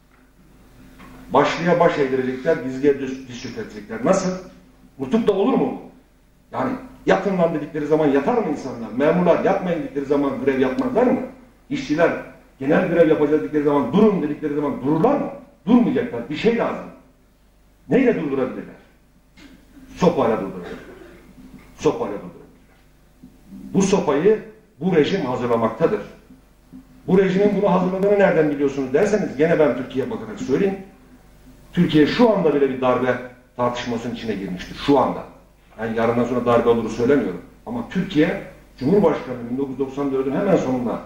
Başlığa baş eğdirecekler, dizgiye diz çökertecekler. Nasıl? Nutuk da olur mu? Yani yatın lan dedikleri zaman yatar mı insanlar? Memurlar yapmayın dedikleri zaman grev yapmazlar mı? İşçiler genel grev yapacağız dedikleri zaman, durun dedikleri zaman dururlar mı? Durmayacaklar. Bir şey lazım. Neyle durdurabilirler? Sopayla durdurabilirler. Sopayla durdurabilirler. Bu sopayı bu rejim hazırlamaktadır. Bu rejimin bunu hazırladığını nereden biliyorsunuz derseniz, gene ben Türkiye'ye bakarak söyleyeyim. Türkiye şu anda bile bir darbe tartışmasının içine girmiştir. Şu anda. Yani yarından sonra darbe olur söylemiyorum. Ama Türkiye, Cumhurbaşkanı 1994'ün hemen sonunda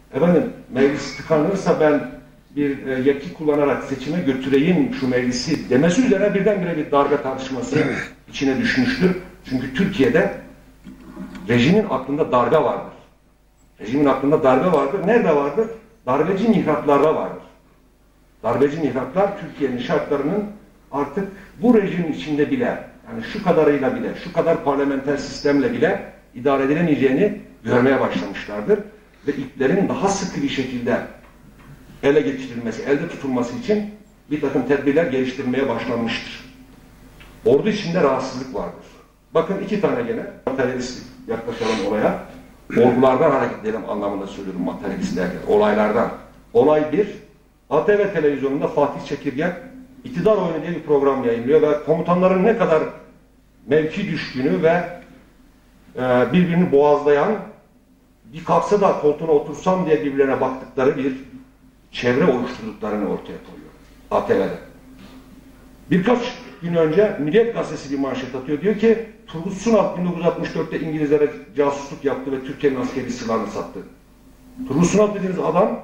meclis tıkanırsa ben bir yetki kullanarak seçime götüreyim şu meclisi demesi üzerine birdenbire bir darbe tartışması içine düşmüştür. Çünkü Türkiye'de rejimin aklında darbe vardır. Rejimin aklında darbe vardır. Nerede vardır? Darbeci mihraklarda vardır. Darbeci mihraklar Türkiye'nin şartlarının artık bu rejimin içinde bile, yani şu kadarıyla bile, şu kadar parlamenter sistemle bile idare edilemeyeceğini görmeye başlamışlardır. Ve iplerin daha sıkı bir şekilde ele geçirilmesi, elde tutulması için bir takım tedbirler geliştirmeye başlanmıştır. Ordu içinde rahatsızlık vardır. Bakın 2 tane gene materyalist yaklaşalım olaya. Olgulardan hareket edelim anlamında söylüyorum materyalist derken. Olaylardan. Olay 1. ATV televizyonunda Fatih Çekirgen İktidar Oyunu diye bir program yayınlıyor ve komutanların ne kadar mevki düşkünü ve birbirini boğazlayan, bir kalksa da koltuğuna otursam diye birbirlerine baktıkları bir çevre oluşturduklarını ortaya koyuyor ATV'de. Birkaç gün önce Milliyet Gazetesi bir manşet atıyor. Diyor ki Turgut Sunal 1964'te İngilizlere casusluk yaptı ve Türkiye'nin askeri silahını sattı. Turgut Sunal dediğiniz adam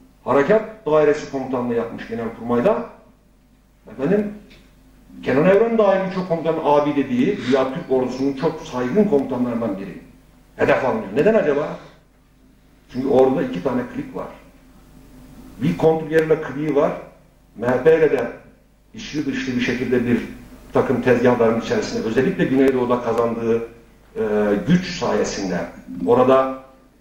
Harekat Dairesi Komutanlığı yapmış Genelkurmay'da. Kenan Evren'le Amerika'nın dahi birçok komutanın abi dediği, dünya Türk ordusunun çok saygın komutanlarından biri. Hedef alınıyor. Neden acaba? Çünkü orada 2 tane klik var. Bir kontrgerilla kliği var. MHP ile de içli dışlı bir şekilde bir takım tezgahların içerisinde, özellikle Güneydoğu'da kazandığı güç sayesinde orada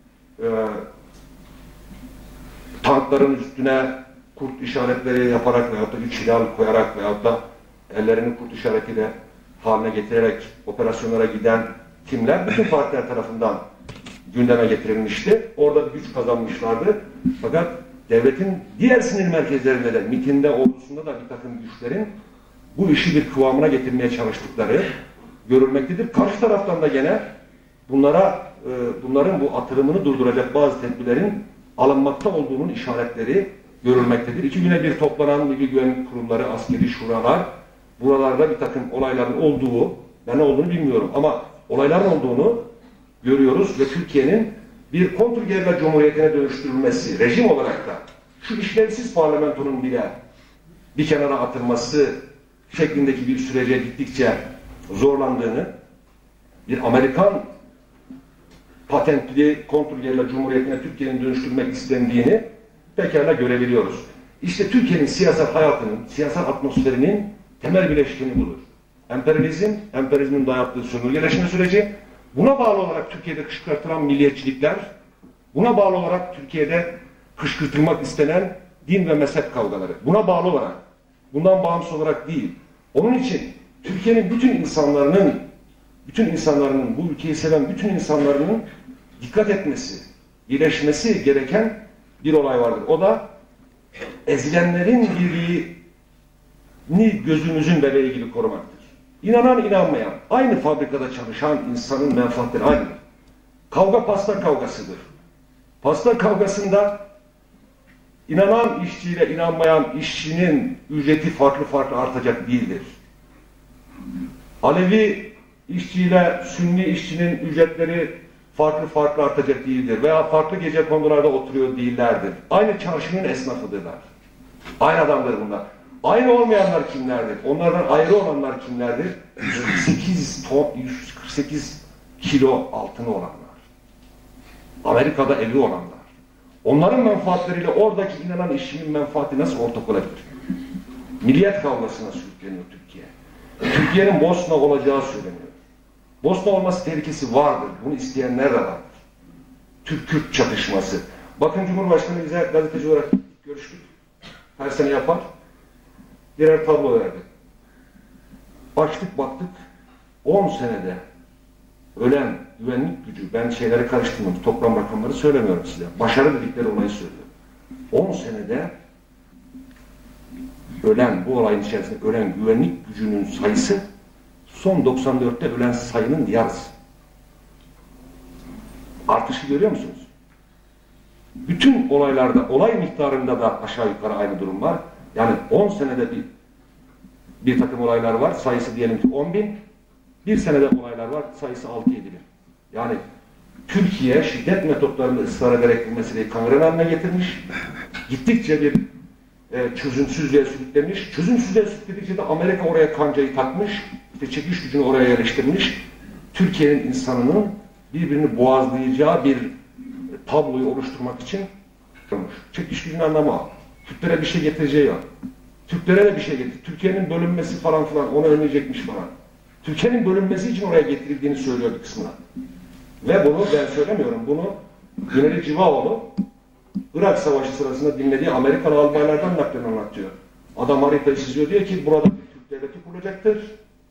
tankların üstüne kurt işaretleri yaparak veyahut da 3 hilal koyarak veyahut da ellerini kurt işaretiyle haline getirerek operasyonlara giden kimler bütün partiler tarafından gündeme getirilmişti. Orada bir güç kazanmışlardı. Fakat devletin diğer sinir merkezlerinde de, MİT'inde, ordusunda da bir takım güçlerin bu işi bir kıvamına getirmeye çalıştıkları görülmektedir. Karşı taraftan da gene bunların bu atılımını durduracak bazı tedbirlerin alınmakta olduğunun işaretleri görülmektedir. 2 güne bir toplanan Milli Güvenlik Kurumları, askeri şuralar, buralarda bir takım olayların olduğu, ben ne olduğunu bilmiyorum ama olayların olduğunu görüyoruz ve Türkiye'nin bir kontrgerilla cumhuriyetine dönüştürülmesi, rejim olarak da şu işlevsiz parlamentonun bile bir kenara atılması şeklindeki bir sürece gittikçe zorlandığını, bir Amerikan patentli kontrgerilla cumhuriyetine Türkiye'nin dönüştürmek istendiğini pekala görebiliyoruz. İşte Türkiye'nin siyasal hayatının, siyasal atmosferinin temel bileşkeni budur. Emperyalizm, emperyalizmin dayattığı sömürgeleşme süreci, buna bağlı olarak Türkiye'de kışkırtılan milliyetçilikler, buna bağlı olarak Türkiye'de kışkırtılmak istenen din ve mezhep kavgaları, buna bağlı olarak, bundan bağımsız olarak değil. Onun için Türkiye'nin bütün insanların, bu ülkeyi seven bütün insanların dikkat etmesi, birleşmesi gereken bir olay vardır. O da ezilenlerin birliğini gözümüzün bebeği gibi korumaktır. İnanan, inanmayan, aynı fabrikada çalışan insanın menfaatleri aynıdır. Kavga pasta kavgasıdır. Pasta kavgasında inanan işçiyle inanmayan işçinin ücreti farklı artacak değildir. Alevi işçiyle Sünni işçinin ücretleri farklı artacak değildir. Veya farklı gecekondularda oturuyor değillerdir. Aynı çarşının esnafıdırlar. Aynı adamdır bunlar. Aynı olmayanlar kimlerdir? Onlardan ayrı olanlar kimlerdir? 148 kilo altını olanlar. Amerika'da evi olanlar. Onların menfaatleriyle oradaki inanan işçinin menfaati nasıl ortak olabilir? Milliyet kavgasına sürükleniyor Türkiye. Türkiye'nin Bosna olacağı söyleniyor. Bosna olması tehlikesi vardır. Bunu isteyenler de vardır. Türk-Kürt çatışması. Bakın Cumhurbaşkanı bize gazeteci olarak görüştük. Her sene yapar. Birer tablo verdi. Baktık 10 senede ölen güvenlik gücü, ben şeyleri karıştırmıyorum, toplam rakamları söylemiyorum size. Başarı dedikleri olayı söylüyorum. 10 senede ölen, bu olayın içerisinde ölen güvenlik gücünün sayısı son 94'te ölen sayının yarısı. Artışı görüyor musunuz? Bütün olaylarda, olay miktarında da aşağı yukarı aynı durum var. Yani 10 senede bir takım olaylar var, sayısı diyelim ki 10.000. Bir senede olaylar var, sayısı 6-7 bin. Yani Türkiye şiddet metotlarında ısrar ederek bu meseleyi kangren haline getirmiş. Gittikçe bir çözümsüzlüğe sürüklemiş. Çözümsüzlüğe sürükledikçe de Amerika oraya kancayı takmış. İşte çekiş gücünü oraya yerleştirmiş. Türkiye'nin insanının birbirini boğazlayacağı bir tabloyu oluşturmak için çekiş gücünü anlamı al. Türklere bir şey getireceği yok. Türklere de bir şey getir. Türkiye'nin bölünmesi falan filan onu önleyecekmiş falan. Türkiye'nin bölünmesi için oraya getirildiğini söylüyor bir kısmına. Ve bunu ben söylemiyorum. Bunu Güneri Civaoğlu Irak Savaşı sırasında dinlediği Amerikalı albaylardan naklen anlatıyor. Adam haritayı çiziyor, diyor ki burada bir Türk devleti kurulacaktır.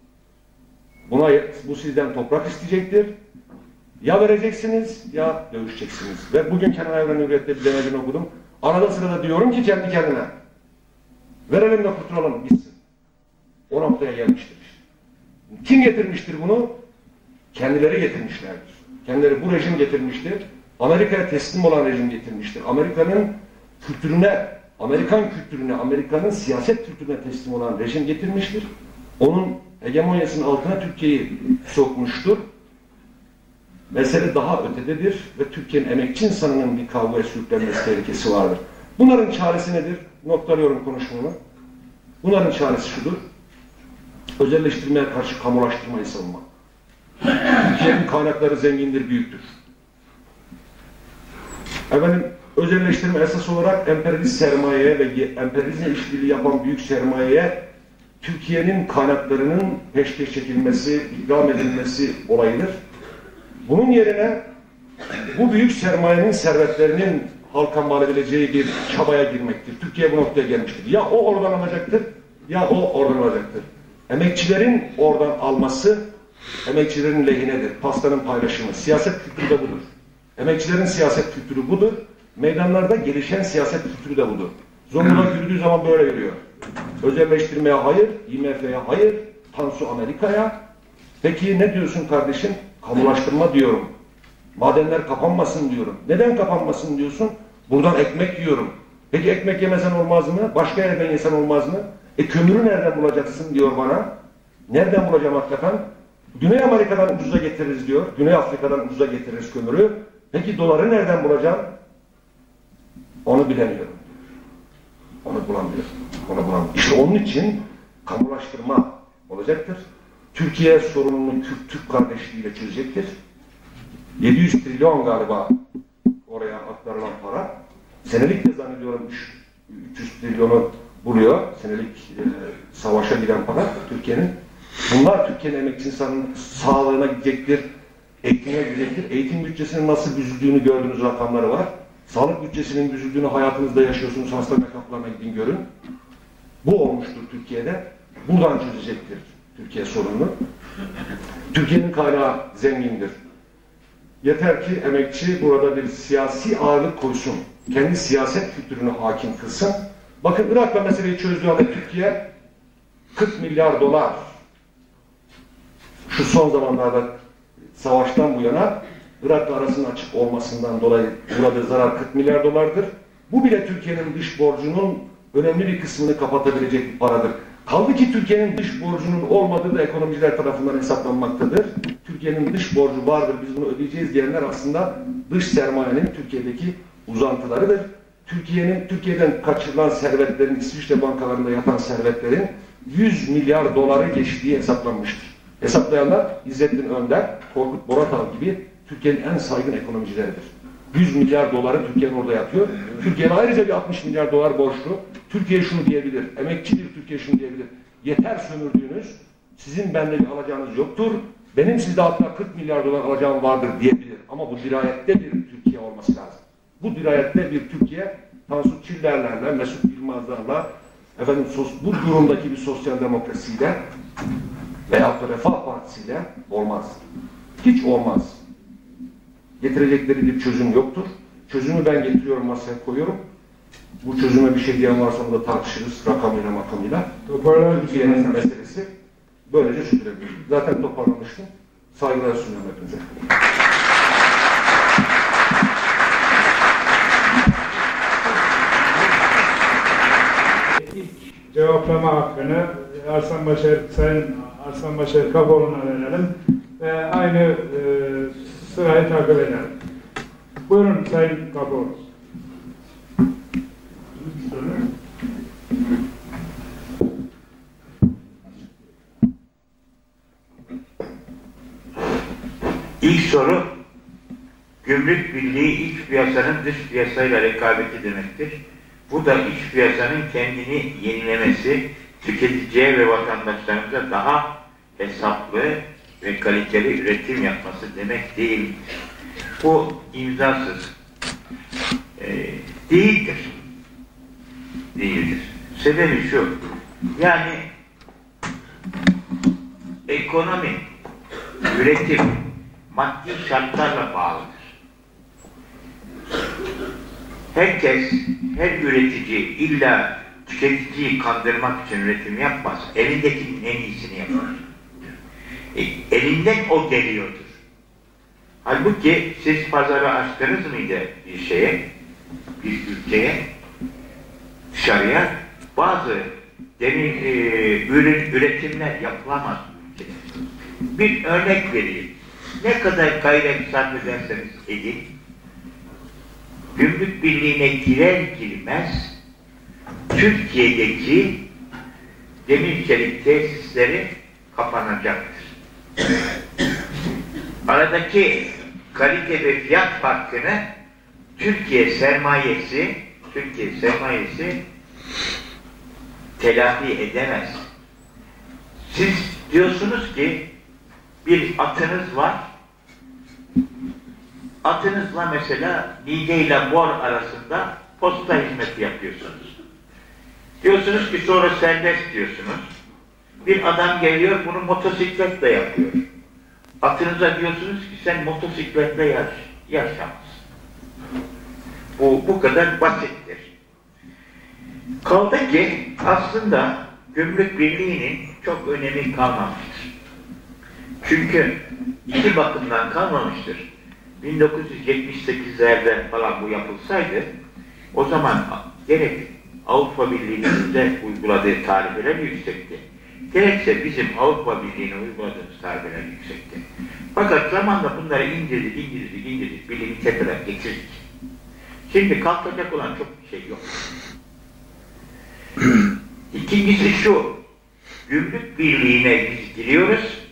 Bu sizden toprak isteyecektir. Ya vereceksiniz ya dövüşeceksiniz. Ve bugün Kenan Evren Hürriyet'te bir denediğini okudum. Arada sırada diyorum ki kendi kendine verelim de kurtulalım, gitsin. O noktaya gelmiştir. Kim getirmiştir bunu? Kendileri getirmişlerdir. Kendileri bu rejim getirmiştir. Amerika'ya teslim olan rejim getirmiştir. Amerika'nın kültürüne, Amerikan kültürüne, Amerika'nın siyaset kültürüne teslim olan rejim getirmiştir. Onun hegemonyasının altına Türkiye'yi sokmuştur. Mesele daha ötededir ve Türkiye'nin emekçi insanının bir kavgaya sürüklenmesi tehlikesi vardır. Bunların çaresi nedir? Noktalıyorum konuşmamı. Bunların çaresi şudur. Özelleştirmeye karşı kamulaştırmayı savunmak. Türkiye'nin kaynakları zengindir, büyüktür. Efendim, özelleştirme esas olarak emperyalist sermayeye ve emperyalizmle işbirliği yapan büyük sermayeye Türkiye'nin kaynaklarının peşkeş çekilmesi, ikram edilmesi olayıdır. Bunun yerine bu büyük sermayenin servetlerinin halka mal edileceği bir çabaya girmektir. Türkiye bu noktaya gelmiştir. Ya o oradan alacaktır, ya o oradan alacaktır. Emekçilerin oradan alması, emekçilerin lehinedir. Pastanın paylaşımı. Siyaset kültürü de budur. Emekçilerin siyaset kültürü budur. Meydanlarda gelişen siyaset kültürü de budur. Zonguldak yürüdüğü zaman böyle yürüyor. Özelleştirmeye hayır, IMF'ye hayır, Tansu Amerika'ya. Peki ne diyorsun kardeşim? Kamulaştırma diyorum. Madenler kapanmasın diyorum. Neden kapanmasın diyorsun? Buradan ekmek yiyorum. Peki ekmek yemesen olmaz mı? Başka yerden yesen olmaz mı? Kömürü nereden bulacaksın diyor bana. Nereden bulacağım hakikaten? Güney Amerika'dan ucuza getiririz diyor. Güney Afrika'dan ucuza getiririz kömürü. Peki doları nereden bulacağım? Onu bilemiyorum. Onu bulamıyorum. Onu bulamıyorum. İşte onun için kamulaştırma olacaktır. Türkiye sorununu Türk kardeşliğiyle çözecektir. 700 trilyon galiba oraya aktarılan para. Senelik de zannediyorum 300 trilyonu buluyor. Senelik savaşa giden para Türkiye'nin. Bunlar Türkiye'nin emekçi insanın sağlığına gidecektir, eğitime gidecektir. Eğitim bütçesinin nasıl büzüldüğünü gördüğünüz rakamları var. Sağlık bütçesinin büzüldüğünü hayatınızda yaşıyorsunuz. Hastane kamplarına gidin görün. Bu olmuştur Türkiye'de. Buradan çözecektir Türkiye sorununu. Türkiye'nin kaynağı zengindir. Yeter ki emekçi burada bir siyasi ağırlık koysun. Kendi siyaset kültürünü hakim kılsın. Bakın Irak'la meseleyi çözdüğü anda Türkiye 40 milyar dolar şu son zamanlarda savaştan bu yana Irak'la arasının açık olmasından dolayı uğradığı zarar 40 milyar dolardır. Bu bile Türkiye'nin dış borcunun önemli bir kısmını kapatabilecek bir paradır. Kaldı ki Türkiye'nin dış borcunun olmadığı da ekonomiciler tarafından hesaplanmaktadır. Türkiye'nin dış borcu vardır, biz bunu ödeyeceğiz diyenler aslında dış sermayenin Türkiye'deki uzantılarıdır. Türkiye'den kaçırılan servetlerin, İsviçre bankalarında yatan servetlerin 100 milyar doları geçtiği hesaplanmıştır. Hesaplayanlar İzzettin Önder, Korkut Boratal gibi Türkiye'nin en saygın ekonomicileridir. 100 milyar doları Türkiye'nin orada yatıyor. Türkiye'nin ayrıca bir 60 milyar dolar borçlu. Türkiye şunu diyebilir, emekçidir Türkiye şunu diyebilir. Yeter sömürdüğünüz, sizin bende bir alacağınız yoktur. Benim sizde hatta 40 milyar dolar alacağım vardır diyebilir. Ama bu dirayette bir Türkiye olması lazım. Bu dirayette bir Türkiye, Tansu Çillerlerle, Mesut Yılmazlarla, bu durumdaki bir sosyal demokrasiyle veyahut da Refah Partisi'yle olmaz. Hiç olmaz. Getirecekleri bir çözüm yoktur. Çözümü ben getiriyorum, masaya koyuyorum. Bu çözüme bir şey diyen varsa onu da tartışırız rakamıyla makamıyla. Türkiye'nin meselesi böylece çözülebilir. Zaten toparlamıştım. Saygılar sunuyorum hepinize. İlk cevaplama hakkını Sayın Arslan Başar Kapoğlu'na verelim ve aynı sırayı takip edelim. Buyurun Sayın Kapoğlu. İlk soru, Gümrük Birliği iç piyasanın dış piyasayla rekabeti demektir. Bu da iç piyasanın kendini yenilemesi, tüketiciye ve vatandaşlarımıza daha hesaplı ve kaliteli üretim yapması demek değil. Bu imzasız değildir. Değildir. Sebebi şu, yani ekonomi, üretim maddi şartlarla bağlıdır. Herkes, her üretici illa tüketiciyi kandırmak için üretim yapmaz. Elindekinin en iyisini yapar. Elinden o geliyordur. Halbuki siz pazarı açtınız mıydı bir şeye, bir ülkeye, dışarıya bazı üretimler yapılamaz ülkede. Bir örnek vereyim. Ne kadar gayret sarf ederseniz edin, Gümrük Birliği'ne girer girmez Türkiye'deki demir çelik tesisleri kapanacaktır. Aradaki kalite ve fiyat farkını Türkiye sermayesi telafi edemez. Siz diyorsunuz ki bir atınız var. Atınızla mesela Niğde ile Bor arasında posta hizmeti yapıyorsunuz. Diyorsunuz ki sonra serbest diyorsunuz. Bir adam geliyor bunu motosikletle yapıyor. Atınıza diyorsunuz ki sen motosikletle yaşamazsın. Bu kadar basittir. Kaldı ki aslında Gümrük Birliği'nin çok önemi kalmamıştır. Çünkü iki bakımdan kalmamıştır. 1978'lerde falan bu yapılsaydı o zaman gerek Avrupa Birliği'nin de uyguladığı tarifeler yüksekti. Gerekse bizim Avrupa Birliği'ne uyguladığımız tarifeler yüksekti. Fakat zamanla bunları indirdik, bilimi tekrar getirdik. Şimdi kalkacak olan çok bir şey yok. İkincisi şu, Gümrük Birliği'ne biz giriyoruz.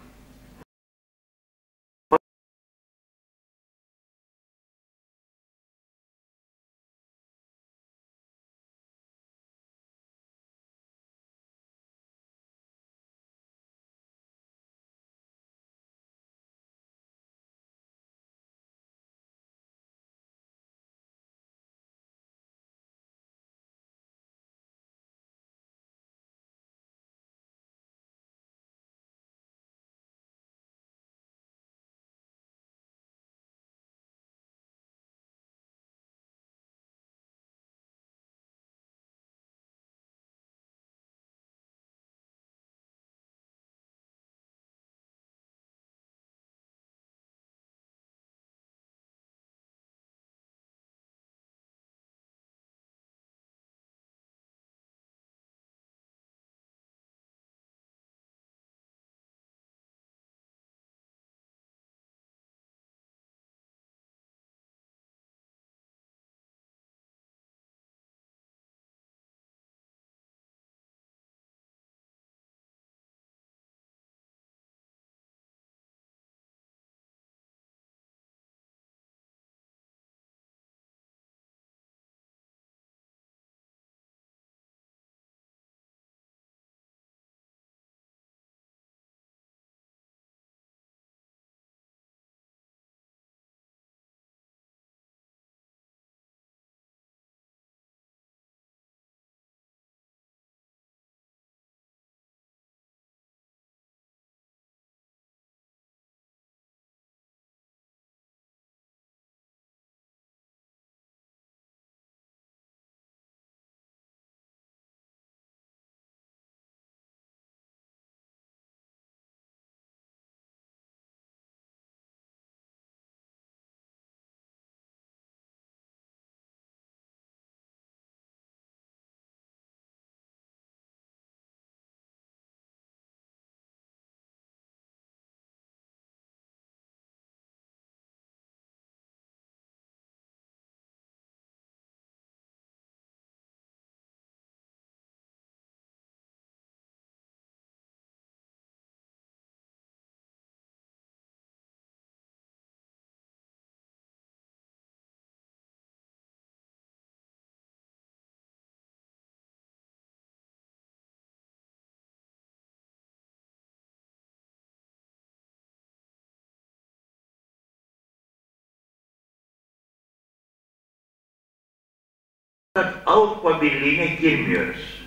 Avrupa Birliği'ne girmiyoruz.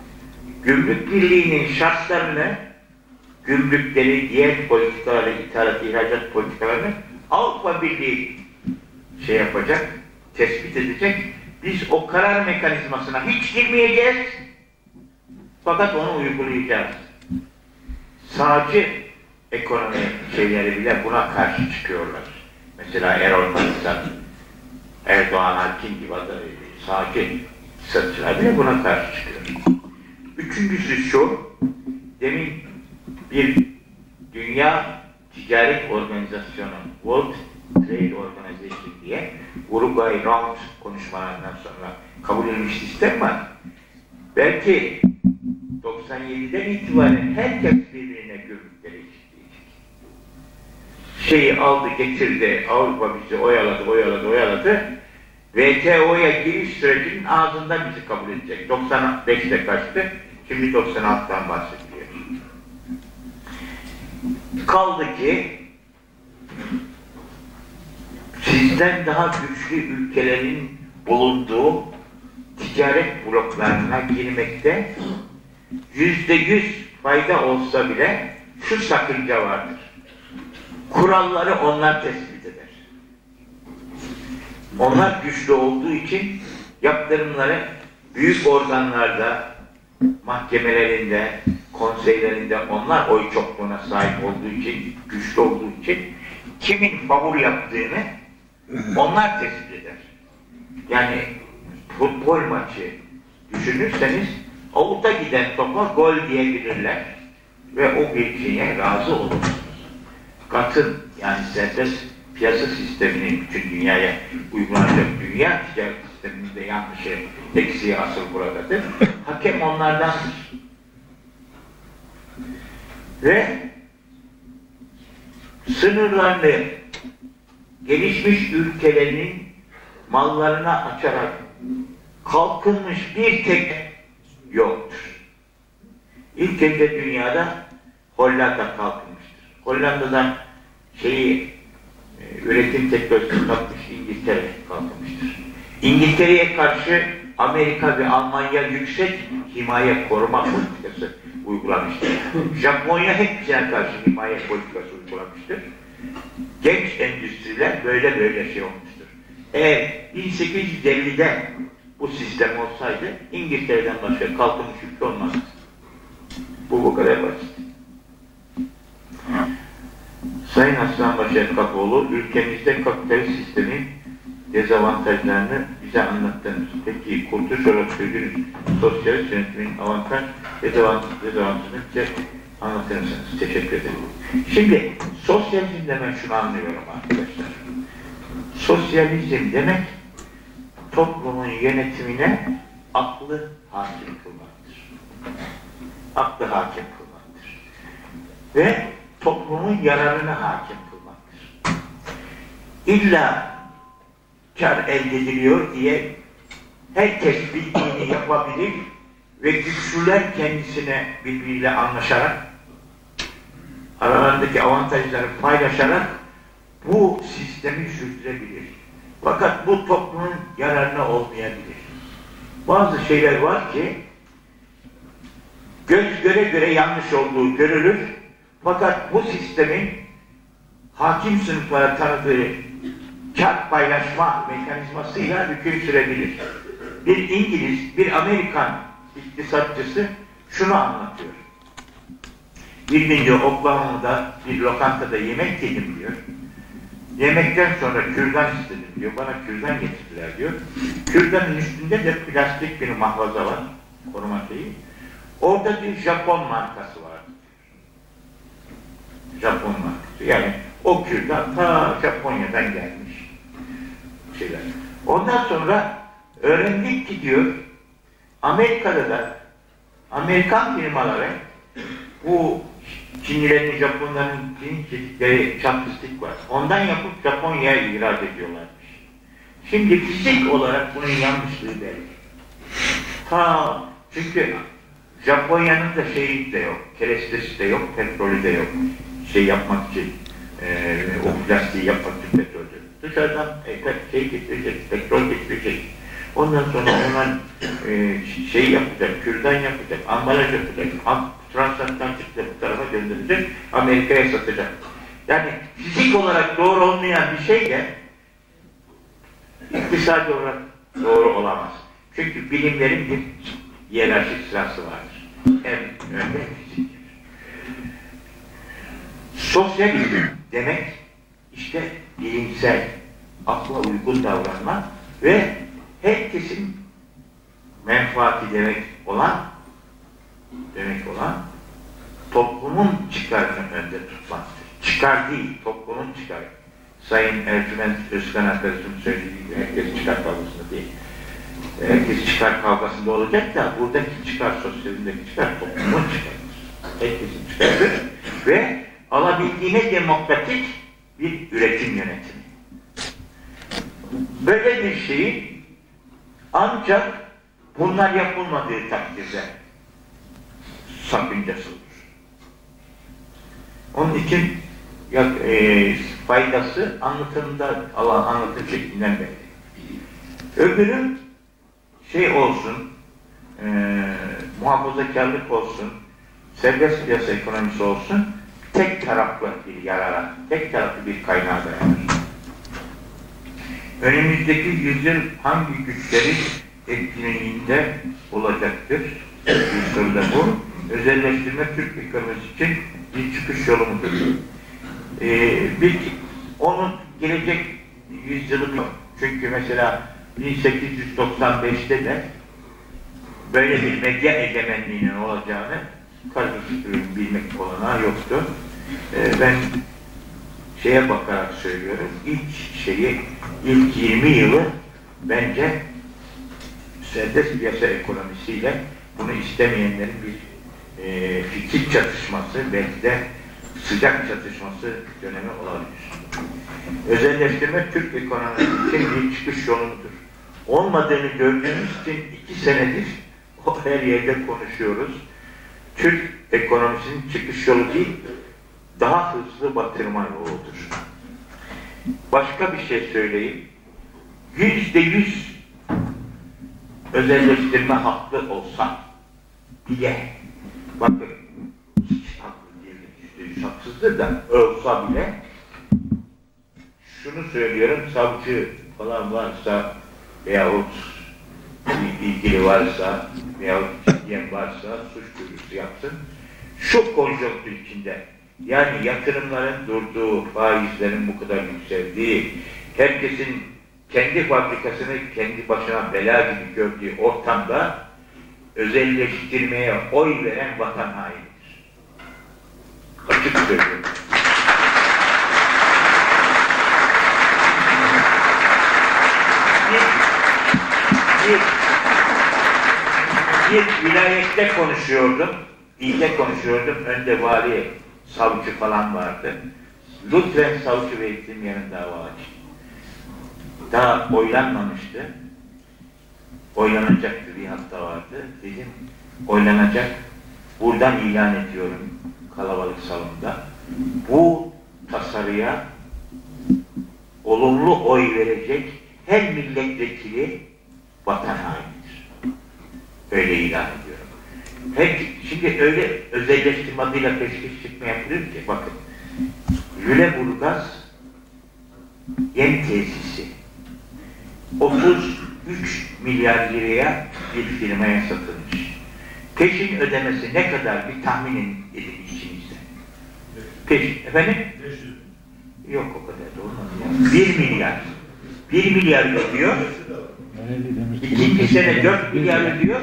Gümrük Birliği'nin şartlarını, gümrükleri, diğer politikaları, ithalat, ihracat politikalarını Avrupa Birliği yapacak, tespit edecek. Biz o karar mekanizmasına hiç girmeyeceğiz. Fakat onu uygulayacağız. Sağcı ekonomi şeyleri bile buna karşı çıkıyorlar. Mesela Erol Manistan, Erdoğan Alkin gibi sağcı iktisatçılar bile buna karşı çıkıyor. Üçüncüsü şu, demin bir Dünya Ticaret Organizasyonu, World Trade Organization diye Uruguay Round konuşmalarından sonra kabul edilmiş sistem var. Belki 97'den itibaren herkes birbirine şeyi aldı, getirdi, Avrupa bizi oyaladı. WTO'ya giriş sürecinin ağzından bizi kabul edecek. 95'te kaçtı, şimdi 96'dan bahsediliyor. Kaldı ki sizden daha güçlü ülkelerin bulunduğu ticaret bloklarına girmekte %100 fayda olsa bile şu sakınca vardır. Kuralları onlar tespit eder. Onlar güçlü olduğu için yaptırımları büyük organlarda, mahkemelerinde, konseylerinde onlar oy çokluğuna sahip olduğu için, güçlü olduğu için kimin favori yaptığını onlar tespit eder. Yani futbol maçı düşünürseniz avuta giden topa gol diyebilirler ve o bir şeye razı olursunuz. Katın, yani serbest piyasa sisteminin bütün dünyaya uygulanacak dünya ticaret sisteminde yanlışı, eksiği asıl buradadır. Hakem onlardandır. Ve sınırlarını gelişmiş ülkelerinin mallarına açarak kalkınmış bir tek yoktur. İlk önce dünyada Hollanda kalkınmıştır. Hollanda'dan üretim teknolojisi kapmış, İngiltere kalkınmıştır. İngiltere'ye karşı Amerika ve Almanya yüksek himaye koruma politikası uygulamıştır. Japonya hepsine karşı himaye politikası uygulamıştır. Genç endüstriler böyle şey olmuştur. Eğer 1850'de bu sistem olsaydı İngiltere'den başka kalkınmış ülke olmazdı. Bu kadar basit. Sayın Aslanbaşı Erkapoğlu, ülkemizde kapitalist sistemin dezavantajlarını bize anlattınız. Peki, kurtuluş olarak söylediğiniz sosyalist yönetimin avantaj ve dezavantajını bize anlatır mısınız? Teşekkür ederim. Şimdi, sosyalizm demek şunu anlıyorum arkadaşlar. Sosyalizm demek, toplumun yönetimine aklı hakim kılmaktır. Aklı hakim kılmaktır. Ve toplumun yararına hakim kılmaktır. İlla kar elde ediliyor diye herkes bildiğini yapabilir ve güçlüler kendisine birbiriyle anlaşarak, aralarındaki avantajları paylaşarak bu sistemi sürdürebilir. Fakat bu toplumun yararına olmayabilir. Bazı şeyler var ki göz göre yanlış olduğu görülür. Fakat bu sistemin hakim sınıflara tanıdığı kar paylaşma mekanizmasıyla hüküm sürebilir. Bir İngiliz, bir Amerikan iktisatçısı şunu anlatıyor. Bir gün diyor Oklahoma'da bir lokantada yemek yedim diyor. Yemekten sonra kürdan istedim diyor. Bana kürdan getirdiler diyor. Kürdanın üstünde de plastik bir mahvaza var. Koruma şeyi. Orada bir Japon markası var. Japon markası. Yani o kürdan ta Japonya'dan gelmiş şeyler. Ondan sonra öğrendik ki diyor Amerika'da da Amerikan firmaları bu Çinlilerin, Japonların çeşitleri çapsızlık var. Ondan yapıp Japonya'ya ihraç ediyorlarmış. Şimdi fizik olarak bunun yanlışlığı belli. Çünkü Japonya'nın da şeyi de yok, kerestesi de yok, petrolü de yok. Şey yapmak için, o plastiği yapmak için petrolü. Dışarıdan getirecek, petrol getirecek. Ondan sonra onlar şey yapacak, kürdan yapacak, ambalaj yapacak, transatlantikle bu tarafa gönderecek, Amerika'ya satacak. Yani fizik olarak doğru olmayan bir şey de iktisadi olarak doğru olamaz. Çünkü bilimlerin bir hiyerarşik sırası vardır. En önde fiziktir. Sosyalizm demek işte bilimsel, akla uygun davranma ve herkesin menfaati demek olan toplumun çıkarını önde tutmaktır. Çıkar değil, toplumun çıkarı. Sayın Ercüment Özkan arkadaşım söylediği gibi herkes çıkar kavgasında değil. Herkes çıkar kavgasında olacak da buradaki çıkar, sosyalizmdeki çıkar toplumun çıkarıdır. Herkesin çıkarıdır ve alabildiğine demokratik bir üretim yönetimi. Böyle bir şeyi ancak bunlar yapılmadığı takdirde sakıncası olur. Onun için faydası anlatımda anlatım şeklinden belli. Öbürü şey olsun, muhafazakarlık olsun, serbest piyasa ekonomisi olsun, tek taraflı bir yarara, tek taraflı bir kaynağa dayanır. Önümüzdeki yüzyıl hangi güçlerin etkinliğinde olacaktır? Bir soru da bu. Özelleştirme Türk ekonomisi için bir çıkış yolu mudur? Onun gelecek yüzyılı yok. Çünkü mesela 1895'te de böyle bir medya egemenliğinin olacağını karıştırıyorum, bilmek olanağı yoktu. Ben şeye bakarak söylüyorum, ilk 20 yılı bence serbest piyasa ekonomisiyle bunu istemeyenlerin bir fikir çatışması, belki de sıcak çatışması dönemi olabilir. Özelleştirme Türk ekonomisi için bir çıkış yoludur. Olmadığını gördüğümüz için 2 senedir her yerde konuşuyoruz. Türk ekonomisinin çıkış yolu değil, daha hızlı batırma yoludur. Başka bir şey söyleyeyim. %100 özelleştirme hakkı olsa bile, bakın hiç haklı değil, %100 haksızdır da olsa bile, şunu söylüyorum, savcı falan varsa veyahut ilgili varsa veyahut ciddiyen varsa suç duyurusu yapsın. Şu konjonktür içinde, yani yatırımların durduğu, faizlerin bu kadar yükseldiği, herkesin kendi fabrikasını kendi başına bela gibi gördüğü ortamda özelleştirmeye oy veren vatan hainidir. Açık söylüyorum. Bir vilayette konuşuyordum, ilde konuşuyordum, önde vali, savcı falan vardı. Lütfen savcı beyim yarın dava aç. Daha oylanmamıştı. Oylanacaktı, bir hatta vardı. Dedim, oylanacak. Buradan ilan ediyorum kalabalık salonda. Bu tasarıya olumlu oy verecek her milletvekili vatan hainidir. Öyle ilan ediyorum. Şimdi öyle özelleştirme adıyla teşkil çıkma yapılıyor ki, bakın, Lüleburgaz yem tesisi 33 milyar liraya bir firmaya satılmış. Peşin ödemesi ne kadar bir tahmin edin işinizde. Peşin, efendim? 500. Yok o kadar da olmaz ya. 1 milyar. 1 milyar ödüyor. İkinci sene 4 milyar ödüyor.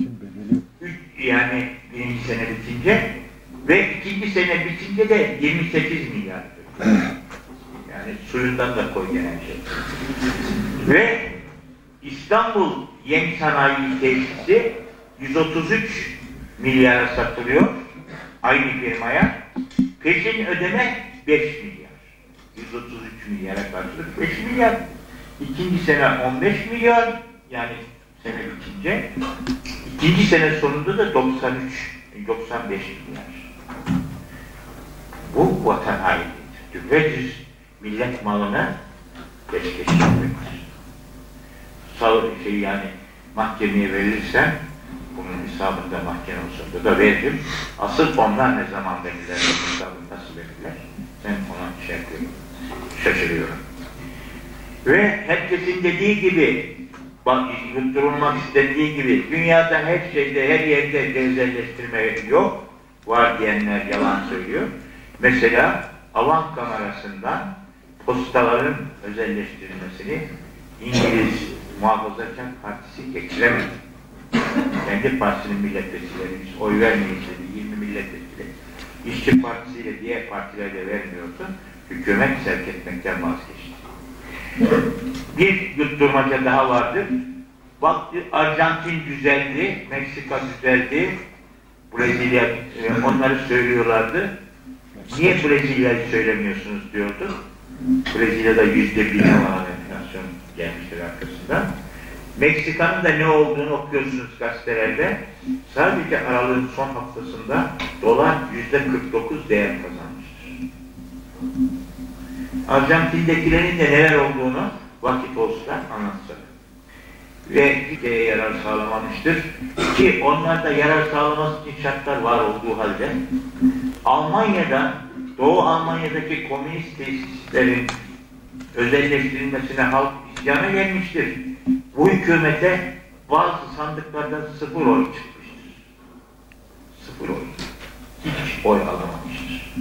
Yani birinci sene bitince ve ikinci sene bitince de 28 milyar ödüyor. Yani suyundan da koy gelen şey. Ve İstanbul Yem Sanayi Tesisi 133 milyara satılıyor aynı firmaya. Peşin ödeme 5 milyar. 133 milyara karşılık 5 milyar. İkinci sene 15 milyar, yani sene bitince. İkinci sene sonunda da 95 milyar. Bu vatan hainidir. Düpedüz millet malına peşkeş yapıyorlar. Yani mahkemeye verirsen, bunun hesabında mahkeme olsun da veririm. Asıl onlar ne zaman verirler, hesabını nasıl verirler, ben ona şey yapıyorum, şaşırıyorum. Ve herkesin dediği gibi, yutturulmak istediği gibi, dünyada her şeyde, her yerde özelleştirme yok, var diyenler yalan söylüyor. Mesela alan kamerasından postaların özelleştirilmesini İngiliz Muhafazakar Partisi geçiremedi. Kendi partisinin milletvekillerimiz oy vermeyi istedi, 20 milletvekili. İşçi Partisi ile diğer partiler de vermiyordu. Hükümet sevk etmekten vazgeçti. Bir yutturmaca daha vardır. Baktı, Arjantin düzeldi, Meksika düzeldi, Brezilya, onları söylüyorlardı. Niye Brezilya'yı söylemiyorsunuz diyordu. Brezilya'da %1'e varan enflasyon gelmiştir arkasında. Meksika'nın da ne olduğunu okuyorsunuz gazetelerde. Sadece aralığın son haftasında dolar %49 değer kazanmıştır. Arjantin'dekilerin de neler olduğunu vakit olsa anlatsak. Ve Türkiye'ye yarar sağlamamıştır. Ki onlar da yarar sağlaması için şartlar var olduğu halde Almanya'da, Doğu Almanya'daki komünist tesislerin özelleştirilmesine halk isyana gelmiştir. Bu hükümete bazı sandıklardan 0 oy çıkmıştır. 0 oy. Hiç oy alamamıştır.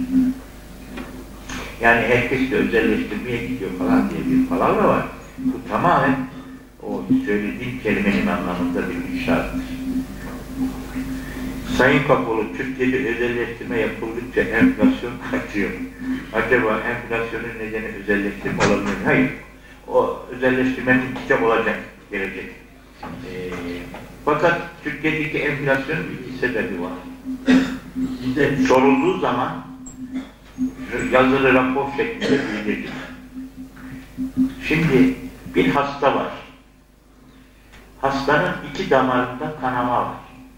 Yani herkes de özelleştirmeye gidiyor falan diye bir palavra var. Bu tamamen o söylediğim kelimenin anlamında bir işarettir. Sayın Kapalı, Türkiye'de özelleştirme yapıldıkça enflasyon artıyor. Acaba enflasyonun nedeni özelleştirme olabilir? Hayır. O özelleştirmenin içinde olacak, gelecek. Fakat Türkiye'deki enflasyonun iki sebebi var. Bize sorulduğu zaman yazılı rapor şeklinde bildirdik. Şimdi bir hasta var. Hastanın iki damarında kanama var.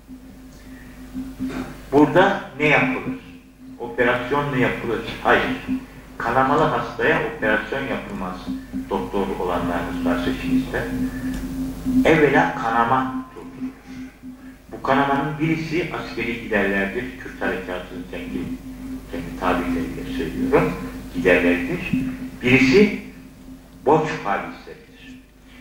Burada ne yapılır? Operasyon mu yapılır? Hayır. Kanamalı hastaya operasyon yapılmaz. Doktor olanlarınız varsa içinizde. Evvela kanama durdurulur. Bu kanamanın birisi askeri giderlerdir. Kürt harekatının kendi tabirleriyle söylüyorum. Giderlerdir. Birisi borç faizleridir.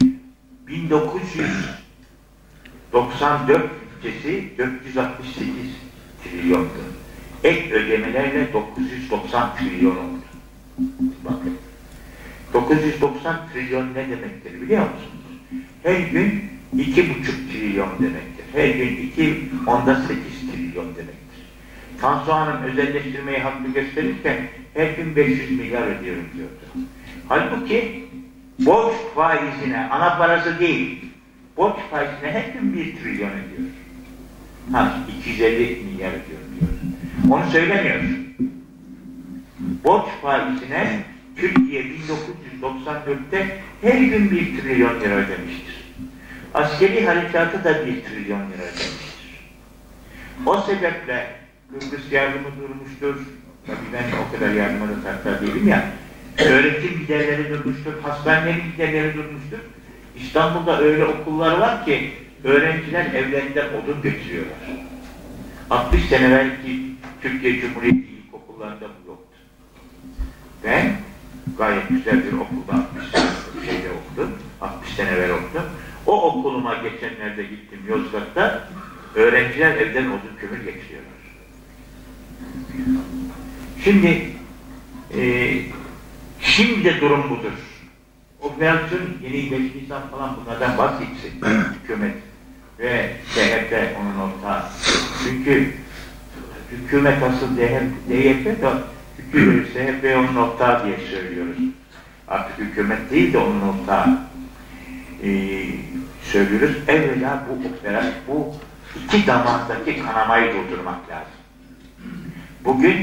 1994 bütçesi 468 trilyondu. Ek ödemelerle 990 trilyon oldu. Bakın. 990 trilyon ne demektir biliyor musunuz? Her gün 2,5 trilyon demektir. Her gün 2,8 trilyon demektir. Tansu Hanım özelleştirmeyi haklı gösterirken her gün 500 milyar ödüyorum diyordu. Halbuki borç faizine, ana parası değil, borç faizine her gün 1 trilyon ödüyor. 250 milyar ödüyorum diyor. Onu söylemiyor. Borç faizine Türkiye 1994'te her gün 1 trilyon lira ödemiştir. Askeri harekatı da 1 trilyon lira ödemiştir. O sebeple Kıbrıs yardımı durmuştur. Tabii ben o kadar yardıma da taraftar değilim ya. Öğretim giderleri durmuştur, hastanelerin giderleri durmuştur. İstanbul'da öyle okullar var ki öğrenciler evlerinden odun götürüyorlar. 60 sene belki Türkiye Cumhuriyeti ilkokullarında bu yoktu. Ben gayet güzel bir okulda 60 sene şeyde okudum. 60 sene evvel okudum. O okuluma geçenlerde gittim Yozgat'ta. Öğrenciler evden odun kömür getiriyorlar. Şimdi de durum budur. Operasyon yeni 5 Nisan falan bunlardan bahsetsin. Hükümet ve CHP onun ortağı. Çünkü hükümet asıl DYP de CHP onun ortağı diye söylüyoruz. Artık hükümet değil de onun ortağı söylüyoruz. Evvela bu iki damardaki kanamayı durdurmak lazım. Bugün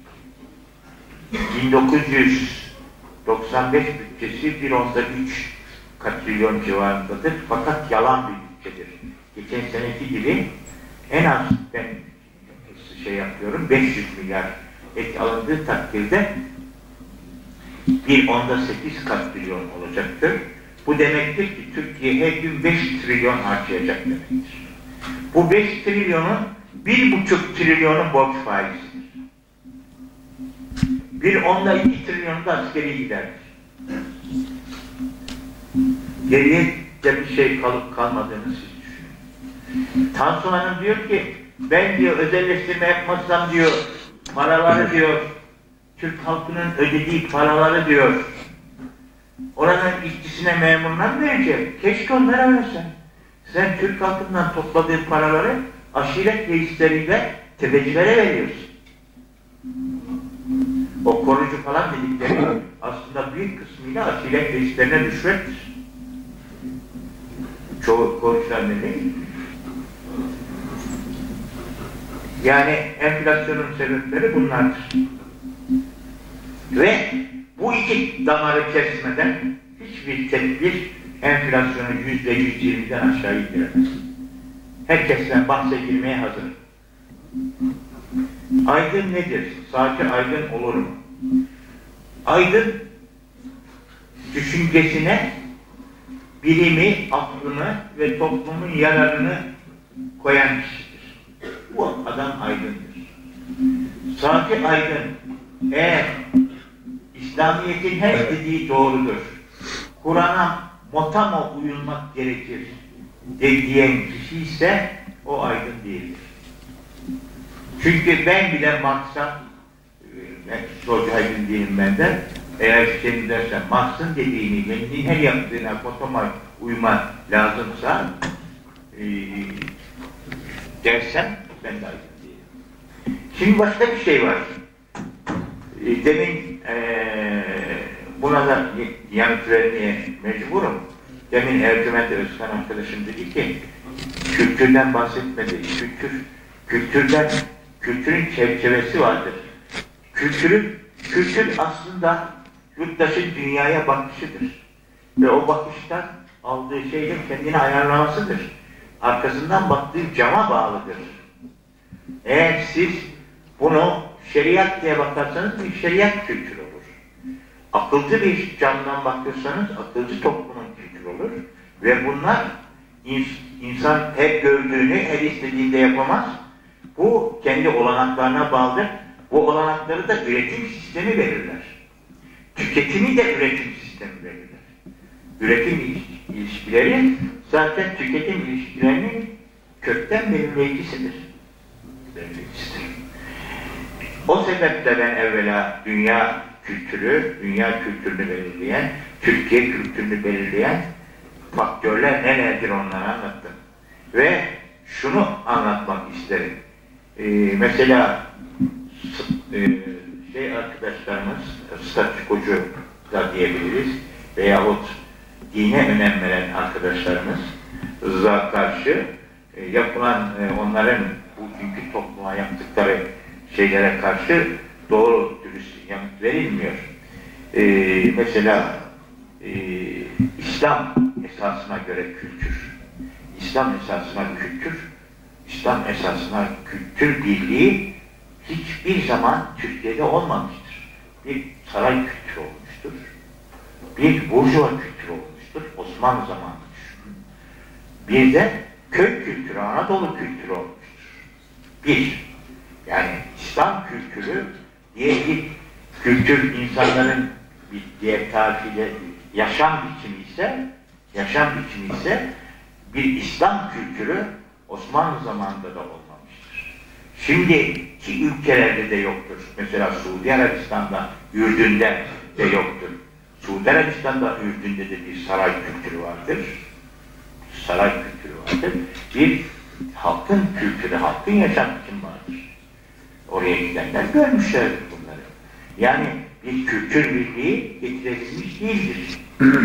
1995 bütçesi 1.3 katrilyon civarındadır. Fakat yalan bir bütçedir. Geçen seneki gibi en az ben yapıyorum 500 milyar ek alındığı takdirde 1.8 katrilyon olacaktır. Bu demektir ki Türkiye her gün 5 trilyon harcayacak demektir. Bu 5 trilyonun 1,5 trilyonu borç faizidir. 1.2 trilyonu da askeri giderdir. Geriye de bir şey kalıp kalmadığını siz düşünün. Tansu Hanım diyor ki ben diyor özelleştirme yapmazsam diyor paraları diyor Türk halkının ödediği paraları diyor oranın işçisine memuruna mı verecek? Keşke onlara versen. Sen Türk halkından topladığın paraları aşiret reisleriyle tefecilere veriyorsun. O korucu falan dedikleri aslında büyük kısmıyla aşiret reislerine rüşvettir. Çoğu korucular ne değil? Yani enflasyonun sebepleri bunlardır. Ve bu iki bir damarı kesmeden hiçbir tedbir enflasyonu %120'den aşağı indiremez. Herkesten bahse girmeye hazır. Aydın nedir? Sadece aydın olur mu? Aydın düşüncesine bilimi, aklını ve toplumun yararını koyan kişidir. Bu adam aydındır. Sadece aydın eğer İslamiyet'in her dediği doğrudur, Kur'an'a motamo uyulmak gerekir diyen kişi ise o aydın değildir. Çünkü ben bile Marx'a, Solcu aydın değilim benden, eğer senin dersen Marx'ın dediğini, kendinin her yaptığına motama uyma lazımsa dersen ben de aydın değilim. Şimdi başka bir şey var. Demin buna da yanıt vermeye mecburum. Demin Ercüment Özkan arkadaşım dedi ki kültürden bahsetmedi. Kültürün çerçevesi vardır. Kültür aslında yurttaşın dünyaya bakışıdır. Ve o bakıştan aldığı şeyle kendini ayarlamasıdır. Arkasından baktığı cama bağlıdır. Eğer siz bunu şeriat diye bakarsanız bir şeriat kültürü olur. Akılcı bir camdan bakırsanız akılcı toplumun kültürü olur. Ve bunlar insan her gördüğünü, her istediğinde yapamaz. Bu kendi olanaklarına bağlıdır. Bu olanakları da üretim sistemi belirler. Tüketimi de üretim sistemi belirler. Üretim ilişkileri zaten tüketim ilişkilerinin kökten belirleyicisidir. O sebeple ben evvela dünya kültürünü belirleyen, Türkiye kültürünü belirleyen faktörler nelerdir onları anlattım. Ve şunu anlatmak isterim. Mesela arkadaşlarımız, statükocu da diyebiliriz veyahut dine önem veren arkadaşlarımıza karşı yapılan onların bugünkü topluma yaptıkları şeylere karşı doğru dürüst yanıt verilmiyor. Mesela İslam esasına göre kültür, İslam esasına kültür birliği hiçbir zaman Türkiye'de olmamıştır. Bir saray kültürü olmuştur. Bir burjuva kültürü olmuştur. Osmanlı zamanı düşünün. Bir de köy kültürü, Anadolu kültürü olmuştur. Yani İslam kültürü diye bir kültür insanların bir diğer tarifiyle yaşam biçimi ise bir İslam kültürü Osmanlı zamanında da olmamıştır. Şimdiki ülkelerde de yoktur. Mesela Suudi Arabistan'da, Ürdün'de de yoktur. Suudi Arabistan'da, Ürdün'de de bir saray kültürü vardır. Bir halkın kültürü, halkın yaşam biçimi vardır. Oraya gidenler görmüşlerdir bunları. Yani bir kültür birliği getirilmiş değildir.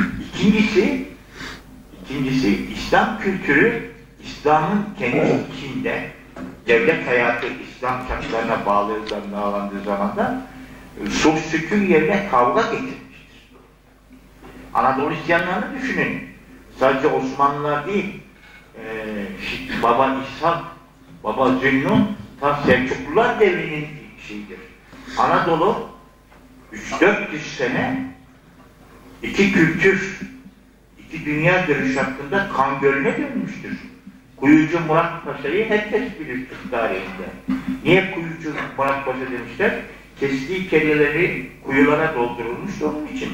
İkincisi İslam kültürü, İslam'ın kendi içinde devlet hayatı İslam şartlarına bağlandığı zaman da sulh sükun yerine kavga getirmiştir. Anadolu isyanlarını düşünün. Sadece Osmanlılar değil, Baba İshak, Baba Zünnun, ta Selçuklular devrinin şeyidir. Anadolu 300-400 sene iki kültür, iki dünya görüş hakkında kan gölüne dönmüştür. Kuyucu Murat Paşa'yı herkes bilir Türk tarihinde. Niye Kuyucu Murat Paşa demişler? Kestiği kelleleri kuyulara doldurulmuş onun için.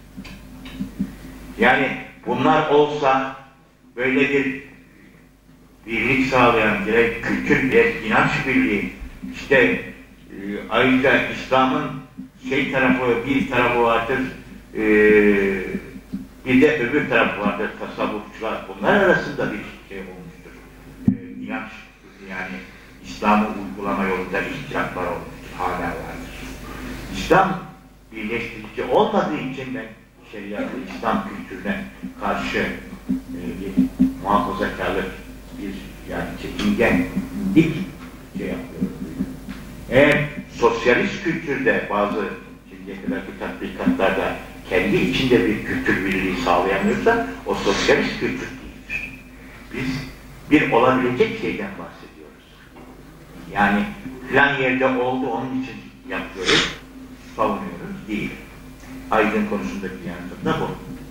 Yani bunlar olsa böyle bir birlik sağlayan gerek kültür, gerek inanç birliği, işte ayrıca İslam'ın bir tarafı vardır, bir de öbür tarafı vardır, tasavvufçular. Bunlar arasında bir şey olmuştur. İnanç, yani İslam'ı uygulama yolunda ihtilaflar olmuştur, hala vardır. İslam birleştirici olmadığı için ben şeriatı, İslam kültürüne karşı bir muhafazakarlık, yani çekingenlik şey yapıyorum. Eğer sosyalist kültürde bazı şimdiye kadarki tatbikatlarda kendi içinde bir kültür birliği sağlayamıyorsa o sosyalist kültür değildir. Biz bir olabilecek şeyden bahsediyoruz. Yani filan yerde oldu, onun için yapıyoruz, savunuyoruz değil. Aydın konusundaki yanıtım da bu.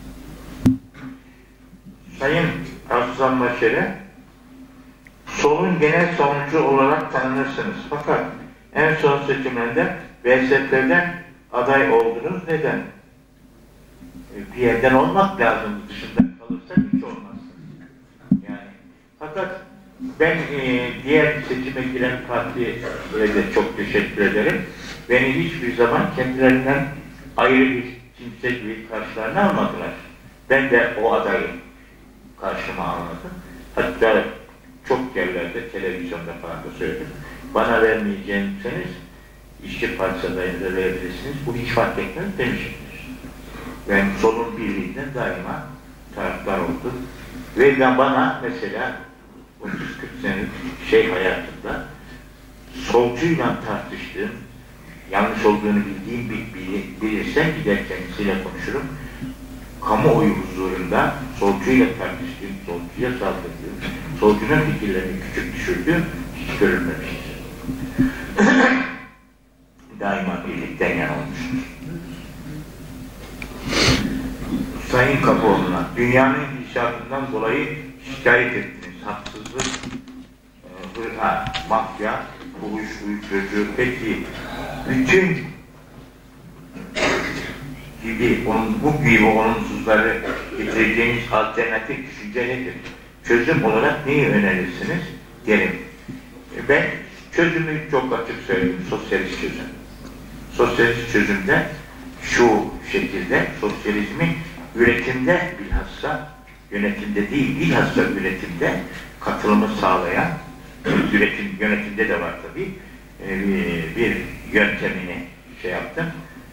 Sayın Arslan Başarı, solun genel savunucu olarak tanınırsınız. Fakat en son seçimlerde VSP'den aday oldunuz. Neden? Bir yerden olmak lazım. Dışında kalırsa hiç olmaz. Yani, fakat ben diğer seçime giren partilere de çok teşekkür ederim. Beni hiçbir zaman kendilerinden ayrı bir kimse gibi karşılarına almadılar. Ben de o adayı karşıma almadım. Hatta çok yerlerde, televizyonda falan da söyledim. Bana vermeyecekseniz İşçi Partisi adayında verebilirsiniz. Bu hiç fark etmez demişimdir. Ben solun birliğinden daima taraftar oldum. Ve bana mesela 30-40 senelik hayatımda solcuyla tartıştığım, yanlış olduğunu bildiğim bilirsem gider kendisiyle konuşurum. Kamuoyu huzurunda solcuyla tartıştığım, solcuya saldırdığım, solcunun fikirlerini küçük düşürdüğüm hiç görülmemiştir. Daima birlikten yana olmuştur. Sayın Kapıoğlu'na, dünyanın gidişatından dolayı şikayet ettiniz. Haksızlık, mafya, fuhuş, uyuşturucu, peki bütün bu gibi olumsuzları getireceğiniz alternatif düşünce nedir? Çözüm olarak neyi önerirsiniz? Derim. Ben çözümü çok açık söyleyeyim. Sosyalist çözüm. Sosyalist çözümde şu şekilde sosyalizmi üretimde bilhassa yönetimde değil, bilhassa üretimde katılımı sağlayan yönetimde de var tabii bir yöntemini yaptım.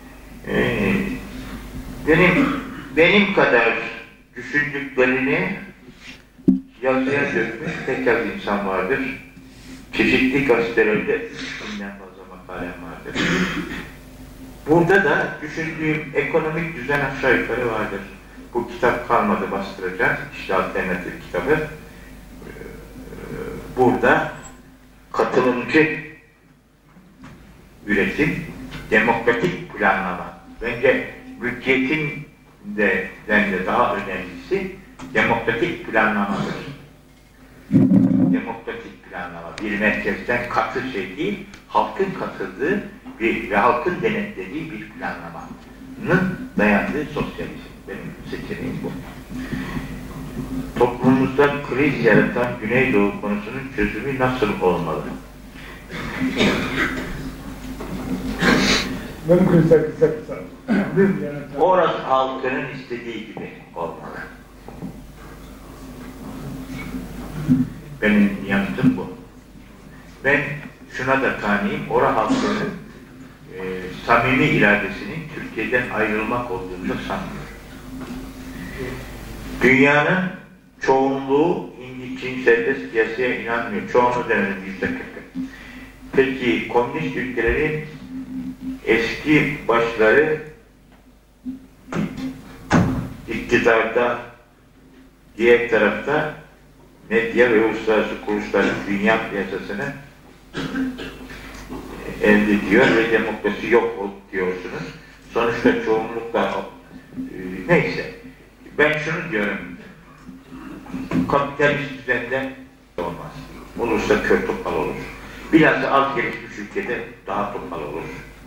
Benim kadar düşündüklerini yazıya dökmüş pek az insan vardır. Çeşitli gazetelerde 3.000'den fazla makalem vardır. Burada da düşündüğüm ekonomik düzen aşağı yukarı vardır. Bu kitap kalmadı, bastıracağız. İşte alternatif kitabı. Burada katılımcı üretim, demokratik planlama. Bence mülkiyetin de daha önemlisi demokratik planlamadır. Demokratik planlama. Bir merkezden katı şey değil, halkın katıldığı ve halkın denetlediği bir planlamanın dayandığı sosyalizm. Benim seçeneğim bu. Toplumumuzda kriz yaratan Güneydoğu konusunun çözümü nasıl olmalı? Benim kısa. Orası halkının istediği gibi olmalı. Benim yanıtım bu. Ben şuna da kaniyim, orası halkının samimi iradesinin Türkiye'den ayrılmak olduğunu da sanmıyorum. Dünyanın çoğunluğu Çin serbest piyasaya inanmıyor. Çoğunluğu demedim %40. Peki komünist ülkelerin eski başları iktidarda, diğer tarafta medya ve uluslararası kuruluşların dünya piyasasını elde ediyor ve demokrasi yok diyorsunuz. Sonuçta çoğunlukla neyse. Ben şunu diyorum. Kapitalist düzende olmaz. Olursa kör topal olur. Bilhassa az gelişmiş ülkede daha topal olur.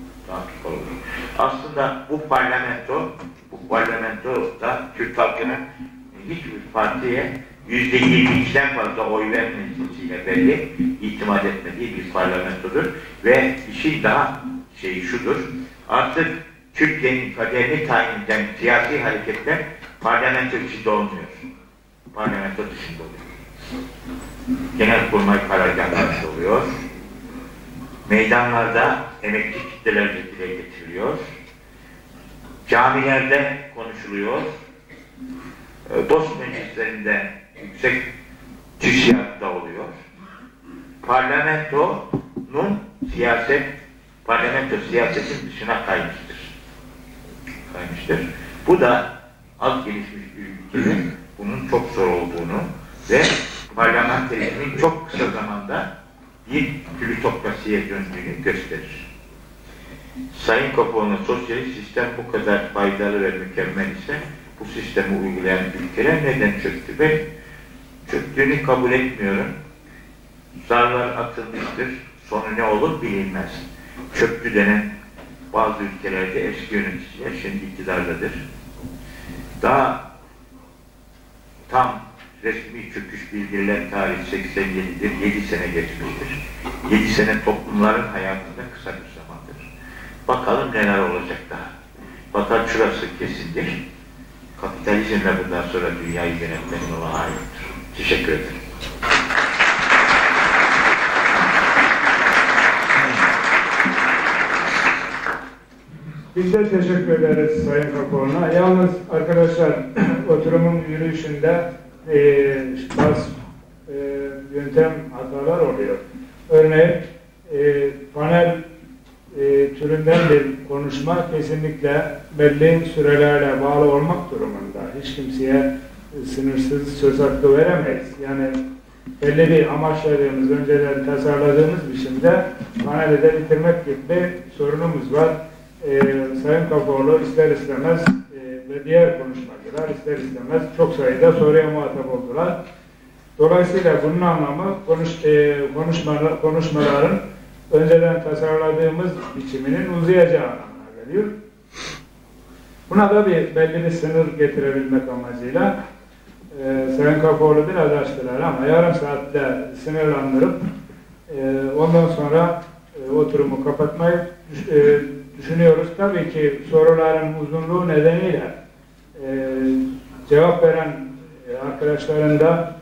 Aslında bu parlamento da Türk halkının hiçbir partiye %22'den fazla oy vermesiyle belli itimat etmediği bir parlamentodur ve işin daha şudur. Artık Türkiye'nin kaderini tayin eden siyasi hareketler parlamento içinde olmuyor. Parlamento dışında oluyor. Genelkurmay karargahlarında oluyor. Meydanlarda emekçi kitleler dile getiriliyor. Camilerde konuşuluyor. Dost meclislerinde yüksek tüşiyatta oluyor. Parlamento siyasetin dışına kaymıştır. kaymıştır. Bu da az gelişmiş bir ülkede bunun çok zor olduğunu ve parlamenterizmin çok kısa zamanda bir plütokrasiye döndüğünü gösterir. Sayın Kapoğlu'nun sosyalist sistem bu kadar faydalı ve mükemmel ise bu sistemi uygulayan ülkeler neden çöktü? Ben çöktüğünü kabul etmiyorum. Zarlar atılmıştır. Sonu ne olur bilinmez. Çöktü denen bazı ülkelerde eski yöneticiler şimdi iktidardadır. Daha tam resmi çöküş bildirilen tarih 87'dir. 7 sene geçmiştir. 7 sene toplumların hayatında kısa bir zamandır. Bakalım neler olacak daha. Fakat şurası kesindir. Kapitalizmle bundan sonra dünyayı yönetmenin olanağı yoktur. Teşekkür ederim. Biz de teşekkür ederiz Sayın Kapoğlu'na. Yalnız arkadaşlar oturumun yürüyüşünde bazı yöntem hatalar oluyor. Örneğin panel türünden bir konuşma kesinlikle belli sürelerle bağlı olmak durumunda. Hiç kimseye sınırsız söz hakkı veremeyiz. Yani belli bir amaçladığımız, önceden tasarladığımız biçimde paneli de bitirmek gibi bir sorunumuz var. Sayın Kapoğlu ister istemez ve diğer konuşmacılar ister istemez çok sayıda soruya muhatap oldular. Dolayısıyla bunun anlamı konuşmaların önceden tasarladığımız biçiminin uzayacağı anlamına geliyor. Buna da belli bir sınır getirebilmek amacıyla Sayın Kapoğlu biraz açtılar ama yarım saatte sınırlandırıp ondan sonra oturumu kapatmayı düşünüyoruz. Tabii ki soruların uzunluğu nedeniyle cevap veren arkadaşların da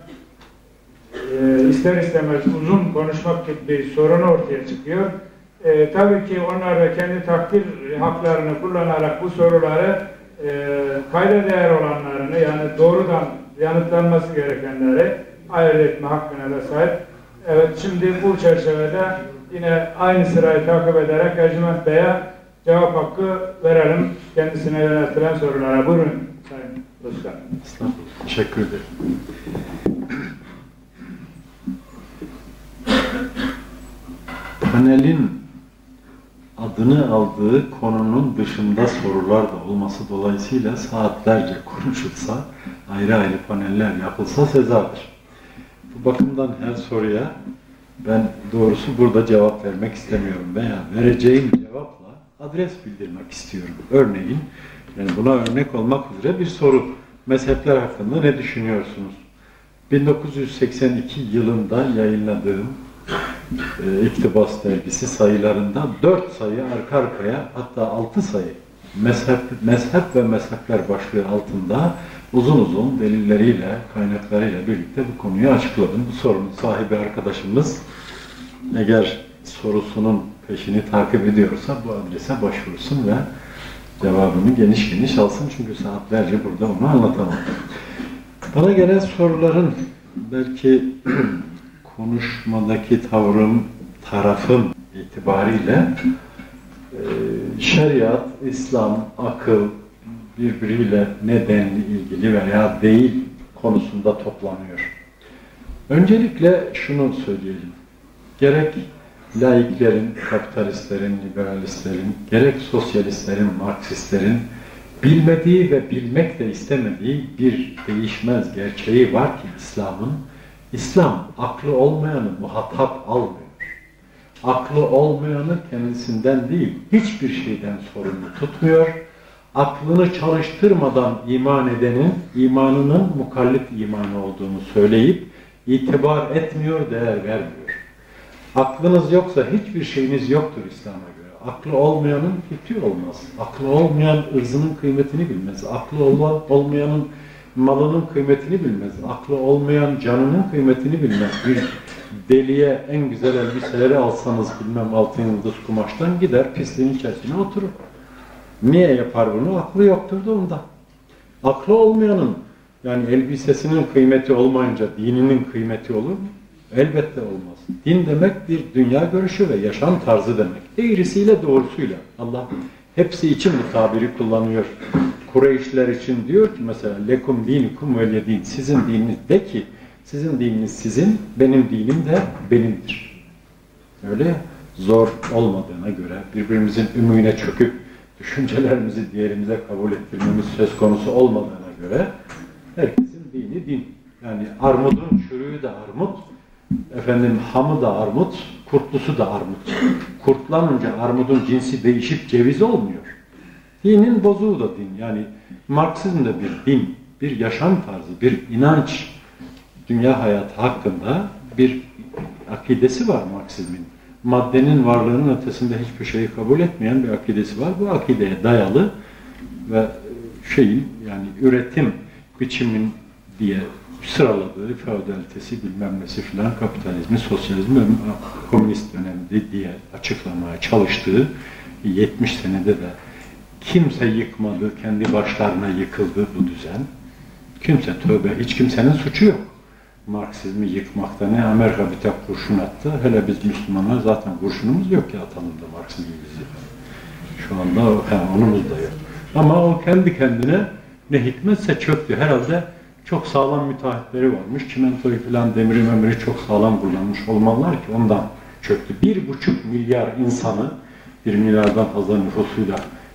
ister istemez uzun konuşmak gibi bir sorun ortaya çıkıyor. Tabii ki onlar da kendi takdir haklarını kullanarak bu soruları kayda değer olanlarını yani doğrudan yanıtlanması gerekenleri ayırt etme hakkına da sahip. Evet, şimdi bu çerçevede yine aynı sırayı takip ederek Ercüment Bey'e cevap hakkı verelim. Kendisine yöneltilen sorulara. Buyurun Sayın Özkan. Teşekkür ederim. Panelin adını aldığı konunun dışında sorular da olması dolayısıyla saatlerce konuşulsa, ayrı ayrı paneller yapılsa sezadır. Bu bakımdan her soruya ben doğrusu burada cevap vermek istemiyorum veya vereceğim cevapla adres bildirmek istiyorum. Örneğin, yani buna örnek olmak üzere bir soru. Mezhepler hakkında ne düşünüyorsunuz? 1982 yılında yayınladığım İktibas dergisi sayılarında 4 sayı arka arkaya, hatta 6 sayı mezhep ve mezhepler başlığı altında uzun uzun delilleriyle, kaynaklarıyla birlikte bu konuyu açıkladım. Bu sorunun sahibi arkadaşımız eğer sorusunun peşini takip ediyorsa bu adrese başvursun ve cevabını geniş geniş alsın. Çünkü saatlerce burada onu anlatamam. Bana gelen soruların belki konuşmadaki tarafım itibariyle şeriat, İslam, akıl birbiriyle nedenli ilgili veya değil konusunda toplanıyor. Öncelikle şunu söyleyelim. Gerek laiklerin, kapitalistlerin, liberalistlerin, gerek sosyalistlerin, marksistlerin bilmediği ve bilmek de istemediği bir değişmez gerçeği var ki İslam aklı olmayanı muhatap almıyor. Aklı olmayanı kendisinden değil, hiçbir şeyden sorumlu tutmuyor. Aklını çalıştırmadan iman edenin imanının mukallit imanı olduğunu söyleyip itibar etmiyor, değer vermiyor. Aklınız yoksa hiçbir şeyiniz yoktur İslam'a göre. Aklı olmayanın fikri olmaz. Aklı olmayan ırzının kıymetini bilmez. Aklı olmayanın malının kıymetini bilmez. Aklı olmayan canının kıymetini bilmez. Bir deliye en güzel elbiseleri alsanız bilmem altın yıldız kumaştan gider pisliğin içerisine oturur. Niye yapar bunu? Aklı yoktur da onda. Aklı olmayanın yani elbisesinin kıymeti olmayınca dininin kıymeti olur mu? Elbette olmaz. Din demek bir dünya görüşü ve yaşam tarzı demek. Eğrisiyle doğrusuyla. Allah Hepsi için bu tabiri kullanıyor. Kureyşler için diyor ki mesela lekum dinikum veliyedin. Sizin dininiz de ki sizin dininiz sizin, benim dinim de benimdir. Öyle zor olmadığına göre birbirimizin ümüğüne çöküp düşüncelerimizi diğerimize kabul ettirmemiz söz konusu olmadığına göre herkesin dini din. Yani armudun çürüğü de armut, efendim hamı da armut, kurtlusu da armut. Kurtlanınca armudun cinsi değişip ceviz olmuyor. Dinin bozuğu da din. Yani Marksizm de bir din, bir yaşam tarzı, bir inanç. Dünya hayatı hakkında bir akidesi var Marksizmin. Maddenin varlığının ötesinde hiçbir şeyi kabul etmeyen bir akidesi var. Bu akideye dayalı ve yani üretim biçimin diye sıraladığı feodalitesi bilmem nesi filan kapitalizmi, sosyalizmi ve komünist dönemde diye açıklamaya çalıştığı 70 senede de kimse yıkmadı, kendi başlarına yıkıldı bu düzen. Kimse tövbe, hiç kimsenin suçu yok. Marksizmi yıkmakta ne Amerika bir tek kurşun attı, hele biz Müslümanlar zaten kurşunumuz yok ya atalım da Marksizmi bizi. Şu anda onumuz da yok. Ama o kendi kendine ne hikmetse çöktü. Herhalde çok sağlam müteahhitleri varmış. Çimentoyu falan demiri memiri çok sağlam kullanmış olmalılar ki ondan çöktü. 1,5 milyar insanı, 1 milyardan fazla nüfusuyla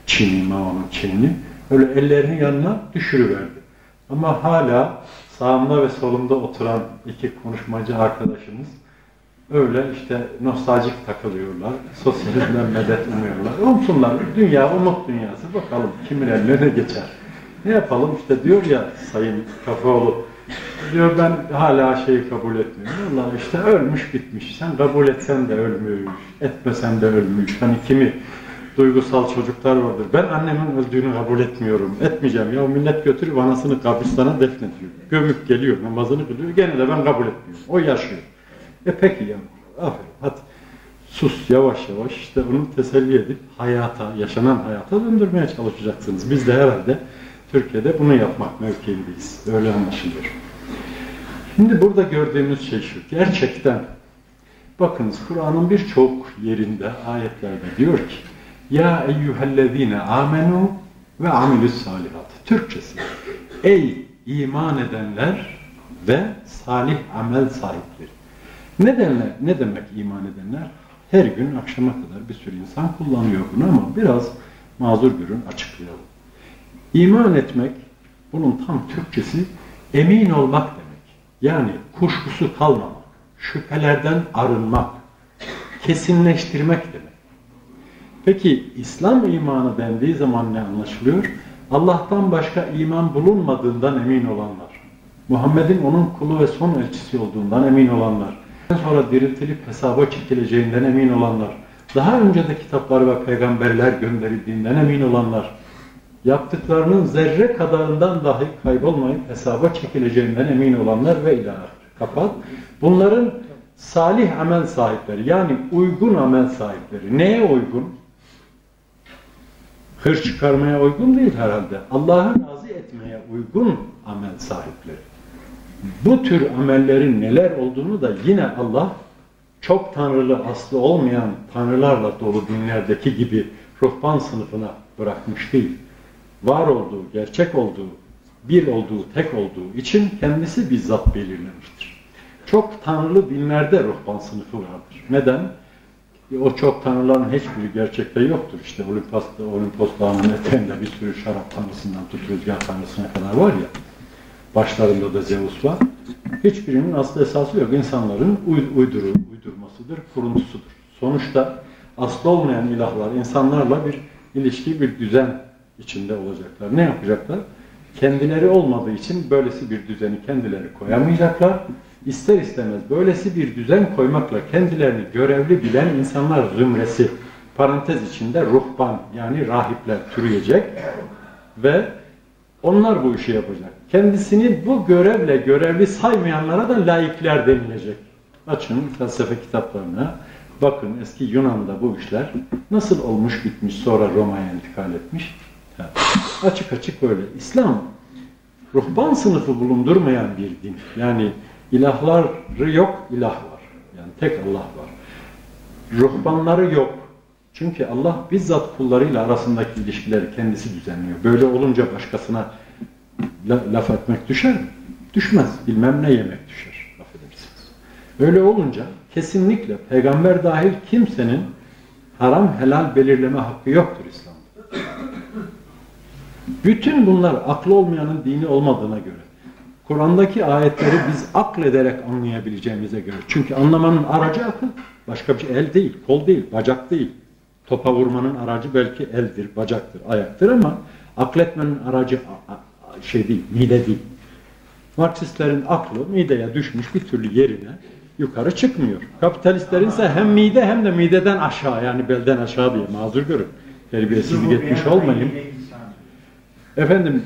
Çin'i öyle ellerinin yanına düşürüverdi. Ama hala sağımda ve solumda oturan iki konuşmacı arkadaşımız öyle işte nostaljik takılıyorlar. Sosyalizmden medet umuyorlar. Umsunlar. Dünya umut dünyası. Bakalım kimin eline ne geçer. Ne yapalım işte diyor ya Sayın Kafaoğlu. Diyor ben hala şeyi kabul etmiyorum. Allah işte ölmüş bitmiş. Sen kabul etsen de ölmüş. Etmesen de ölmüş. Hani kimi duygusal çocuklar vardır. Ben annemin öldüğünü kabul etmiyorum. Etmeyeceğim. Ya millet götürüp anasını kabristana defnediyor. Gömüp geliyor. Namazını kılıyor. Gene de ben kabul etmiyorum. O yaşıyor. Peki ya. Aferin. Hadi. Sus. Yavaş yavaş işte onu teselli edip hayata, yaşanan hayata döndürmeye çalışacaksınız. Biz de herhalde Türkiye'de bunu yapmak mevkiindeyiz. Öyle anlaşılıyor. Şimdi burada gördüğümüz şey şu. Gerçekten bakınız Kur'an'ın birçok yerinde, ayetlerde diyor ki ya eyyühellezine amenu ve amilus salihat. Türkçesi. Ey iman edenler ve salih amel sahipleri. Ne demek iman edenler? Her gün akşama kadar bir sürü insan kullanıyor bunu ama biraz mazur görün açıklayalım. İman etmek, bunun tam Türkçesi emin olmak demek. Yani kuşkusu kalmamak, şüphelerden arınmak, kesinleştirmek demek. Peki İslam imanı dendiği zaman ne anlaşılıyor? Allah'tan başka iman bulunmadığından emin olanlar. Muhammed'in onun kulu ve son elçisi olduğundan emin olanlar. Sonra diriltilip hesaba çekileceğinden emin olanlar. Daha önce de kitaplar ve peygamberler gönderildiğinden emin olanlar. Yaptıklarının zerre kadarından dahi kaybolmayıp hesaba çekileceğinden emin olanlar ve ilahi. Kapat. Bunların salih amel sahipleri yani uygun amel sahipleri. Neye uygun? Hır çıkarmaya uygun değil herhalde. Allah'ı razı etmeye uygun amel sahipleri. Bu tür amellerin neler olduğunu da yine Allah çok tanrılı aslı olmayan tanrılarla dolu dinlerdeki gibi ruhban sınıfına bırakmış değil. Var olduğu, gerçek olduğu, bir olduğu, tek olduğu için kendisi bizzat belirlemiştir. Çok tanrılı dinlerde ruhban sınıfı vardır. Neden? O çok tanrıların hiçbiri gerçekte yoktur. İşte Olimpos Dağı'nın eteğinde bir sürü şarap tanrısından tut rüzgar tanrısına kadar var ya, başlarında da Zeus var. Hiçbirinin aslı esası yok. İnsanların uydurmasıdır, kuruntusudur. Sonuçta aslı olmayan ilahlar insanlarla bir ilişki, bir düzen içinde olacaklar. Ne yapacaklar? Kendileri olmadığı için böylesi bir düzeni kendileri koyamayacaklar. İster istemez böylesi bir düzen koymakla kendilerini görevli bilen insanlar zümresi, parantez içinde ruhban yani rahipler türüyecek ve onlar bu işi yapacak. Kendisini bu görevle görevli saymayanlara da laikler denilecek. Açın felsefe kitaplarına, bakın eski Yunan'da bu işler nasıl olmuş bitmiş sonra Roma'ya intikal etmiş. Yani açık açık böyle. İslam ruhban sınıfı bulundurmayan bir din. Yani ilahları yok, ilah var. Yani tek Allah var. Ruhbanları yok. Çünkü Allah bizzat kullarıyla arasındaki ilişkileri kendisi düzenliyor. Böyle olunca başkasına laf etmek düşer mi? Düşmez. Bilmem ne yemek düşer. Affedersiniz. Öyle olunca kesinlikle peygamber dahil kimsenin haram helal belirleme hakkı yoktur İslam'da. Bütün bunlar aklı olmayanın dini olmadığına göre, Kur'an'daki ayetleri biz aklederek anlayabileceğimize göre. Çünkü anlamanın aracı akıl. Başka bir şey el değil, kol değil, bacak değil. Topa vurmanın aracı belki eldir, bacaktır, ayaktır ama akletmenin aracı şey değil, mide değil. Marksistlerin aklı mideye düşmüş bir türlü yerine yukarı çıkmıyor. Kapitalistlerin ise hem mide hem de mideden aşağı, yani belden aşağı diye mazur görün. Terbiyesizlik etmiş olmayayım. Efendim,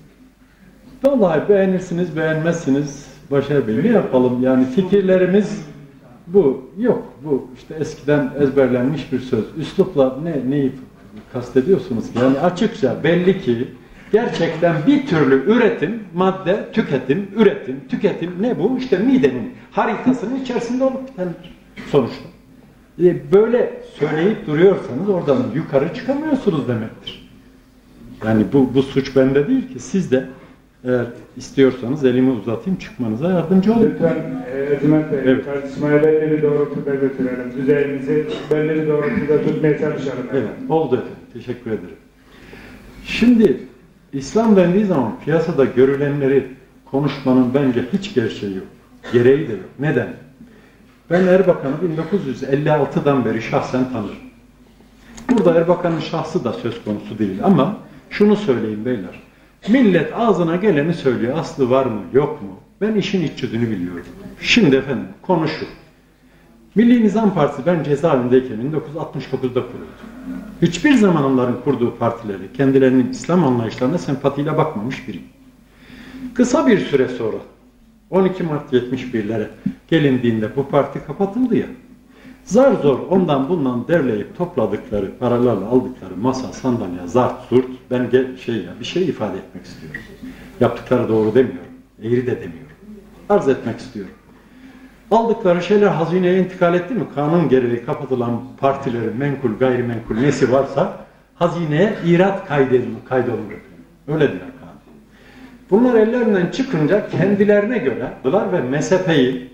vallahi beğenirsiniz, beğenmezsiniz, Başar Bey, ne yapalım? Yani fikirlerimiz bu. Yok, bu işte eskiden ezberlenmiş bir söz. Üslupla neyi kastediyorsunuz? Yani açıkça belli ki gerçekten bir türlü üretim, madde, tüketim, üretim, tüketim ne bu? İşte midenin haritasının içerisinde olup bitendir sonuçta. Böyle söyleyip duruyorsanız oradan yukarı çıkamıyorsunuz demektir. Yani bu suç bende değil ki, siz de eğer istiyorsanız elimi uzatayım, çıkmanıza yardımcı olun. Lütfen Ercüment Bey, evet, tartışmaya belli bir doğrultuda götürelim. Düzeyimizi belli bir doğrultuda tutmaya çalışalım. Evet, oldu efendim. Teşekkür ederim. Şimdi İslam dendiği zaman piyasada görülenleri konuşmanın bence hiç gerçeği yok. Gereği de yok. Neden? Ben Erbakan'ı 1956'dan beri şahsen tanırım. Burada Erbakan'ın şahsı da söz konusu değil ama şunu söyleyeyim beyler. Millet ağzına geleni söylüyor. Aslı var mı, yok mu? Ben işin iç yüzünü biliyorum. Şimdi efendim konu şu. Milli Nizam Partisi ben cezaevindeyken 1969'da kuruldu. Hiçbir zaman onların kurduğu partileri, kendilerinin İslam anlayışlarına sempatiyle bakmamış biriyim. Kısa bir süre sonra 12 Mart 71'lere gelindiğinde bu parti kapatıldı ya. Zar zor ondan bundan derleyip topladıkları, paralarla aldıkları masa, sandalye, zart, zurt, ben bir şey ifade etmek istiyorum. Yaptıkları doğru demiyorum, eğri de demiyorum. Arz etmek istiyorum. Aldıkları şeyler hazineye intikal etti mi? Kanun gereği kapatılan partilerin menkul, gayrimenkul nesi varsa hazineye irat kaydolunur. Öyle diyor kanun. Bunlar ellerinden çıkınca kendilerine göre ve MSP'yi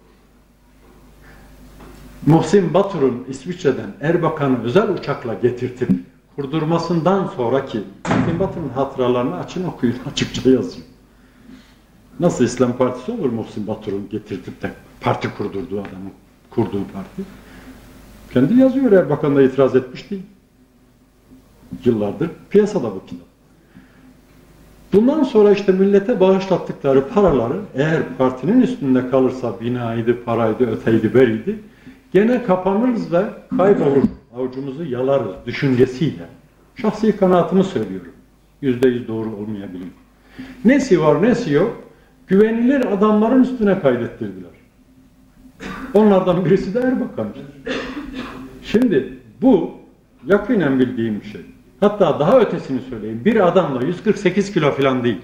Muhsin Batur'un İsviçre'den Erbakan'ı özel uçakla getirtip kurdurmasından sonraki Muhsin Batur'un hatıralarını açın okuyun, açıkça yazıyor. Nasıl İslam Partisi olur Muhsin Batur'un getirtip de parti kurdurduğu adamın kurduğu parti? Kendi yazıyor, Erbakan da itiraz etmiş değil. Yıllardır piyasada bu kitap. Bundan sonra işte millete bağışlattıkları paraları eğer partinin üstünde kalırsa binaydı, paraydı, öteydi, beriydi, gene kapanırız ve kaybolur, avucumuzu yalarız düşüncesiyle. Şahsi kanaatımı söylüyorum. %100 doğru olmayabilir. Nesi var, nesi yok? Güvenilir adamların üstüne kaydettirdiler. Onlardan birisi de Erbakan'dır. Şimdi bu yakinen bildiğim bir şey. Hatta daha ötesini söyleyeyim. Bir adamla 148 kilo falan değil.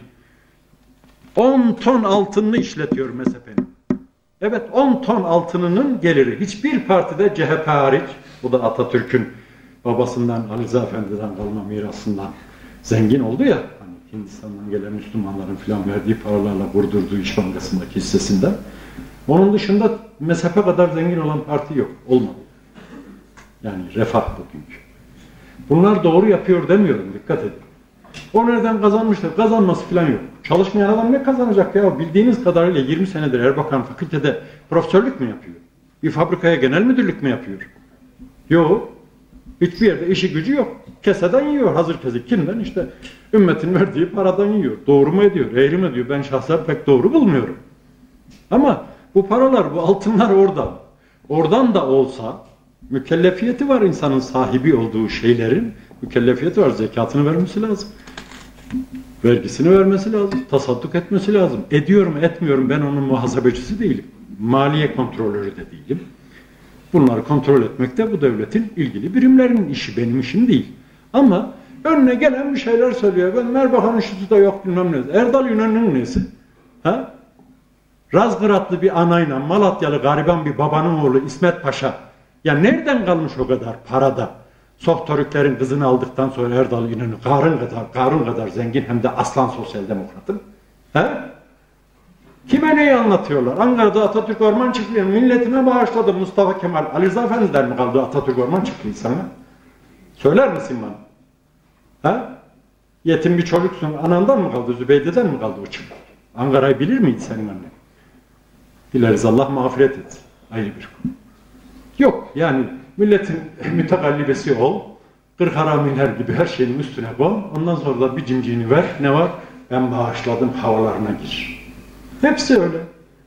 10 ton altınını işletiyor MSP'nin. Evet, 10 ton altınının geliri. Hiçbir partide CHP hariç, bu da Atatürk'ün babasından, Ali Rıza Efendi'den kalma mirasından zengin oldu ya, hani Hindistan'dan gelen Müslümanların falan verdiği paralarla kurdurduğu İş Bankası'ndaki hissesinden. Onun dışında MSP kadar zengin olan parti yok, olmadı. Yani refah bugünkü. Bunlar doğru yapıyor demiyorum, dikkat edin. O nereden kazanmıştır? Kazanması falan yok. Çalışmayan adam ne kazanacak ya? Bildiğiniz kadarıyla 20 senedir Erbakan fakültede profesörlük mü yapıyor? Bir fabrikaya genel müdürlük mü yapıyor? Yok. Hiçbir yerde işi gücü yok. Keseden yiyor hazır kesik. Kimden? İşte ümmetin verdiği paradan yiyor. Doğru mu ediyor? Eğri mi ediyor? Ben şahsen pek doğru bulmuyorum. Ama bu paralar, bu altınlar orada. Oradan da olsa mükellefiyeti var insanın sahibi olduğu şeylerin. Mükellefiyeti var. Zekatını vermesi lazım. Vergisini vermesi lazım. Tasadduk etmesi lazım. Ediyor mu etmiyorum, ben onun muhasebecisi değilim. Maliye kontrolörü de değilim. Bunları kontrol etmek de bu devletin ilgili birimlerinin işi, benim işim değil. Ama önüne gelen bir şeyler söylüyor. Ben Erbakan'ın şutu da yok bilmem ne. Erdal Yunan'ın nesi? Ha? Razgıratlı bir anayla Malatyalı gariban bir babanın oğlu İsmet Paşa. Ya nereden kalmış o kadar parada? Softörüklerin kızını aldıktan sonra Erdal İnönü Karun kadar zengin hem de aslan sosyal demokratım. He? Kime neyi anlatıyorlar? Ankara'da Atatürk Orman Çiftliği milletine bağışladı Mustafa Kemal. Ali Rıza Efendi'den mi kaldı Atatürk Orman Çiftliği sana? Söyler misin bana? Ha? Yetim bir çocuksun, anandan mı kaldı, Zübeyde'den mi kaldı o çiftlik? Ankara'yı bilir miydi senin annen? Dileriz Allah mağfiret etsin. Ayrı bir konu. Yok yani milletin mütekallibesi ol, 40 haramiler gibi her şeyin üstüne kon, ondan sonra da bir cimciğini ver, ne var? Ben bağışladım havalarına gir. Hepsi öyle.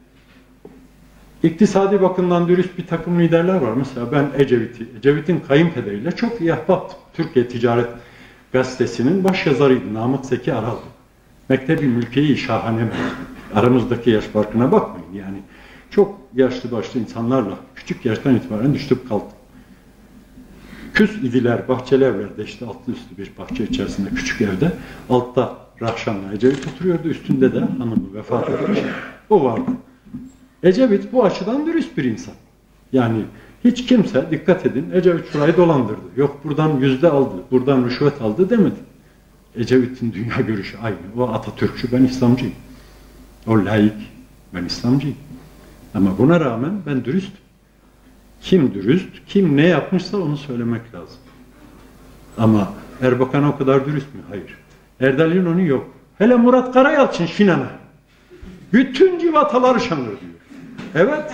İktisadi bakımdan dürüst bir takım liderler var. Mesela ben Ecevit'in kayınpederiyle çok iyi ahbaptım. Türkiye Ticaret Gazetesi'nin başyazarıydı. Namık Zeki Aral. Mektebi mülkiye-i şahane. Aramızdaki yaş farkına bakmayın. Yani çok yaşlı başlı insanlarla küçük yaştan itibaren düştük kaldık. Küs idiler, bahçeli evlerde, işte altlı üstü bir bahçe içerisinde küçük evde. Altta Rahşan'la Ecevit oturuyordu. Üstünde de hanımı vefat etmiş. O vardı. Ecevit bu açıdan dürüst bir insan. Yani hiç kimse, dikkat edin, Ecevit şurayı dolandırdı. Yok buradan yüzde aldı, buradan rüşvet aldı demedi. Ecevit'in dünya görüşü aynı. O Atatürkçü, ben İslamcıyım. O laik, ben İslamcıyım. Ama buna rağmen ben dürüstüm. Kim dürüst, kim ne yapmışsa onu söylemek lazım. Ama Erbakan o kadar dürüst mü? Hayır. Erdal İnönü yok. Hele Murat Karayalçın Şinan'a. Bütün civataları şanır diyor. Evet.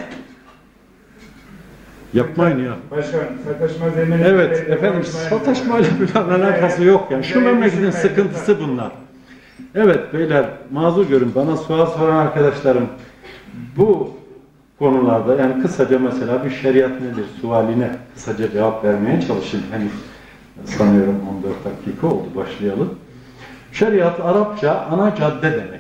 Yapmayın ya. Başkan, sataşma zemini... Evet efendim, sataşmayla bir alakası yok yani. Şu memleketin sıkıntısı bunlar. Evet beyler, mazur görün, bana sual soran arkadaşlarım bu konularda, yani kısaca mesela bir şeriat nedir sualine kısaca cevap vermeye çalışayım. Hani sanıyorum 14 dakika oldu, başlayalım. Şeriat Arapça ana cadde demek.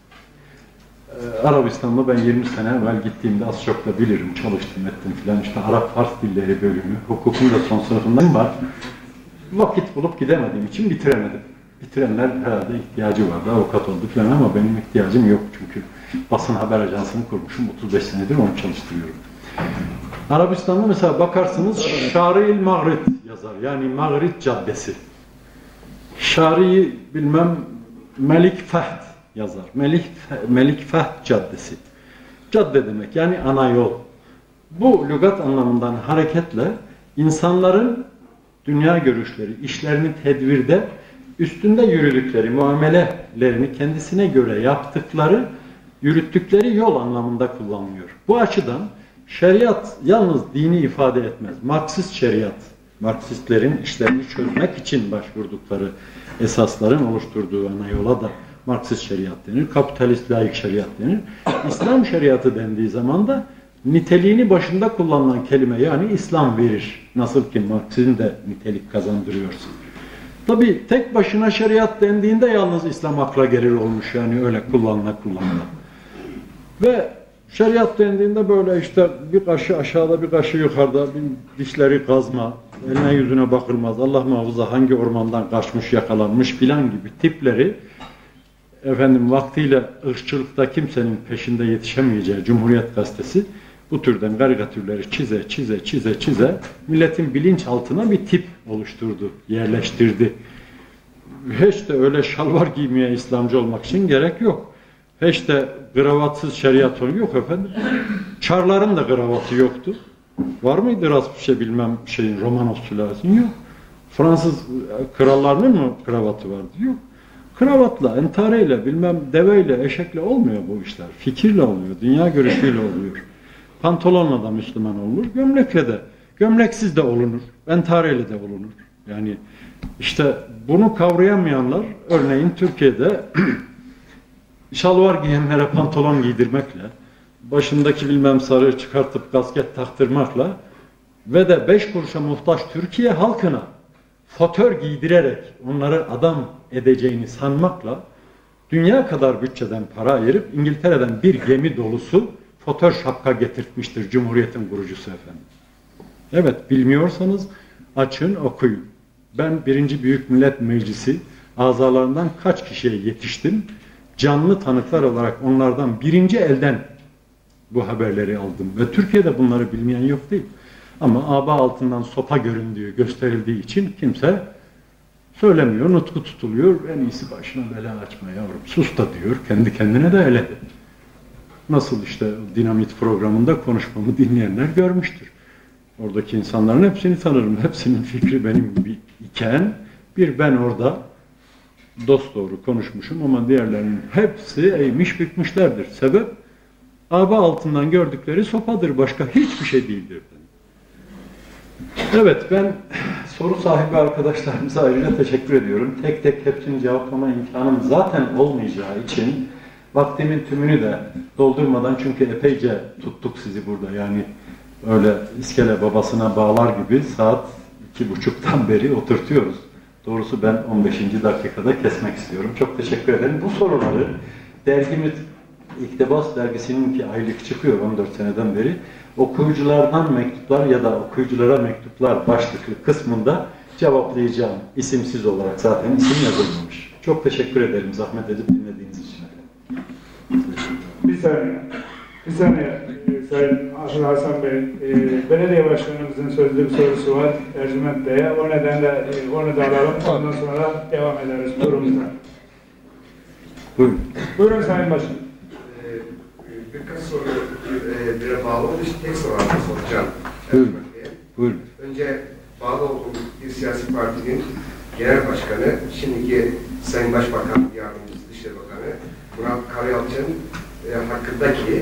Arabistan'da ben 20 sene evvel gittiğimde az çok da bilirim, çalıştım ettim filan, işte Arap-Fars dilleri bölümü, hukukun da son sınıfından var. Vakit bulup gidemediğim için bitiremedim. Bitirenler herhalde ihtiyacı vardı, avukat oldu filan ama benim ihtiyacım yok çünkü basın haber ajansını kurmuşum, 35 senedir onu çalıştırıyorum. Arabistan'da mesela bakarsınız Şari-il Mağrit yazar, yani Mağrit Caddesi. Şari'yi bilmem Melik Fahd yazar. Melik Fahd Caddesi. Cadde demek yani ana yol. Bu lügat anlamından hareketle insanların dünya görüşleri, işlerini tedbirde üstünde yürüdükleri, muamelelerini kendisine göre yaptıkları, yürüttükleri yol anlamında kullanılıyor. Bu açıdan şeriat yalnız dini ifade etmez. Marksist şeriat, Marksistlerin işlerini çözmek için başvurdukları esasların oluşturduğu ana yola da Marksist şeriat denir, kapitalist laik şeriat denir. İslam şeriatı dendiği zaman da niteliğini başında kullanılan kelime yani İslam verir. Nasıl ki Marksizm de nitelik kazandırıyorsun. Tabi tek başına şeriat dendiğinde yalnız İslam akla gelir olmuş, yani öyle kullanıla. Ve şeriat dendiğinde böyle işte bir kaşı aşağıda bir kaşı yukarıda, bir dişleri kazma, eline yüzüne bakılmaz, Allah muhafaza hangi ormandan kaçmış yakalanmış filan gibi tipleri, efendim vaktiyle ırkçılıkta kimsenin peşinde yetişemeyeceği Cumhuriyet Gazetesi bu türden karikatürleri çize milletin bilinçaltına bir tip oluşturdu, yerleştirdi. Hiç de öyle şalvar giymeye İslamcı olmak için gerek yok. Hiç de kravatsız şeriat yok efendim. Çarların da kravatı yoktu. Var mıydı Rasputin bilmem şeyin Romanov sülalesinin? Yok. Fransız krallarının mı kravatı vardı? Yok. Kravatla, entareyle, bilmem deveyle, eşekle olmuyor bu işler. Fikirle oluyor, dünya görüşüyle oluyor. Pantolonla da Müslüman olunur, gömlekle de, gömleksiz de olunur, entareyle de olunur. Yani işte bunu kavrayamayanlar, örneğin Türkiye'de şalvar giyenlere pantolon giydirmekle, başındaki bilmem sarığı çıkartıp kasket taktırmakla ve de 5 kuruşa muhtaç Türkiye halkına fotör giydirerek onları adam edeceğini sanmakla dünya kadar bütçeden para ayırıp İngiltere'den bir gemi dolusu fotör şapka getirtmiştir Cumhuriyet'in kurucusu efendim. Evet, bilmiyorsanız açın okuyun. Ben 1. Büyük Millet Meclisi azalarından kaç kişiye yetiştim? Canlı tanıklar olarak onlardan birinci elden bu haberleri aldım. Ve Türkiye'de bunları bilmeyen yok değil. Ama aba altından sopa göründüğü, gösterildiği için kimse söylemiyor, nutku tutuluyor. En iyisi başına bela açma yavrum, sus da diyor. Kendi kendine de öyle. Nasıl işte Dinamit programında konuşmamı dinleyenler görmüştür. Oradaki insanların hepsini tanırım. Hepsinin fikri benim gibi iken bir ben orada dosdoğru konuşmuşum ama diğerlerinin hepsi eğmiş bükmüşlerdir. Sebep aba altından gördükleri sopadır. Başka hiçbir şey değildir. Evet, ben soru sahibi arkadaşlarımıza ayrıca teşekkür ediyorum. Tek tek hepsini cevaplama imkanım zaten olmayacağı için vaktimin tümünü de doldurmadan, çünkü epeyce tuttuk sizi burada. Yani öyle iskele babasına bağlar gibi saat 2.30'dan beri oturtuyoruz. Doğrusu ben 15. dakikada kesmek istiyorum. Çok teşekkür ederim. Bu soruları dergimiz İktibas dergisinin ki aylık çıkıyor 14 seneden beri. Okuyuculardan mektuplar ya da okuyuculara mektuplar başlıklı kısmında cevaplayacağım. İsimsiz olarak, zaten isim yazılmamış. Çok teşekkür ederim zahmet edip dinlediğiniz için. Bir saniye Sayın Hasan Bey, belediye başkanımızın sözlü bir sorusu var Ercüment Bey'e. O nedenle onu da alalım. Ondan sonra devam ederiz turumuzdan. Buyurun. Buyurun Sayın Başkanım. Birkaç soru bir bağlı olduğu için tek soru soracağım. Buyurun. Buyurun. Önce bağlı olduğum bir siyasi partinin genel başkanı, şimdiki Sayın Başbakan Yardımcısı Dışişleri Bakanı Murat Karayalçı'nın hakkındaki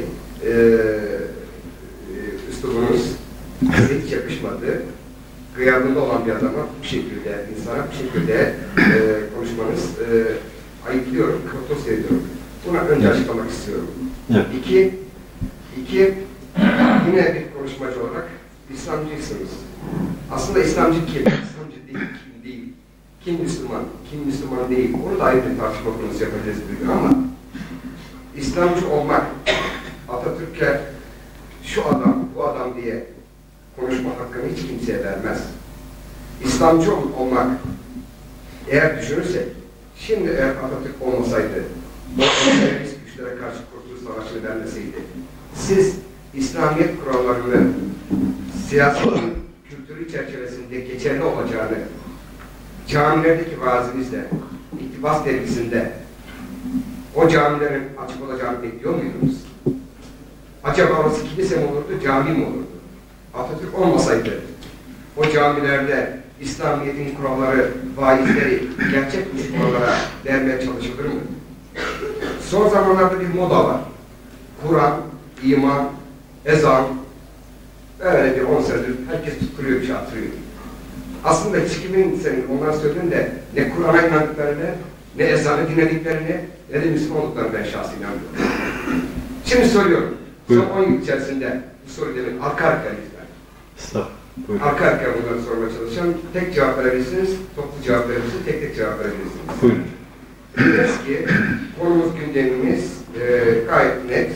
üslubunuz hiç yakışmadı. Gıyabında olan bir adama bu şekilde, insana bu şekilde konuşmanız ayıplıyorum, protesto ediyorum. Buna önce açıklamak istiyorum. Evet. İki, yine bir konuşmacı olarak İslamcısınız. Aslında İslamcı kim? İslamcı değil, kim değil. Kim Müslüman, kim Müslüman değil. Onu da ayrı bir tartışma konusu yapacağız bir gün ama İslamcı olmak, Atatürk'e şu adam, bu adam diye konuşma hakkını hiç kimseye vermez. İslamcı olmak, eğer düşünürsek, şimdi eğer Atatürk olmasaydı, terörist güçlere karşı Kurtuluş Savaşı'nı vermeseydi, siz İslamiyet kurallarını siyasetin kültürü çerçevesinde geçerli olacağını camilerdeki vaazinizle, İktibas dergisinde o camilerin açık olacağını bekliyor muydunuz? Acaba orası kilise mi olurdu, cami mi olurdu? Atatürk olmasaydı o camilerde İslamiyet'in kuralları, vaizleri gerçek Müslümanlara vermeye çalışılır mı? Son zamanlarda bir moda var. Kur'an, iman, ezan, böyle bir 10 senedir herkes tutturuyor, bir şey atıyor. Aslında hiç kimin senin ondan söylediğin de ne Kur'an'a inandıklarını, ne ezanı dinlediklerini, ne de Müslüman olduklarını ben şahsi inanmıyorum. Şimdi soruyorum. Son 10 yıl içerisinde bu soru demin arka arkaya lütfen. Arka arkaya bunları sormaya çalışacağım. Tek cevap verebilirsiniz, toplu cevap verebilirsiniz, tek tek cevap verebilirsiniz. Buyurun. Biliyoruz ki konumuz, gündemimiz gayet net.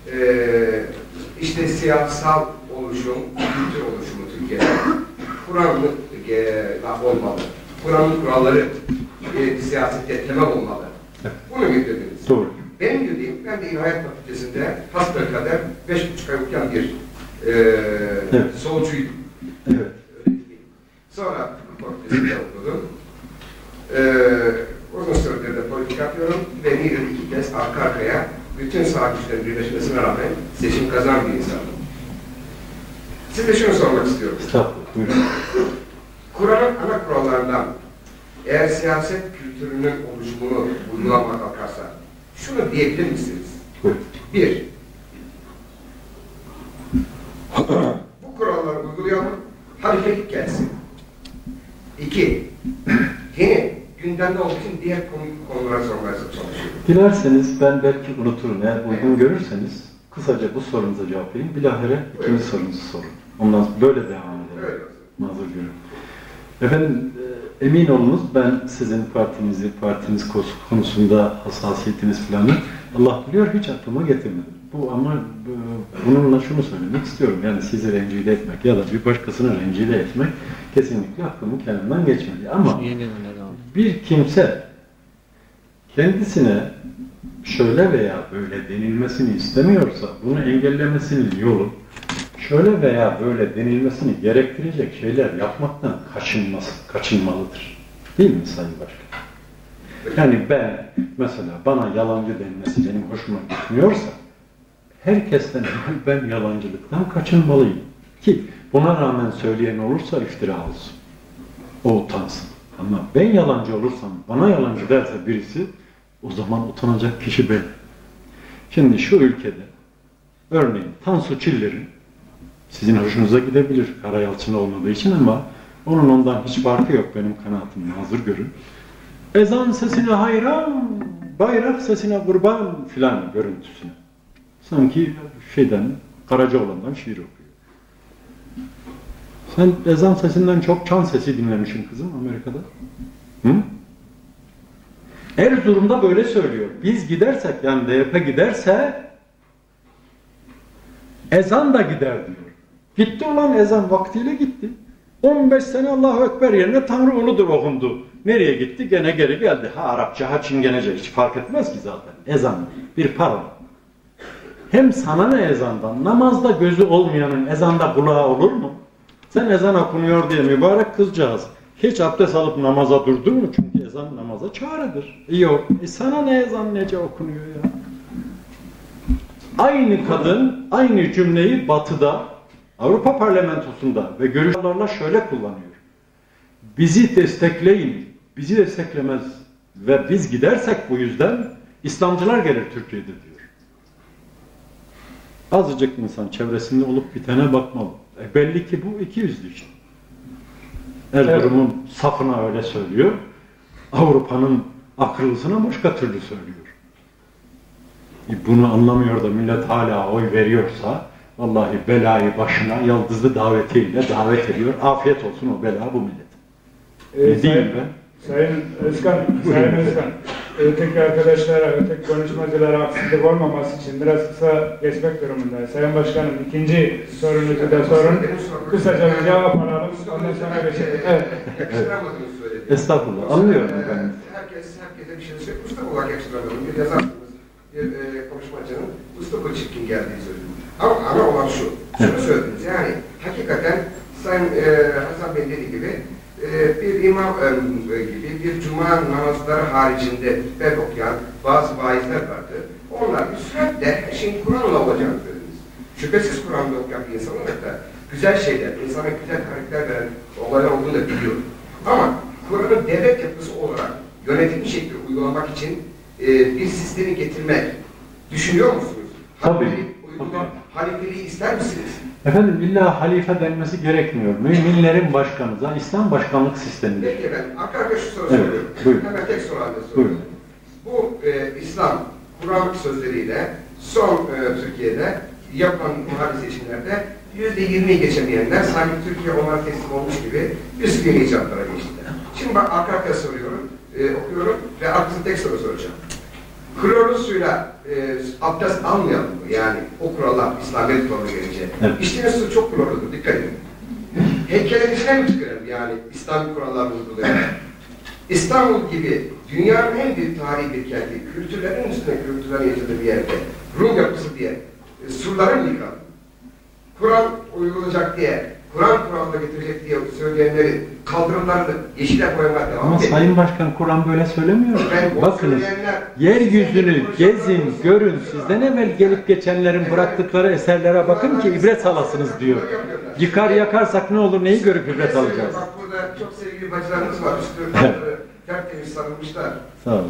İşte siyasal oluşum, kültür oluşumu Türkiye'de. Kur'an'la olmalı. Kur'an'ın kuralları siyasette temel olmalı. Bunu gündemimiz. Doğru. Benim dediğim, ben de İlahiyat Fakültesi'nde hasbelkader 5,5 ay okuyan bir evet. solcuydum. Evet. Sonra fakültesinde okudum. Uzun süredir de politik yapıyorum ve Niğde'de 2 kez arka arkaya bütün sağ güçlerin birleşmesine rağmen seçim kazan bir insanım. Size şunu sormak istiyorum. Kur'an'ın ana kurallarından eğer siyaset kültürünün oluşumunu uygulamaya kalkarsa şunu diyebilir misiniz? Bir, bu kuralları uygulayalım, hareketlik gelsin. İki, yeni gündemde olduğu için diğer konulara sormaya çalışıyorum. Dilerseniz ben belki unuturum. Eğer uygun görürseniz kısaca bu sorunuza cevap vereyim. Bilahare ikinci sorunuzu sorun. Ondan böyle devam edelim. Öyle. Mazur görün. Efendim emin olunuz ben sizin partiniz konusunda hassasiyetiniz falanı Allah biliyor hiç aklıma getirmedim. Bu ama bununla şunu söylemek istiyorum. Yani sizi rencide etmek ya da bir başkasını rencide etmek kesinlikle aklımın kendinden geçmedi. Ama bir kimse kendisine şöyle veya böyle denilmesini istemiyorsa bunu engellemesinin yolu şöyle veya böyle denilmesini gerektirecek şeyler yapmaktan kaçınmalıdır. Değil mi Sayın Başkan? Yani ben mesela bana yalancı denmesi benim hoşuma gitmiyorsa herkesten ben yalancılıktan kaçınmalıyım. Ki buna rağmen söyleyen olursa iftira olsun. O utansın. Ama ben yalancı olursam, bana yalancı derse birisi, o zaman utanacak kişi ben. Şimdi şu ülkede örneğin Tansu Çiller'in, sizin hoşunuza gidebilir Karayalçın olmadığı için ama onun ondan hiç farkı yok benim kanaatim, mazur görün. Ezan sesine hayran, bayrak sesine kurban filan görüntüsüne. Sanki Karacaoğlan'dan şiir okuyor. Sen ezan sesinden çok çan sesi dinlemişsin kızım Amerika'da. Hı? Erzurum'da böyle söylüyor. Biz gidersek, yani DYP giderse ezan da gider diyor. Gitti ulan ezan, vaktiyle gitti. 15 sene Allahu Ekber yerine Tanrı uludur okundu. Nereye gitti? Gene geri geldi. Ha Arapça, ha Çingenece, hiç fark etmez ki zaten. Ezan bir parola. Hem sana ne ezandan? Namazda gözü olmayanın ezanda kulağı olur mu? Sen ezan okunuyor diye mübarek kızcağız hiç abdest alıp namaza durdun mu? Çünkü ezan namaza çağrıdır. Yok. Sana ne ezan nece okunuyor ya? Aynı kadın aynı cümleyi Batı'da, Avrupa Parlamentosu'nda ve görüşlerle şöyle kullanıyor. Bizi destekleyin, bizi desteklemez ve biz gidersek bu yüzden İslamcılar gelir Türkiye'de diyor. Azıcık insan çevresinde olup bitene bakmalı. Belli ki bu 200'lü işte. Erzurum'un safına öyle söylüyor. Avrupa'nın akıllısına başka türlü söylüyor. Bunu anlamıyor da millet hala oy veriyorsa vallahi belayı başına yıldızlı davetiyle davet ediyor. Afiyet olsun o bela bu millet. Ne diyeyim ben? Sayın Özkan, öteki arkadaşlara, öteki konuşmacılara haksızlık olmaması için biraz kısa geçmek durumundayız. Sayın Başkanım, ikinci sorunuzu da sorun. Kısaca bir cevap alalım, ondan sonra geçelim. Evet. Yakıştıramadığını söyledi. Estağfurullah, anlıyorum efendim. Herkese bir şey söylüyor. Mustafa olarak yakıştıramadığını, bir yazarımız, bir konuşmacının Mustafa çirkin geldiği söyledi. Ama ana olan şu, şunu söylediniz. Yani hakikaten Sayın Hasan Bey dediği gibi bir imam gibi bir cuma namazları haricinde ben okuyan bazı vaizler vardı. Onlar bir sürekli işin Kur'an'la olacağını söylediniz. Şüphesiz Kur'an'da okuyan bir insanın da güzel şeyler, insana güzel karakter veren olaylar olduğunu da biliyor. Ama Kur'an'ın devlet yapısı olarak yönetimli şekilde uygulamak için bir sistemi getirmek düşünüyor musunuz? Tabii. Halifeliği ister misiniz? Efendim illa halife denmesi gerekmiyor. Müminlerin başkanıza İslam başkanlık sistemidir. Peki ben arka arka şu soru soruyorum. Buyurun. Hemen tek soru halde soruyorum. Bu İslam, Kur'an sözleriyle son Türkiye'de yapılan muhalif seçimlerde %20'yi geçemeyenler sanki Türkiye onlara teslim olmuş gibi üst yeni icatlara geçtiler. Şimdi bak arka arkaya soruyorum, okuyorum ve arkasında tek soru soracağım. Klorlu suyla abdest almayalım mı? Yani o kurallar, İslamiyet kuralı gelince. Evet. İçtiğiniz su çok klorludur, dikkat edin. Heykelin içine mi çıkaralım? Yani İslami kurallarını uygulayarak. İstanbul gibi dünyanın en büyük tarihi bir kenti, kültürlerin üstüne kültürlerin yaşadığı bir yerde, Rum yapısı diye, surları mı yıkalım? Kur'an uygulanacak diye, Kur'an kuralına getirecek diye söyleyenleri kaldırımlarını yeşile boyamaya devam ama edin. Sayın Başkan Kur'an böyle söylemiyor. Bakınız, yeryüzünü gezin, görün, sizden evvel gelip geçenlerin bıraktıkları eserlere bakın ki ibret alasınız diyor. Yıkar yakarsak ne olur, neyi görüp ibret alacağız? Bak burada çok sevgili bacılarımız var, üstü tertemiz sarılmışlar. Sağ olun.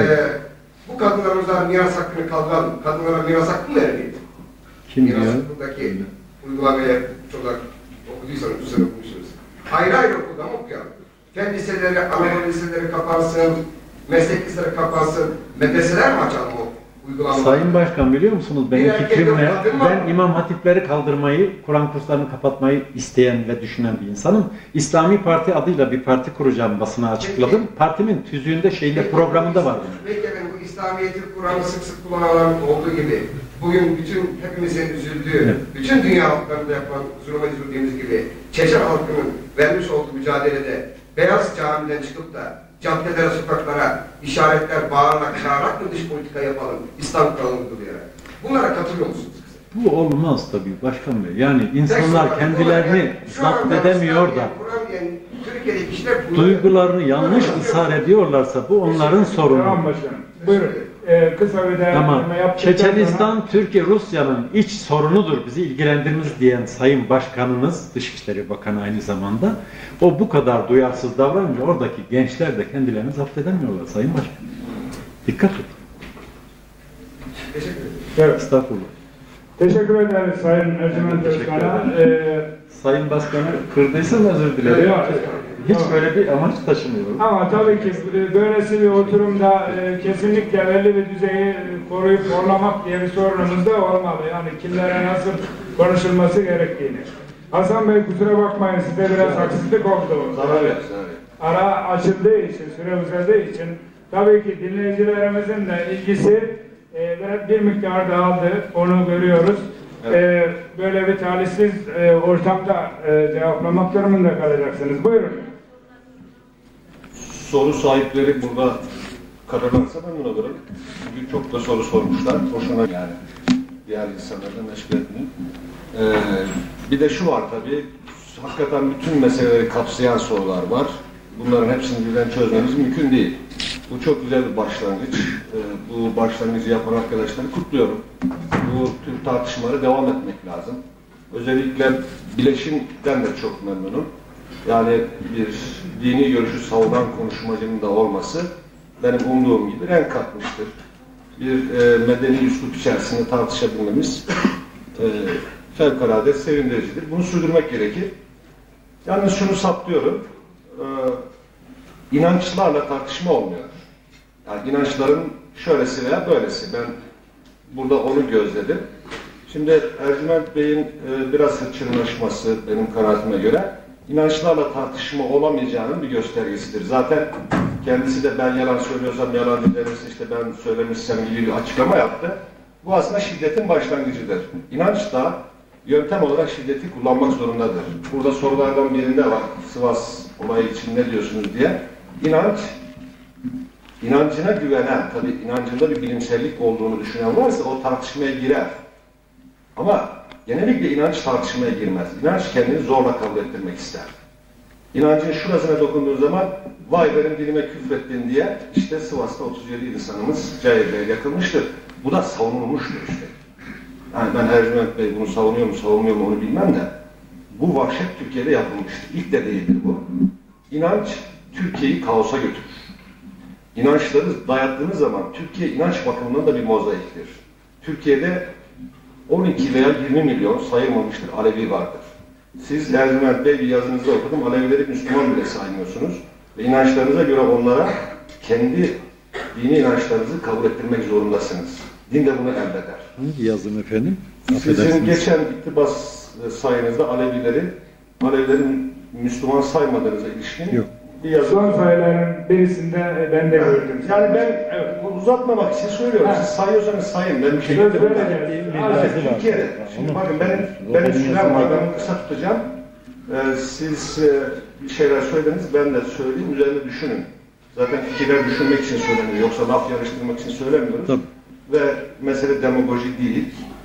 Bu kadınlarımıza miras hakkını kaldıralım. Kadınlara miras hakkı mı verelim? Kim Miras diyor? hakkındaki uygulamaya çok okuduysanız, bu sene okumuşsunuz. Ayrı ayrı okulda mı okuyalım? Fen liseleri, Anadolu liseleri kapansın, meslek liseleri kapansın, medreseler mi açalım o uygulamaları? Sayın Başkan biliyor musunuz benim fikrimle ben imam hatipleri kaldırmayı, Kur'an kurslarını kapatmayı isteyen ve düşünen bir insanım. İslami Parti adıyla bir parti kuracağım basına açıkladım. Partimin tüzüğünde programında var. Peki efendim bu İslamiyet'i Kur'an'ı sık sık kullananların olduğu gibi bugün bütün hepimizin üzüldüğü, bütün dünya halklarında yapılan zulüme üzüldüğümüz gibi Çeçen halkının vermiş olduğu mücadelede Beyaz Cami'den çıkıp da caddelere, sokaklara işaretler bağırarak, çağırarak mı dış politika yapalım, İslam kuralını uygulayarak? Bunlara katılıyor musunuz? Bu olmaz tabii başkan bey. Yani insanlar kendilerini zapt edemiyor da duygularını yanlış ishar ediyorlarsa bu onların sorunu. Tamam başkanım. Buyurun. Kısa bir değerlendirme yaptıktan Çeçenistan, Türkiye, Rusya'nın iç sorunudur, bizi ilgilendirmez diyen Sayın Başkanınız, Dışişleri Bakanı aynı zamanda, o bu kadar duyarsız davranınca oradaki gençler de kendilerini zapt edemiyorlar Sayın Başkan. Dikkat edin. Teşekkür ederim. Evet. Estağfurullah. Teşekkür ederiz Sayın Ercüment Özkan'a. Sayın Başkanı kırdıysam özür dilerim. Hiç böyle bir amaç taşımıyorum. Ama tabii ki böylesi bir oturumda kesinlikle belli bir düzeyi koruyup korumak diye bir sorunumuz da olmalı. Yani kimlere nasıl konuşulması gerektiğini. Hasan Bey kusura bakmayın, size biraz haksızlık oldu. Ara açıldığı için, süre uzadığı için tabii ki dinleyicilerimizin de ilgisi bir miktar dağıldı. Onu görüyoruz. Evet. Böyle bir talihsiz ortamda cevaplamak durumunda kalacaksınız. Buyurun. Soru sahipleri burada kararlarsa memnun olurum. Bugün çok da soru sormuşlar. Hoşuna yani diğer insanlarla meşgul etmeyin. Bir de şu var tabii, hakikaten bütün meseleleri kapsayan sorular var. Bunların hepsini birden çözmemiz mümkün değil. Bu çok güzel bir başlangıç. Bu başlangıcı yapan arkadaşları kutluyorum. Bu tür tartışmalara devam etmek lazım. Özellikle bileşimden de çok memnunum. Yani bir dini görüşü savunan konuşmacının da olması benim umduğum gibi renk katmıştır. Bir medeni üslup içerisinde tartışabilmemiz fevkalade sevindiricidir. Bunu sürdürmek gerekir. Yalnız şunu saptıyorum. İnançlarla tartışma olmuyor. Yani inançların şöylesi veya böylesi. Ben burada onu gözledim. Şimdi Ercüment Bey'in biraz hırçınlaşması benim kanaatime göre inançlarla tartışma olamayacağının bir göstergesidir. Zaten kendisi de ben yalan söylüyorsam yalancı denirse işte ben söylemişsem gibi bir açıklama yaptı. Bu aslında şiddetin başlangıcıdır. İnanç da yöntem olarak şiddeti kullanmak zorundadır. Burada sorulardan birinde var. Sivas olayı için ne diyorsunuz diye. İnanç, inancına güvenen, tabii inancında bir bilimsellik olduğunu düşünen varsa o tartışmaya girer. Ama genellikle inanç tartışmaya girmez. İnanç kendini zorla kabul ettirmek ister. İnancın şurasına dokunduğu zaman vay benim dilime küfrettin diye işte Sivas'ta 37 insanımız cahilliğe yakılmıştır. Bu da savunulmuştur işte. Yani ben Ercüment Bey bunu savunuyor mu savunmuyor mu onu bilmem de bu vahşet Türkiye'de yapılmıştır. İlk de değildir bu. İnanç Türkiye'yi kaosa götürür. İnançları dayattığınız zaman Türkiye inanç bakımından da bir mozaiktir. Türkiye'de 12 veya 20 milyon sayılmamıştır Alevi vardır. Siz Ercüment Bey bir yazınızda okudum, Alevileri Müslüman bile saymıyorsunuz ve inançlarınıza göre onlara kendi dini inançlarınızı kabul ettirmek zorundasınız. Din de bunu emreder. Hangi yazım efendim? Sizin geçen iktibas sayınızda Alevilerin Müslüman saymadığınıza ilişkin yok. Bir yazı. Son sayıların birisinde ben de gördüm. Yani ben uzatmamak için söylüyorum. Siz sayıyorsanız sayın. Ben bir şey yapıyorum. Türkiye'de. Şimdi bakın benim sürem var. Ben kısa tutacağım. Siz bir şeyler söylediniz. Ben de söyleyeyim. Üzerine düşünün. Zaten fikirler düşünmek için söyleniyor. Yoksa laf yarıştırmak için söylemiyoruz. Tabii. Ve mesele demagoji değil.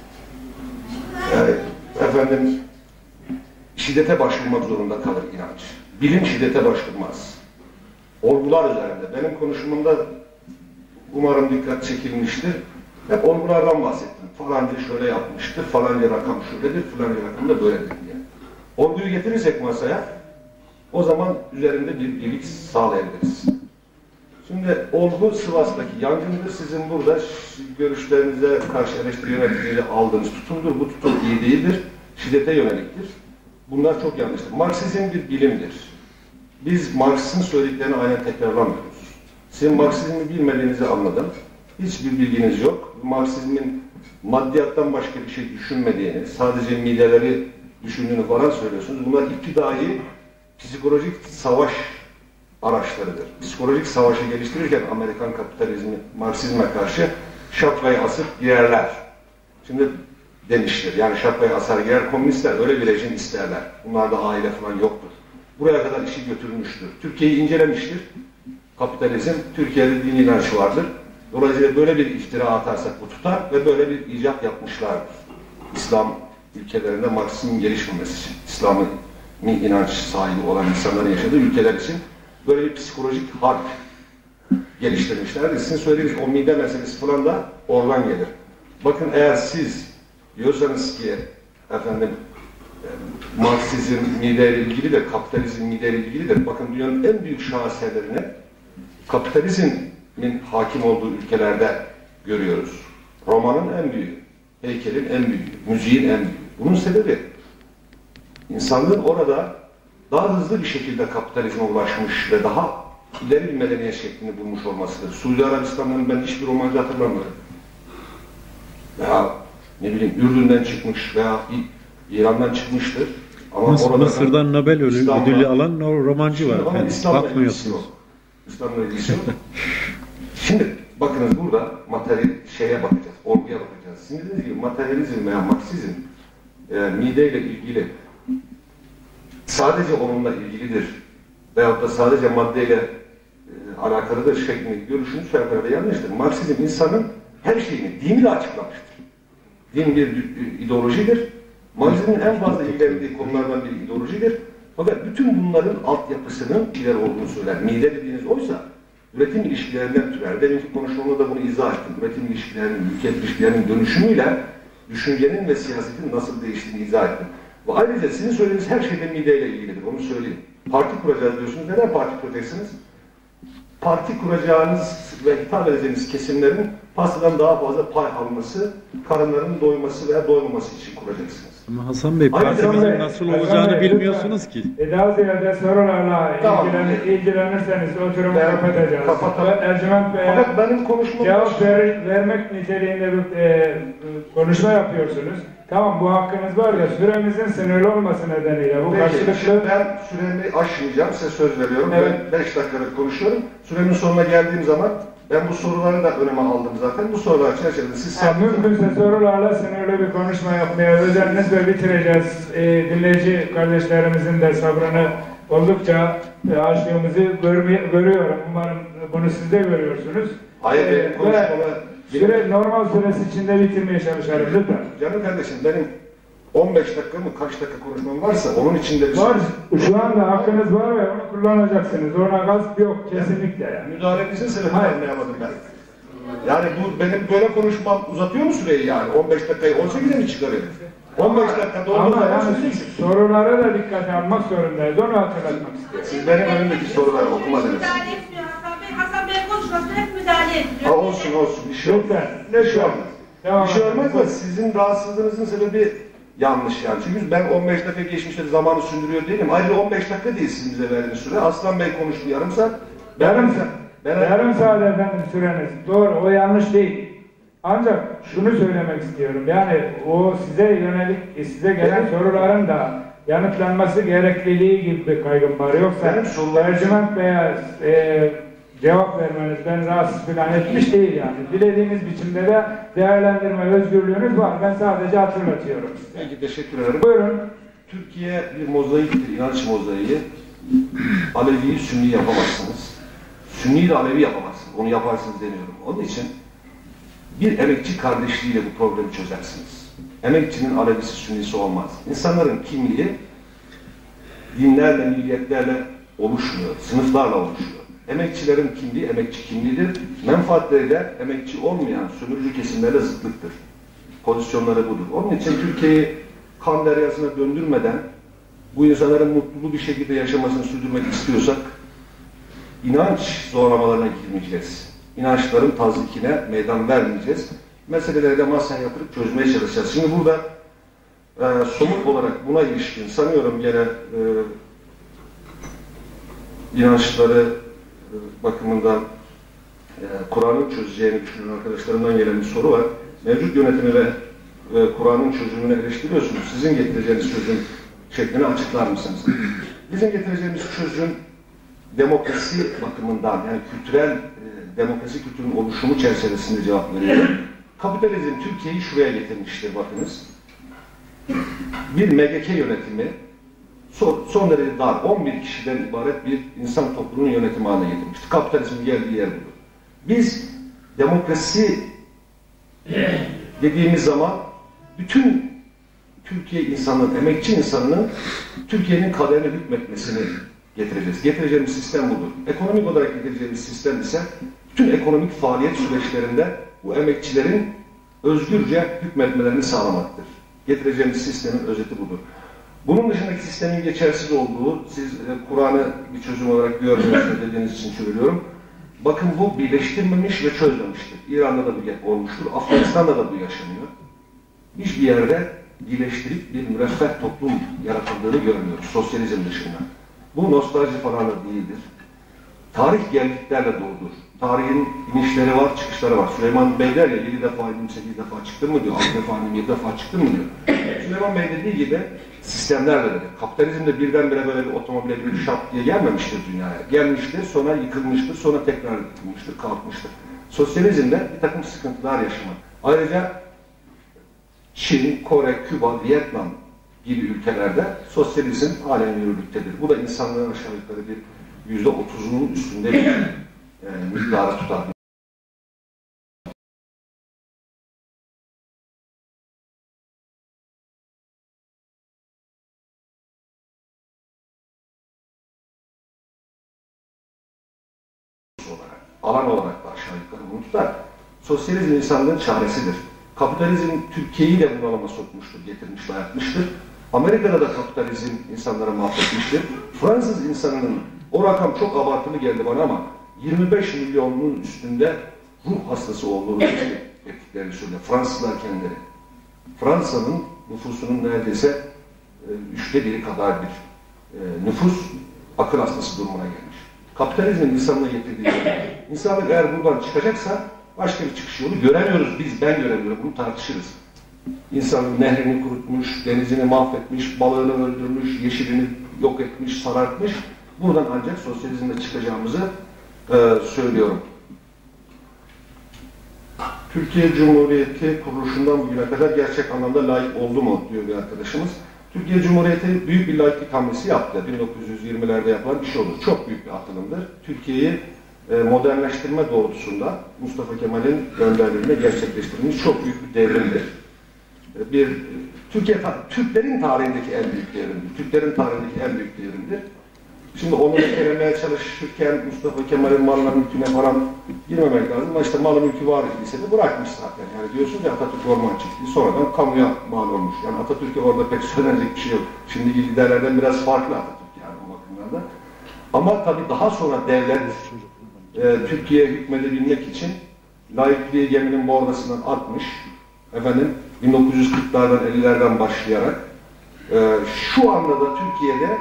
Efendim şiddete başvurmak zorunda kalır inanç. Bilim şiddete başvurmaz. Olgular üzerinde. Benim konuşmamda umarım dikkat çekilmiştir. Hep olgulardan bahsettim. Falanca şöyle yapmıştır, falanca rakam şöyledir, falanca rakam da böyledir diye. Olguyu getirirsek masaya, o zaman üzerinde bir birlik sağlayabiliriz. Şimdi olgu Sivas'taki yangındır. Sizin burada görüşlerinize karşı eleştiri yöneticiyle aldığınız tutumdur. Bu tutum iyi değildir. Şiddete yöneliktir. Bunlar çok yanlıştır. Marksizm bir bilimdir. Biz Marx'ın söylediklerini aynen tekrarlamıyoruz. Sizin Marksizmi bilmediğinizi anladım. Hiçbir bilginiz yok. Marksizmin maddiyattan başka bir şey düşünmediğini, sadece mideleri düşündüğünü falan söylüyorsunuz. Bunlar iptidai psikolojik savaş araçlarıdır. Psikolojik savaşı geliştirirken Amerikan kapitalizmi Marksizme karşı şapkayı asıp girerler. Şimdi demiştir. Yani şapkayı asar girer komünistler. Öyle bir rejim isterler. Bunlarda aile falan yoktur. Buraya kadar işi götürmüştür. Türkiye'yi incelemiştir. Kapitalizm, Türkiye'de dini inanç vardır. Dolayısıyla böyle bir iftira atarsak bu tutar ve böyle bir icat yapmışlardır. İslam ülkelerinde Marksizmin gelişmemesi için, İslam'ın inanç sahibi olan insanların yaşadığı ülkeler için böyle bir psikolojik harp geliştirmişlerdi. Sizin söylediğiniz o mide meselesi falan da oradan gelir. Bakın eğer siz diyorsanız ki efendim Marksizm mideyle ilgilidir, kapitalizm mideyle ilgilidir. Bakın dünyanın en büyük şaheserlerini kapitalizmin hakim olduğu ülkelerde görüyoruz. Romanın en büyüğü, heykelin en büyüğü, müziğin en büyüğü. Bunun sebebi insanlığın orada daha hızlı bir şekilde kapitalizme ulaşmış ve daha ileri bir medeniyet şeklini bulmuş olmasıdır. Suudi Arabistan'dan ben hiçbir romancı hatırlamıyorum. Veya ne bileyim Ürdün'den çıkmış veya İran'dan çıkmıştır. Ama Mısır'dan Nobel ödülü alan o romancı var. Ama bakmıyorsunuz. İslam'la ilgisi yok. Şimdi bakınız burada materyal şeye bakacağız, olguya bakacağız. Şimdi dediğim gibi materyalizm veya Marksizm mideyle ilgili sadece onunla ilgilidir veyahut da sadece maddeyle alakalıdır şeklindeki görüşünüz fevkalade yanlıştır. Marksizm insanın her şeyini diniyle açıklamıştır. Din bir ideolojidir. Marksizmin en fazla ilgilendiği konulardan bir ideolojidir. Fakat bütün bunların altyapısının ileri olduğunu söyler. Mide dediğiniz oysa üretim ilişkilerinden türer. Deminki konuşmamda da bunu izah ettim. Üretim ilişkilerinin, ülke ilişkilerinin dönüşümüyle düşüncenin ve siyasetin nasıl değiştiğini izah ettim. Ve ayrıca sizin söylediğiniz her şeyden mideyle ilgilidir. Onu söyleyeyim. Parti kuracağız diyorsunuz. Neden parti kuracaksınız? Parti kuracağınız ve hitap edeceğiniz kesimlerin pastadan daha fazla pay alması, karınlarının doyması veya doymaması için kuracaksınız. Ama Hasan Bey, partimizin nasıl olacağını bilmiyorsunuz ki. Daha ziyade sorularla ilgilenirseniz oturumu kapatacağız. Ercüment Bey'e cevap vermek niteliğinde bir konuşma yapıyorsunuz. Tamam, bu hakkınız var ya, süremizin sınırlı olması nedeniyle bu karşılıklı... Ben süremi aşmayacağım, size söz veriyorum. Evet. Ben 5 dakikalık konuşuyorum. Süremin sonuna geldiğim zaman ben bu soruları da öneme aldım zaten. Bu sorular çerçevesinde siz... Mümkünse sorularla sınırlı bir konuşma yapmaya özeniniz ve bitireceğiz. Dinleyici kardeşlerimizin de sabrını oldukça aştığımızı görüyorum. Umarım bunu siz de görüyorsunuz. Hayır, benim konuşmama... normal süresi içinde bitirmeye çalışalım lütfen. Canım kardeşim, benim 15 dakika mı kaç dakika konuşmam varsa onun içinde bir var. Şu anda hakkınız var ve onu kullanacaksınız. Ona gasp yok kesinlikle yani. Müdahalenizin sebebini anlayamadım ben. Yani bu benim böyle konuşmam uzatıyor mu süreyi yani? 15 dakikayı 18'e mi çıkarıyor? 15 dakika doğru. Ama yani sorulara da dikkate almak zorundayız. Onu hatırlatmak istiyorum. Siz benim önümdeki soruları okumadınız. Müdahale etmiyor Hasan Bey konuşmasına hep müdahale ediyor. Olsun. Bir şey olmaz. Lütfen. Bir şey olmaz. Tamam. Bir şey olmaz da sizin rahatsızlığınızın sebebi yanlış yani. Çünkü ben 15 dakika geçmişte zamanı sündürüyor değilim. Ayrıca 15 dakika değil sizin bize verdiğiniz süre. Aslan Bey konuştu yarım saat. Yarım saat efendim süreniz. Doğru, o yanlış değil. Ancak şunu söylemek istiyorum. Yani o size yönelik, size gelen soruların da yanıtlanması gerekliliği gibi bir kaygım var. Yoksa Ercüment Bey'e cevap vermenizden rahatsız falan etmiş değil yani. Dilediğiniz biçimde de değerlendirme özgürlüğünüz var. Ben sadece hatırlatıyorum. Peki, teşekkür ederim. Buyurun. Türkiye bir mozaiktir, inanç mozaiği. Alevi'yi Sünni yapamazsınız. Sünni'yi de Alevi yapamazsınız. Onu yaparsınız demiyorum. Onun için bir emekçi kardeşliğiyle bu problemi çözersiniz. Emekçinin Alevisi, Sünnisi olmaz. İnsanların kimliği dinlerle, milliyetlerle oluşmuyor, sınıflarla oluşuyor. Emekçilerin kimliği emekçi kimliğidir. Menfaatleriyle emekçi olmayan sömürücü kesimlerle zıtlıktır. Pozisyonları budur. Onun için Türkiye'yi kan deryasına döndürmeden bu insanların mutlu bir şekilde yaşamasını sürdürmek istiyorsak inanç zorlamalarına girmeyeceğiz. İnançların tazikine meydan vermeyeceğiz. Meseleleri de masaya yatırıp çözmeye çalışacağız. Şimdi burada somut olarak buna ilişkin sanıyorum gene inançları bakımından Kur'an'ın çözeceğini düşünen arkadaşlarımdan gelen bir soru var. Mevcut yönetimi ve Kur'an'ın çözümünü eleştiriyorsunuz. Sizin getireceğiniz çözüm şeklini açıklar mısınız? Bizim getireceğimiz çözüm demokrasi bakımından, yani kültürel demokrasi kültürünün oluşumu çerçevesinde cevap veriyor. Kapitalizm Türkiye'yi şuraya getirmiştir bakınız. Bir MGK yönetimi son derece dar, 11 kişiden ibaret bir insan toplumunun yönetimi haline getirmiştir. Kapitalizmin geldiği yer budur. Biz demokrasi dediğimiz zaman bütün Türkiye insanının, emekçi insanının Türkiye'nin kaderine hükmetmesini getireceğiz. Getireceğimiz sistem budur. Ekonomik olarak getireceğimiz sistem ise bütün ekonomik faaliyet süreçlerinde bu emekçilerin özgürce hükmetmelerini sağlamaktır. Getireceğimiz sistemin özeti budur. Bunun dışındaki sistemin geçersiz olduğu, siz Kur'an'ı bir çözüm olarak görmüyorsunuz dediğiniz için söylüyorum. Bakın bu birleştirmemiş ve çözmemiştir. İran'da da bu olmuştur, Afganistan'da da bu yaşanıyor. Hiçbir yerde birleştirip bir müreffeh toplum yaratıldığını görmüyoruz, sosyalizm dışında. Bu nostalji falan da değildir. Tarih geldiklerle doludur. Tarihin inişleri var, çıkışları var. Süleyman Bey der ya, 7 defa, 28 defa çıktın mı diyor, 6 defa, 27 defa çıktın mı diyor. Süleyman Bey dediği gibi sistemlerle dedi. Kapitalizmde birdenbire böyle bir otomobile bir şap diye gelmemiştir dünyaya. Gelmiştir, sonra yıkılmıştır, sonra tekrar yıkılmıştır, kalkmıştır. Sosyalizmde bir takım sıkıntılar yaşamak. Ayrıca Çin, Kore, Küba, Vietnam gibi ülkelerde sosyalizm halen yürürlüktedir. Bu da insanlığın aşağı yukarı bir %30'unun üstünde bir miktarı tutar. Alan olarak da aşağı yukarı bunu tutar. Sosyalizm insanlığın çaresidir. Kapitalizm Türkiye'yi de bunalıma sokmuştur, getirmiş, dayatmıştır. Amerika'da da kapitalizm insanları mahvetmiştir. Fransız insanının, o rakam çok abartılı geldi bana ama 25 milyonun üstünde ruh hastası olduğunu ettiklerini söylüyor. Fransızlar kendileri. Fransa'nın nüfusunun neredeyse 1/3 kadar bir nüfus akıl hastası durumuna gelmiş. Kapitalizmin insanlığa getirdiği insanlık eğer buradan çıkacaksa başka bir çıkış yolu göremiyoruz biz, ben göremiyorum, bunu tartışırız. İnsanın nehrini kurutmuş, denizini mahvetmiş, balığını öldürmüş, yeşilini yok etmiş, sarartmış. Buradan ancak sosyalizmle çıkacağımızı söylüyorum. Türkiye Cumhuriyeti kuruluşundan bugüne kadar gerçek anlamda layık oldu mu diyor bir arkadaşımız. Türkiye Cumhuriyeti büyük bir laiklik hamlesi yaptı. 1920'lerde yapılan bir şey olur. Çok büyük bir atılımdır. Türkiye'yi modernleştirme doğrultusunda Mustafa Kemal'in önderliğinde gerçekleştirilmiş çok büyük bir devrimdir. Türklerin tarihindeki en büyük devrimdir. Türklerin tarihindeki en büyük devrimdir. Şimdi onu söylemeye çalışırken Mustafa Kemal'in malına mülküne falan girmemek lazım. Ama işte malı mülkü var idiyse de bırakmış zaten. Yani diyorsunuz ya Atatürk orman çiftliği sonradan kamuya mal olmuş. Yani Atatürk'e orada pek söylenecek bir şey yok. Şimdiki liderlerden biraz farklı Atatürk yani o bakımdan da. Ama tabii daha sonra devlet Türkiye'ye hükmedebilmek için laikliği geminin bordasından atmış. Efendim 1940'lardan 50'lerden başlayarak şu anda da Türkiye'de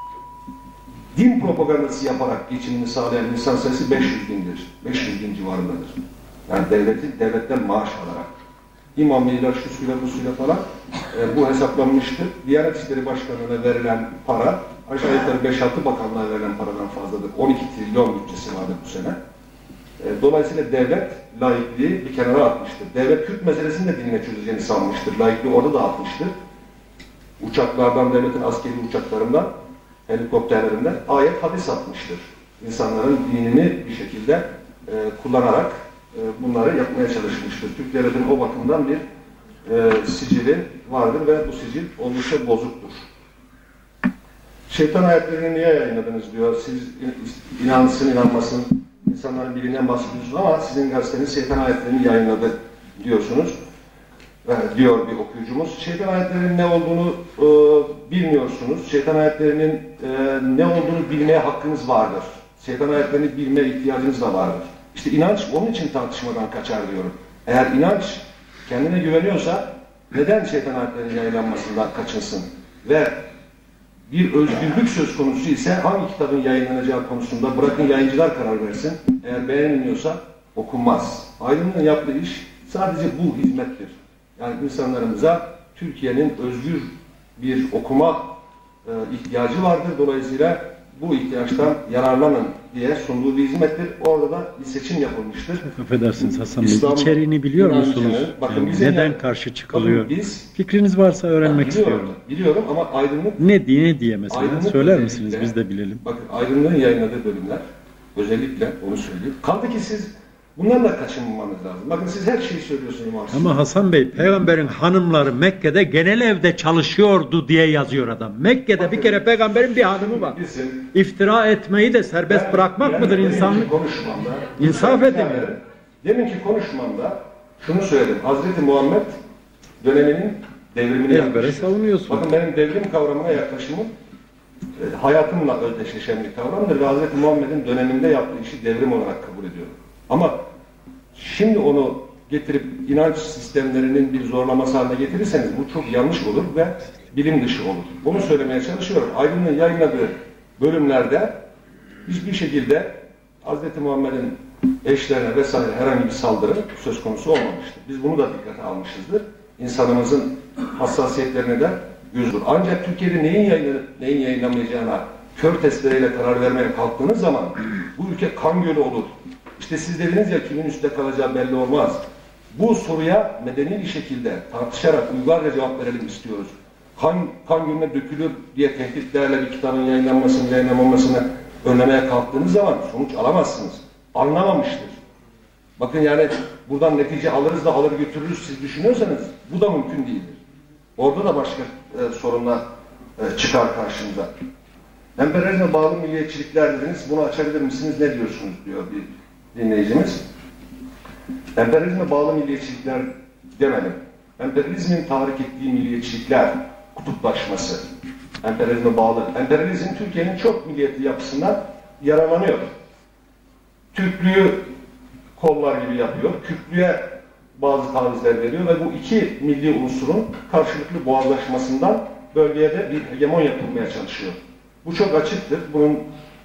din propagandası yaparak geçimini sağlayan insan sayısı 500 bindir. 500 bin civarındadır. Yani devletten maaş alarak. İmamıyla, şu suyla, bu suyla falan bu hesaplanmıştır. Diyanet İşleri Başkanlığı'na verilen para aşağı yukarı 5-6 bakanlığa verilen paradan fazladır. 12 trilyon bütçesi vardır bu sene. Dolayısıyla devlet laikliği bir kenara atmıştır. Devlet Kürt meselesini de dinle çözeceğini sanmıştır. Laikliği orada da atmıştır. Uçaklardan, devletin askeri uçaklarından, helikopterlerinden ayet hadis atmıştır. İnsanların dinini bir şekilde kullanarak bunları yapmaya çalışmıştır. Türk devletinin o bakımdan bir sicili vardır ve bu sicil oldukça bozuktur. Şeytan ayetlerini niye yayınladınız diyor. Siz inansın, inanmasın, insanların bilinden bahsediyorsunuz ama sizin gazeteniz şeytan ayetlerini yayınladı diyorsunuz. Diyor bir okuyucumuz. Şeytan ayetlerinin ne olduğunu bilmiyorsunuz. Şeytan ayetlerinin ne olduğunu bilmeye hakkınız vardır. Şeytan ayetlerini bilmeye ihtiyacınız da vardır. İşte inanç onun için tartışmadan kaçar diyorum. Eğer inanç kendine güveniyorsa neden şeytan ayetlerinin yayınlanmasından kaçınsın? Ve bir özgürlük söz konusu ise hangi kitabın yayınlanacağı konusunda bırakın yayıncılar karar versin. Eğer beğenilmiyorsa okunmaz. Aydın'ın yaptığı iş sadece bu hizmettir. Yani insanlarımıza Türkiye'nin özgür bir okuma ihtiyacı vardır. Dolayısıyla bu ihtiyaçtan yararlanın diye sunduğu bir hizmettir. Orada da bir seçim yapılmıştır. Çok affedersiniz Hasan Bey. İçeriğini biliyor musunuz? Bakın yani neden karşı çıkılıyor? Fikriniz varsa öğrenmek istiyorum. Biliyorum ama aydınlık... Ne diye mesela? Söyler misiniz? Biz de bilelim. Bakın aydınlığın yayınladığı bölümler özellikle onu söyleyeyim. Kaldı ki siz Bundan da kaçınmamamız lazım. Bakın siz her şeyi söylüyorsunuz İmam Sinan. Ama Hasan Bey, peygamberin hanımları Mekke'de genel evde çalışıyordu diye yazıyor adam. Mekke'de bir kere peygamberin bir hanımı var. İftira etmeyi de serbest bırakmak mıdır insanlık? Konuşmamda, İnsaf edin. Deminki konuşmamda şunu söyledim. Hazreti Muhammed döneminin devrimini Ezbere savunuyorsun. Bakın benim devrim kavramına yaklaşımım hayatımla özdeşleşen bir kavramdır ve Hazreti Muhammed'in döneminde yaptığı işi devrim olarak kabul ediyorum. Ama şimdi onu getirip inanç sistemlerinin bir zorlaması haline getirirseniz bu çok yanlış olur ve bilim dışı olur. Bunu söylemeye çalışıyorum. Aydın'ın yayınladığı bölümlerde hiçbir şekilde Hz. Muhammed'in eşlerine vesaire herhangi bir saldırı söz konusu olmamıştır. Biz bunu da dikkate almışızdır. İnsanımızın hassasiyetlerine de yüzdür. Ancak Türkiye'de neyin yayınlamayacağına kör testleriyle karar vermeye kalktığınız zaman bu ülke kan gölü olur. İşte siz dediniz ya kimin üstte kalacağı belli olmaz. Bu soruya medeni bir şekilde tartışarak uygarca cevap verelim istiyoruz. Kan gölüne dökülür diye tehditlerle bir kitabın yayınlanmasını, yayınlanmamasını önlemeye kalktığınız zaman sonuç alamazsınız. Anlamamıştır. Bakın yani buradan netice alırız da alır götürürüz siz düşünüyorsanız bu da mümkün değildir. Orada da başka sorunlar çıkar karşımıza. Emperyalizme bağlı milliyetçilikler dediniz. Bunu açabilir misiniz? Ne diyorsunuz diyor bir dinleyicimiz. Emperyalizme bağlı milliyetçilikler demedim. Emperyalizmin tahrik ettiği milliyetçilikler, kutuplaşması. Emperyalizme bağlı. Emperyalizm Türkiye'nin çok milliyetli yapısından yararlanıyor. Türklüğü kollar gibi yapıyor. Kürtlüğe bazı tavizler veriyor ve bu iki milli unsurun karşılıklı boğazlaşmasından bölgeye de bir hegemonya kurmaya çalışıyor. Bu çok açıktır. Bunun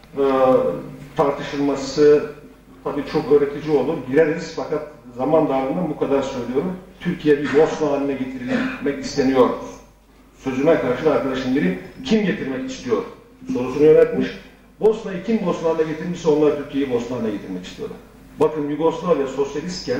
tartışılması tabii çok öğretici olur. Gireriz fakat zaman darlığından bu kadar söylüyorum. Türkiye bir Bosna haline getirilmek isteniyor. Sözüme karşı arkadaşım biri kim getirmek istiyor sorusunu yöneltmiş. Bosna'yı kim Bosna haline getirmişse onlar Türkiye'yi Bosna haline getirmek istiyorlar. Bakın Yugoslavya sosyalistken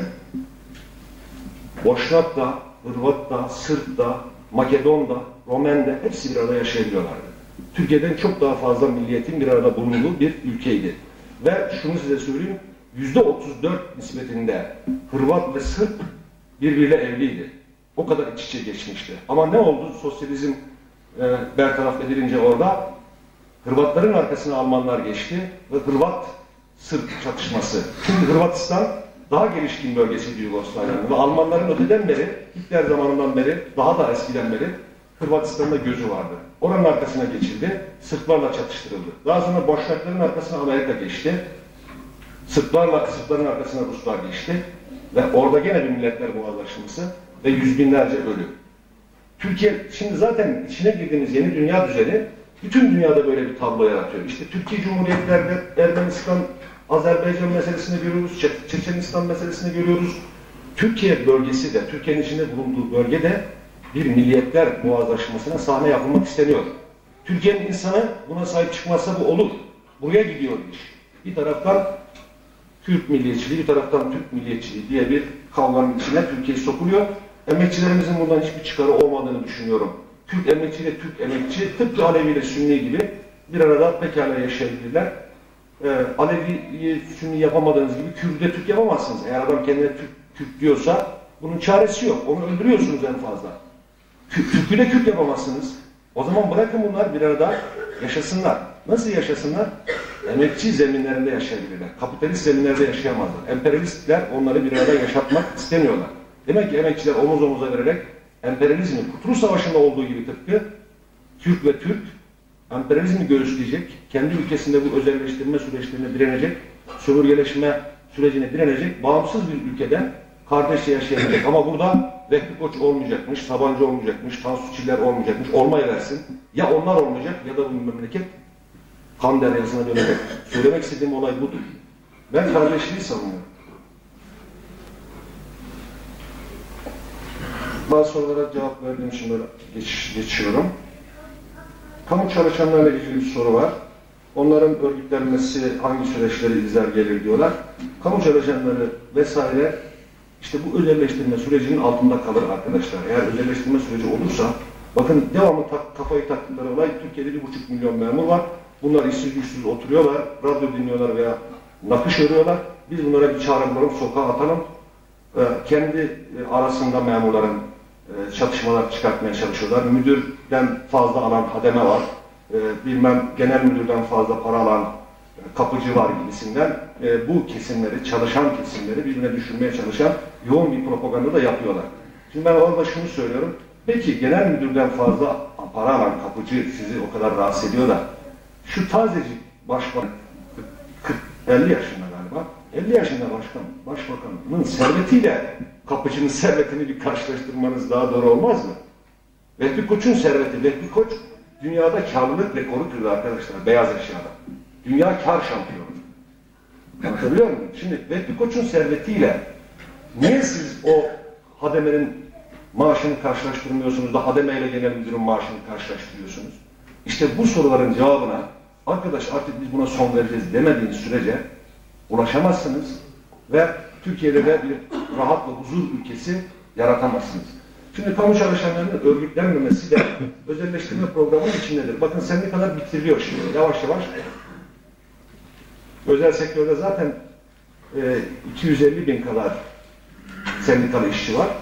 Boşnak'ta, Hırvat'ta, Sırp'ta, Makedon'da, Romen'de hepsi bir arada yaşayabiliyorlardı. Türkiye'den çok daha fazla milliyetin bir arada bulunduğu bir ülkeydi. Ve şunu size söyleyeyim, %34 nispetinde Hırvat ve Sırp birbiriyle evliydi. O kadar iç içe geçmişti. Ama ne oldu? Sosyalizm bertaraf edilince orada Hırvatların arkasına Almanlar geçti ve Hırvat-Sırp çatışması. Çünkü Hırvatistan daha gelişkin bölgesiydi Yugoslavya'nın ve Almanların öteden beri, Hitler zamanından beri, daha da eskiden beri Hırvatistan'da gözü vardı. Oranın arkasına geçildi, Sırplarla çatıştırıldı. Daha sonra Boşnakların arkasına Amerika geçti, Sırpların arkasına Ruslar geçti ve orada gene bir milletler boğazlaşması ve yüz binlerce ölü. Türkiye, şimdi zaten içine girdiğimiz yeni dünya düzeni bütün dünyada böyle bir tablo yaratıyor. İşte Türkiye Cumhuriyetlerde Ermenistan, Azerbaycan meselesini görüyoruz, Çeçenistan meselesini görüyoruz. Türkiye bölgesi de, Türkiye'nin içinde bulunduğu bölgede bir milliyetler boğazlaşmasına sahne yapılmak isteniyor. Türkiye'nin insanı buna sahip çıkmazsa bu olur. Buraya gidiyor iş. Bir taraftan Kürt milliyetçiliği, bir taraftan Türk milliyetçiliği diye bir kavganın içine Türkiye sokuluyor. Emekçilerimizin bundan hiçbir çıkarı olmadığını düşünüyorum. Kürt emekçi ile Türk emekçi, tıpkı Alevi ile Sünni gibi bir arada pekala yaşayabilirler. Alevi'yi Sünni yapamadığınız gibi Kürt'ü de Türk yapamazsınız. Eğer adam kendine Türk diyorsa bunun çaresi yok. Onu öldürüyorsunuz en fazla. Türk'ü de Kürt yapamazsınız. O zaman bırakın bunlar bir arada yaşasınlar. Nasıl yaşasınlar? Emekçi zeminlerinde yaşayabilirler. Kapitalist zeminlerde yaşayamazlar. Emperyalistler onları bir arada yaşatmak istemiyorlar. Demek ki emekçiler omuz omuza vererek emperyalizmi, Kurtuluş Savaşı'nda olduğu gibi tıpkı Kürt ve Türk emperyalizmi göğüsleyecek, kendi ülkesinde bu özelleştirme süreçlerine direnecek, sömürgeleşme sürecine direnecek, bağımsız bir ülkede kardeşçe yaşayacak. Ama burada Vehbi Koç olmayacakmış, Sabancı olmayacakmış, Tansu Çiller olmayacakmış, olmayıversin. Ya onlar olmayacak ya da bu memleket kan deryasına dönecek. Söylemek istediğim olay budur. Ben kardeşliği savunuyorum. Bazı sorulara cevap verdiğim için böyle geçiyorum. Kamu çalışanlarla ilgili bir soru var. Onların örgütlenmesi hangi süreçleri izler gelir diyorlar. Kamu çalışanları vesaire işte bu özelleştirme sürecinin altında kalır arkadaşlar. Eğer özelleştirme süreci olursa, bakın devamlı kafayı taktıkları olay, Türkiye'de 1,5 milyon memur var. Bunlar işsiz güçsüz oturuyorlar, radyo dinliyorlar veya nakış örüyorlar. Biz bunlara bir çare bulalım, sokağa atalım. Kendi arasında memurların çatışmalar çıkartmaya çalışıyorlar. Müdürden fazla alan hademe var. Bilmem genel müdürden fazla para alan kapıcı var gibisinden bu kesimleri, çalışan kesimleri birbirine düşürmeye çalışan yoğun bir propaganda da yapıyorlar. Şimdi ben orada şunu söylüyorum. Peki genel müdürden fazla para alan kapıcı sizi o kadar rahatsız ediyor da şu tazecik başbakan 50 yaşında galiba 50 yaşında başbakanın servetiyle kapıcının servetini bir karşılaştırmanız daha doğru olmaz mı? Vehbi Koç'un serveti, Vehbi Koç dünyada karlılık rekoru kırdı arkadaşlar beyaz eşyada. Dünya kar şampiyonu. Anlatabiliyor muyum? Şimdi Vehbi Koç'un servetiyle niye siz o hademenin maaşını karşılaştırmıyorsunuz da hademe ile genel müdürün maaşını karşılaştırıyorsunuz? İşte bu soruların cevabına arkadaş artık biz buna son vereceğiz demediğiniz sürece ulaşamazsınız ve Türkiye'de de bir rahat ve huzur ülkesi yaratamazsınız. Şimdi kamu çalışanlarının örgütlenmemesi de özelleştirme programının içindedir. Bakın sendikalar bitiriliyor şimdi yavaş yavaş. Özel sektörde zaten 250 bin kadar sendikalı işçi var.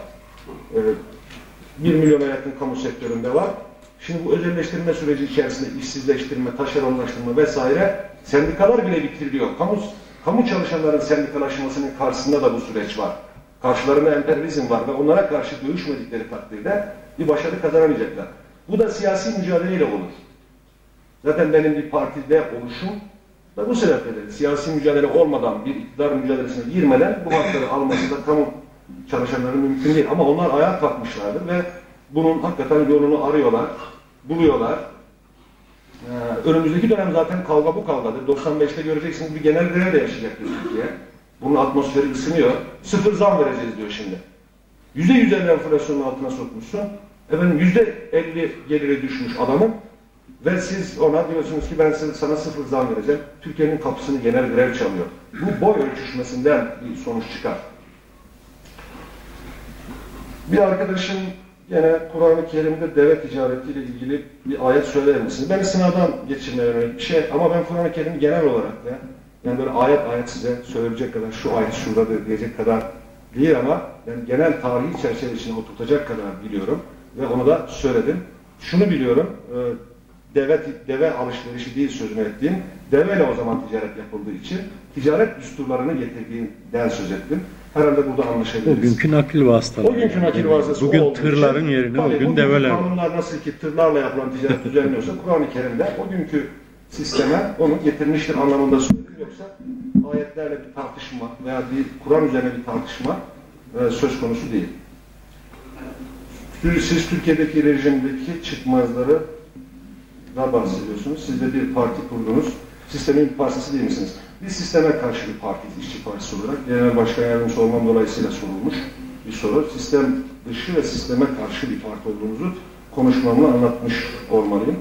1 milyona yakın kamu sektöründe var. Şimdi bu özelleştirme süreci içerisinde işsizleştirme, taşeronlaştırma vesaire sendikalar bile bitiriliyor. Kamu çalışanların sendikalaşmasının karşısında da bu süreç var. Karşılarında emperyalizm var ve onlara karşı dövüşmedikleri takdirde bir başarı kazanamayacaklar. Bu da siyasi mücadeleyle olur. Zaten benim bir partide oluşum da bu sebepledir. Siyasi mücadele olmadan, bir iktidar mücadelesine girmeden bu hakları alması da kamu çalışanların mümkün değil. Ama onlar ayağa kalkmışlardır ve bunun hakikaten yolunu arıyorlar, buluyorlar. Önümüzdeki dönem zaten kavga bu kavgadır. 95'te göreceksiniz bir genel grev de yaşayacaktır Türkiye. Bunun atmosferi ısınıyor. 0 zam vereceğiz diyor şimdi. %150 enflasyonun altına sokmuşsun. Efendim %50 geliri düşmüş adamın ve siz ona diyorsunuz ki ben sana 0 zam vereceğim. Türkiye'nin kapısını genel grev çalıyor. Bu boy ölçüşmesinden bir sonuç çıkar. Bir arkadaşım yine Kur'an-ı Kerim'de deve ticaretiyle ilgili bir ayet söyler misiniz? Beni sınavdan geçirmeye yönelik bir şey ama ben Kur'an-ı Kerim'i genel olarak da yani böyle ayet size söyleyecek kadar şu ayet şuradadır diyecek kadar değil ama ben genel tarihi çerçeve içine oturtacak kadar biliyorum ve onu da söyledim. Şunu biliyorum, deve alışverişi değil sözünü ettiğim, deveyle o zaman ticaret yapıldığı için ticaret düsturlarını getirdiğinden söz ettim. Herhalde burada anlaşabiliriz. O günkü nakil vasıtaları. O günkü nakil vasıtası bugün tırların yerine o gün develer. Kanunlar nasıl ki tırlarla yapılan ticaret düzenliyorsa Kur'an-ı Kerim'de o günkü sisteme onu getirmiştir anlamında söyledim. Yoksa ayetlerle bir tartışma veya bir Kur'an üzerine bir tartışma söz konusu değil. Siz Türkiye'deki rejimdeki çıkmazları da bahsediyorsunuz. Siz de bir parti kurdunuz. Sistemin bir parçası değil misiniz? Biz sisteme karşı bir partiyiz, işçi partisi olarak. Genel Başkan Yardımcısı olmam dolayısıyla sorulmuş bir soru. Sistem dışı ve sisteme karşı bir parti olduğumuzu konuşmamla anlatmış olmalıyım.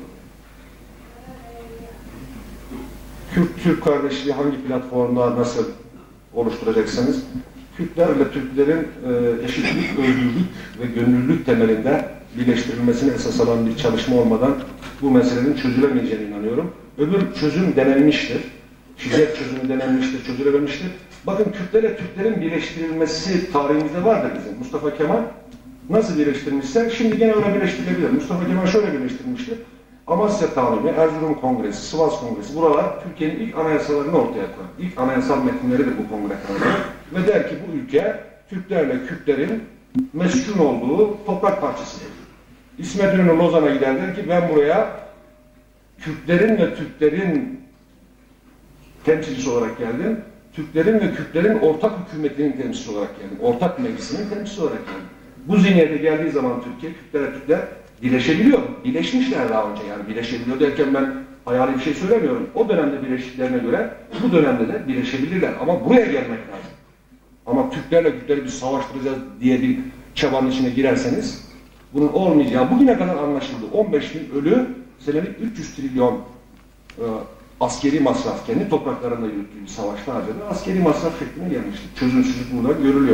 Kürt-Türk kardeşliği hangi platformda nasıl oluşturacaksınız? Kürtlerle Türklerin eşitlik, özgürlük ve gönüllülük temelinde birleştirilmesini esas alan bir çalışma olmadan bu meselenin çözülemeyeceğine inanıyorum. Öbür çözüm denenmiştir. Şiddet çözümü denenmiştir, çözülememiştir. Bakın Kürtlerle Türklerin birleştirilmesi tarihimizde vardır bizim. Mustafa Kemal nasıl birleştirmişse şimdi gene öyle birleştirilebilir. Mustafa Kemal şöyle birleştirmiştir. Amasya Tanrı, Erzurum Kongresi, Sivas Kongresi, buralar Türkiye'nin ilk anayasalarını ortaya koyar. İlk anayasal metinleridir bu kongre kararları. Ve der ki bu ülke Türklerle Kürtlerin meskun olduğu toprak parçasıdır. İsmet İnönü Lozan'a gider der ki ben buraya Kürtlerin ve Türklerin temsilcisi olarak geldim. Türklerin ve Kürtlerin ortak hükümetinin temsilcisi olarak geldim. Ortak meclisinin temsilcisi olarak geldim. Bu zihniyete geldiği zaman Türkiye, Kürtler, Türkler birleşebiliyor. Birleşmişler daha önce yani. Birleşebiliyor derken ben hayali bir şey söylemiyorum. O dönemde birleştiklerine göre bu dönemde de birleşebilirler. Ama buraya gelmek lazım. Ama Türklerle Kürtleri biz savaştıracağız diye bir çabanın içine girerseniz bunun olmayacağı bugüne kadar anlaşıldı. 15 bin ölü, senelik 300 trilyon askeri masraf, kendi topraklarında yürüttüğü bir savaşta harcadı. Askeri masraf şekline gelmişti. Çözümsüzlük burada görülüyor.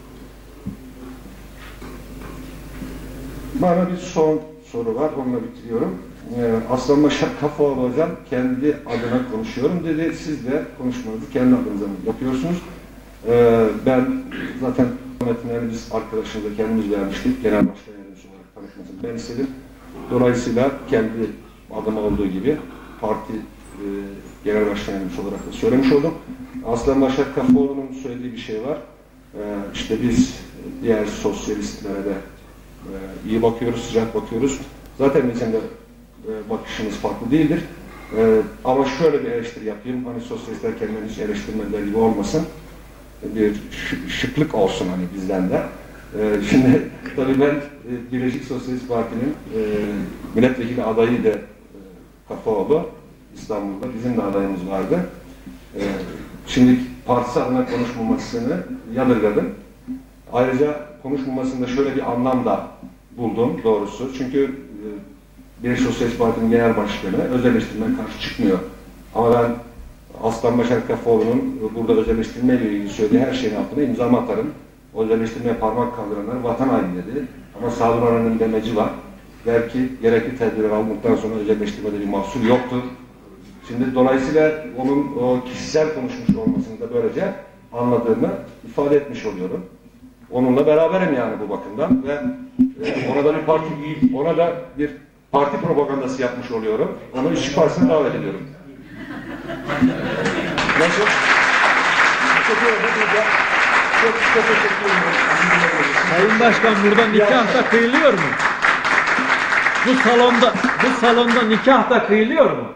Bana bir son soru var, onunla bitiriyorum. Aslan Başak Kafaoğlu Hocam kendi adına konuşuyorum dedi. Siz de konuşmanızı kendi adınıza mı yapıyorsunuz? Ben zaten metinlerini biz arkadaşımızla kendimiz vermiştik. Genel başkan yardımcısı olarak tanıtmasını ben istedim. Dolayısıyla kendi adıma olduğu gibi parti genel başkan yardımcısı olarak da söylemiş oldum. Aslan Başak Kafaoğlu'nun söylediği bir şey var. İşte biz diğer sosyalistlere de iyi bakıyoruz, sıcak bakıyoruz. Zaten bizim de bakışımız farklı değildir. Ama şöyle bir eleştiri yapayım. Hani sosyalistler kendilerini hiç eleştirmediler gibi olmasın. Bir şıklık olsun hani bizden de. Şimdi tabii ben Birleşik Sosyalist Parti'nin milletvekili adayıydı Kafaoğlu. İstanbul'da bizim de adayımız vardı. Şimdi partisi adına konuşmamasını yadırgadım. Ayrıca konuşmamasında şöyle bir anlam da buldum doğrusu. Çünkü Birleşik Sosyalist Parti'nin genel başkanı özelleştirmeye karşı çıkmıyor. Ama ben Aslan Başak Kafaoğlu'nun burada özelleştirmeyle ilgili söylediği her şeyin altına imza atarım. O özelleştirmeye parmak kaldıranlar vatan haini dedi. Ama Sadun Aran'ın demeci var. Belki gerekli tedbirler aldıktan sonra özelleştirmede bir mahsur yoktur. Şimdi dolayısıyla onun o kişisel konuşmuş olmasını da böylece anladığımı ifade etmiş oluyorum. Onunla beraberim yani bu bakımdan ve ona da bir parti propagandası yapmış oluyorum. Onu İşçi Partisi'ne davet ediyorum. Nasıl? Çok teşekkür ederim. Sayın Başkan, burada nikah da kıyılıyor mu? Bu salonda nikah da kıyılıyor mu?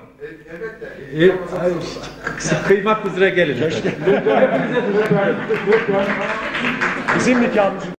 Elbette. Kıymak üzere gelin. Bizim nikahımız.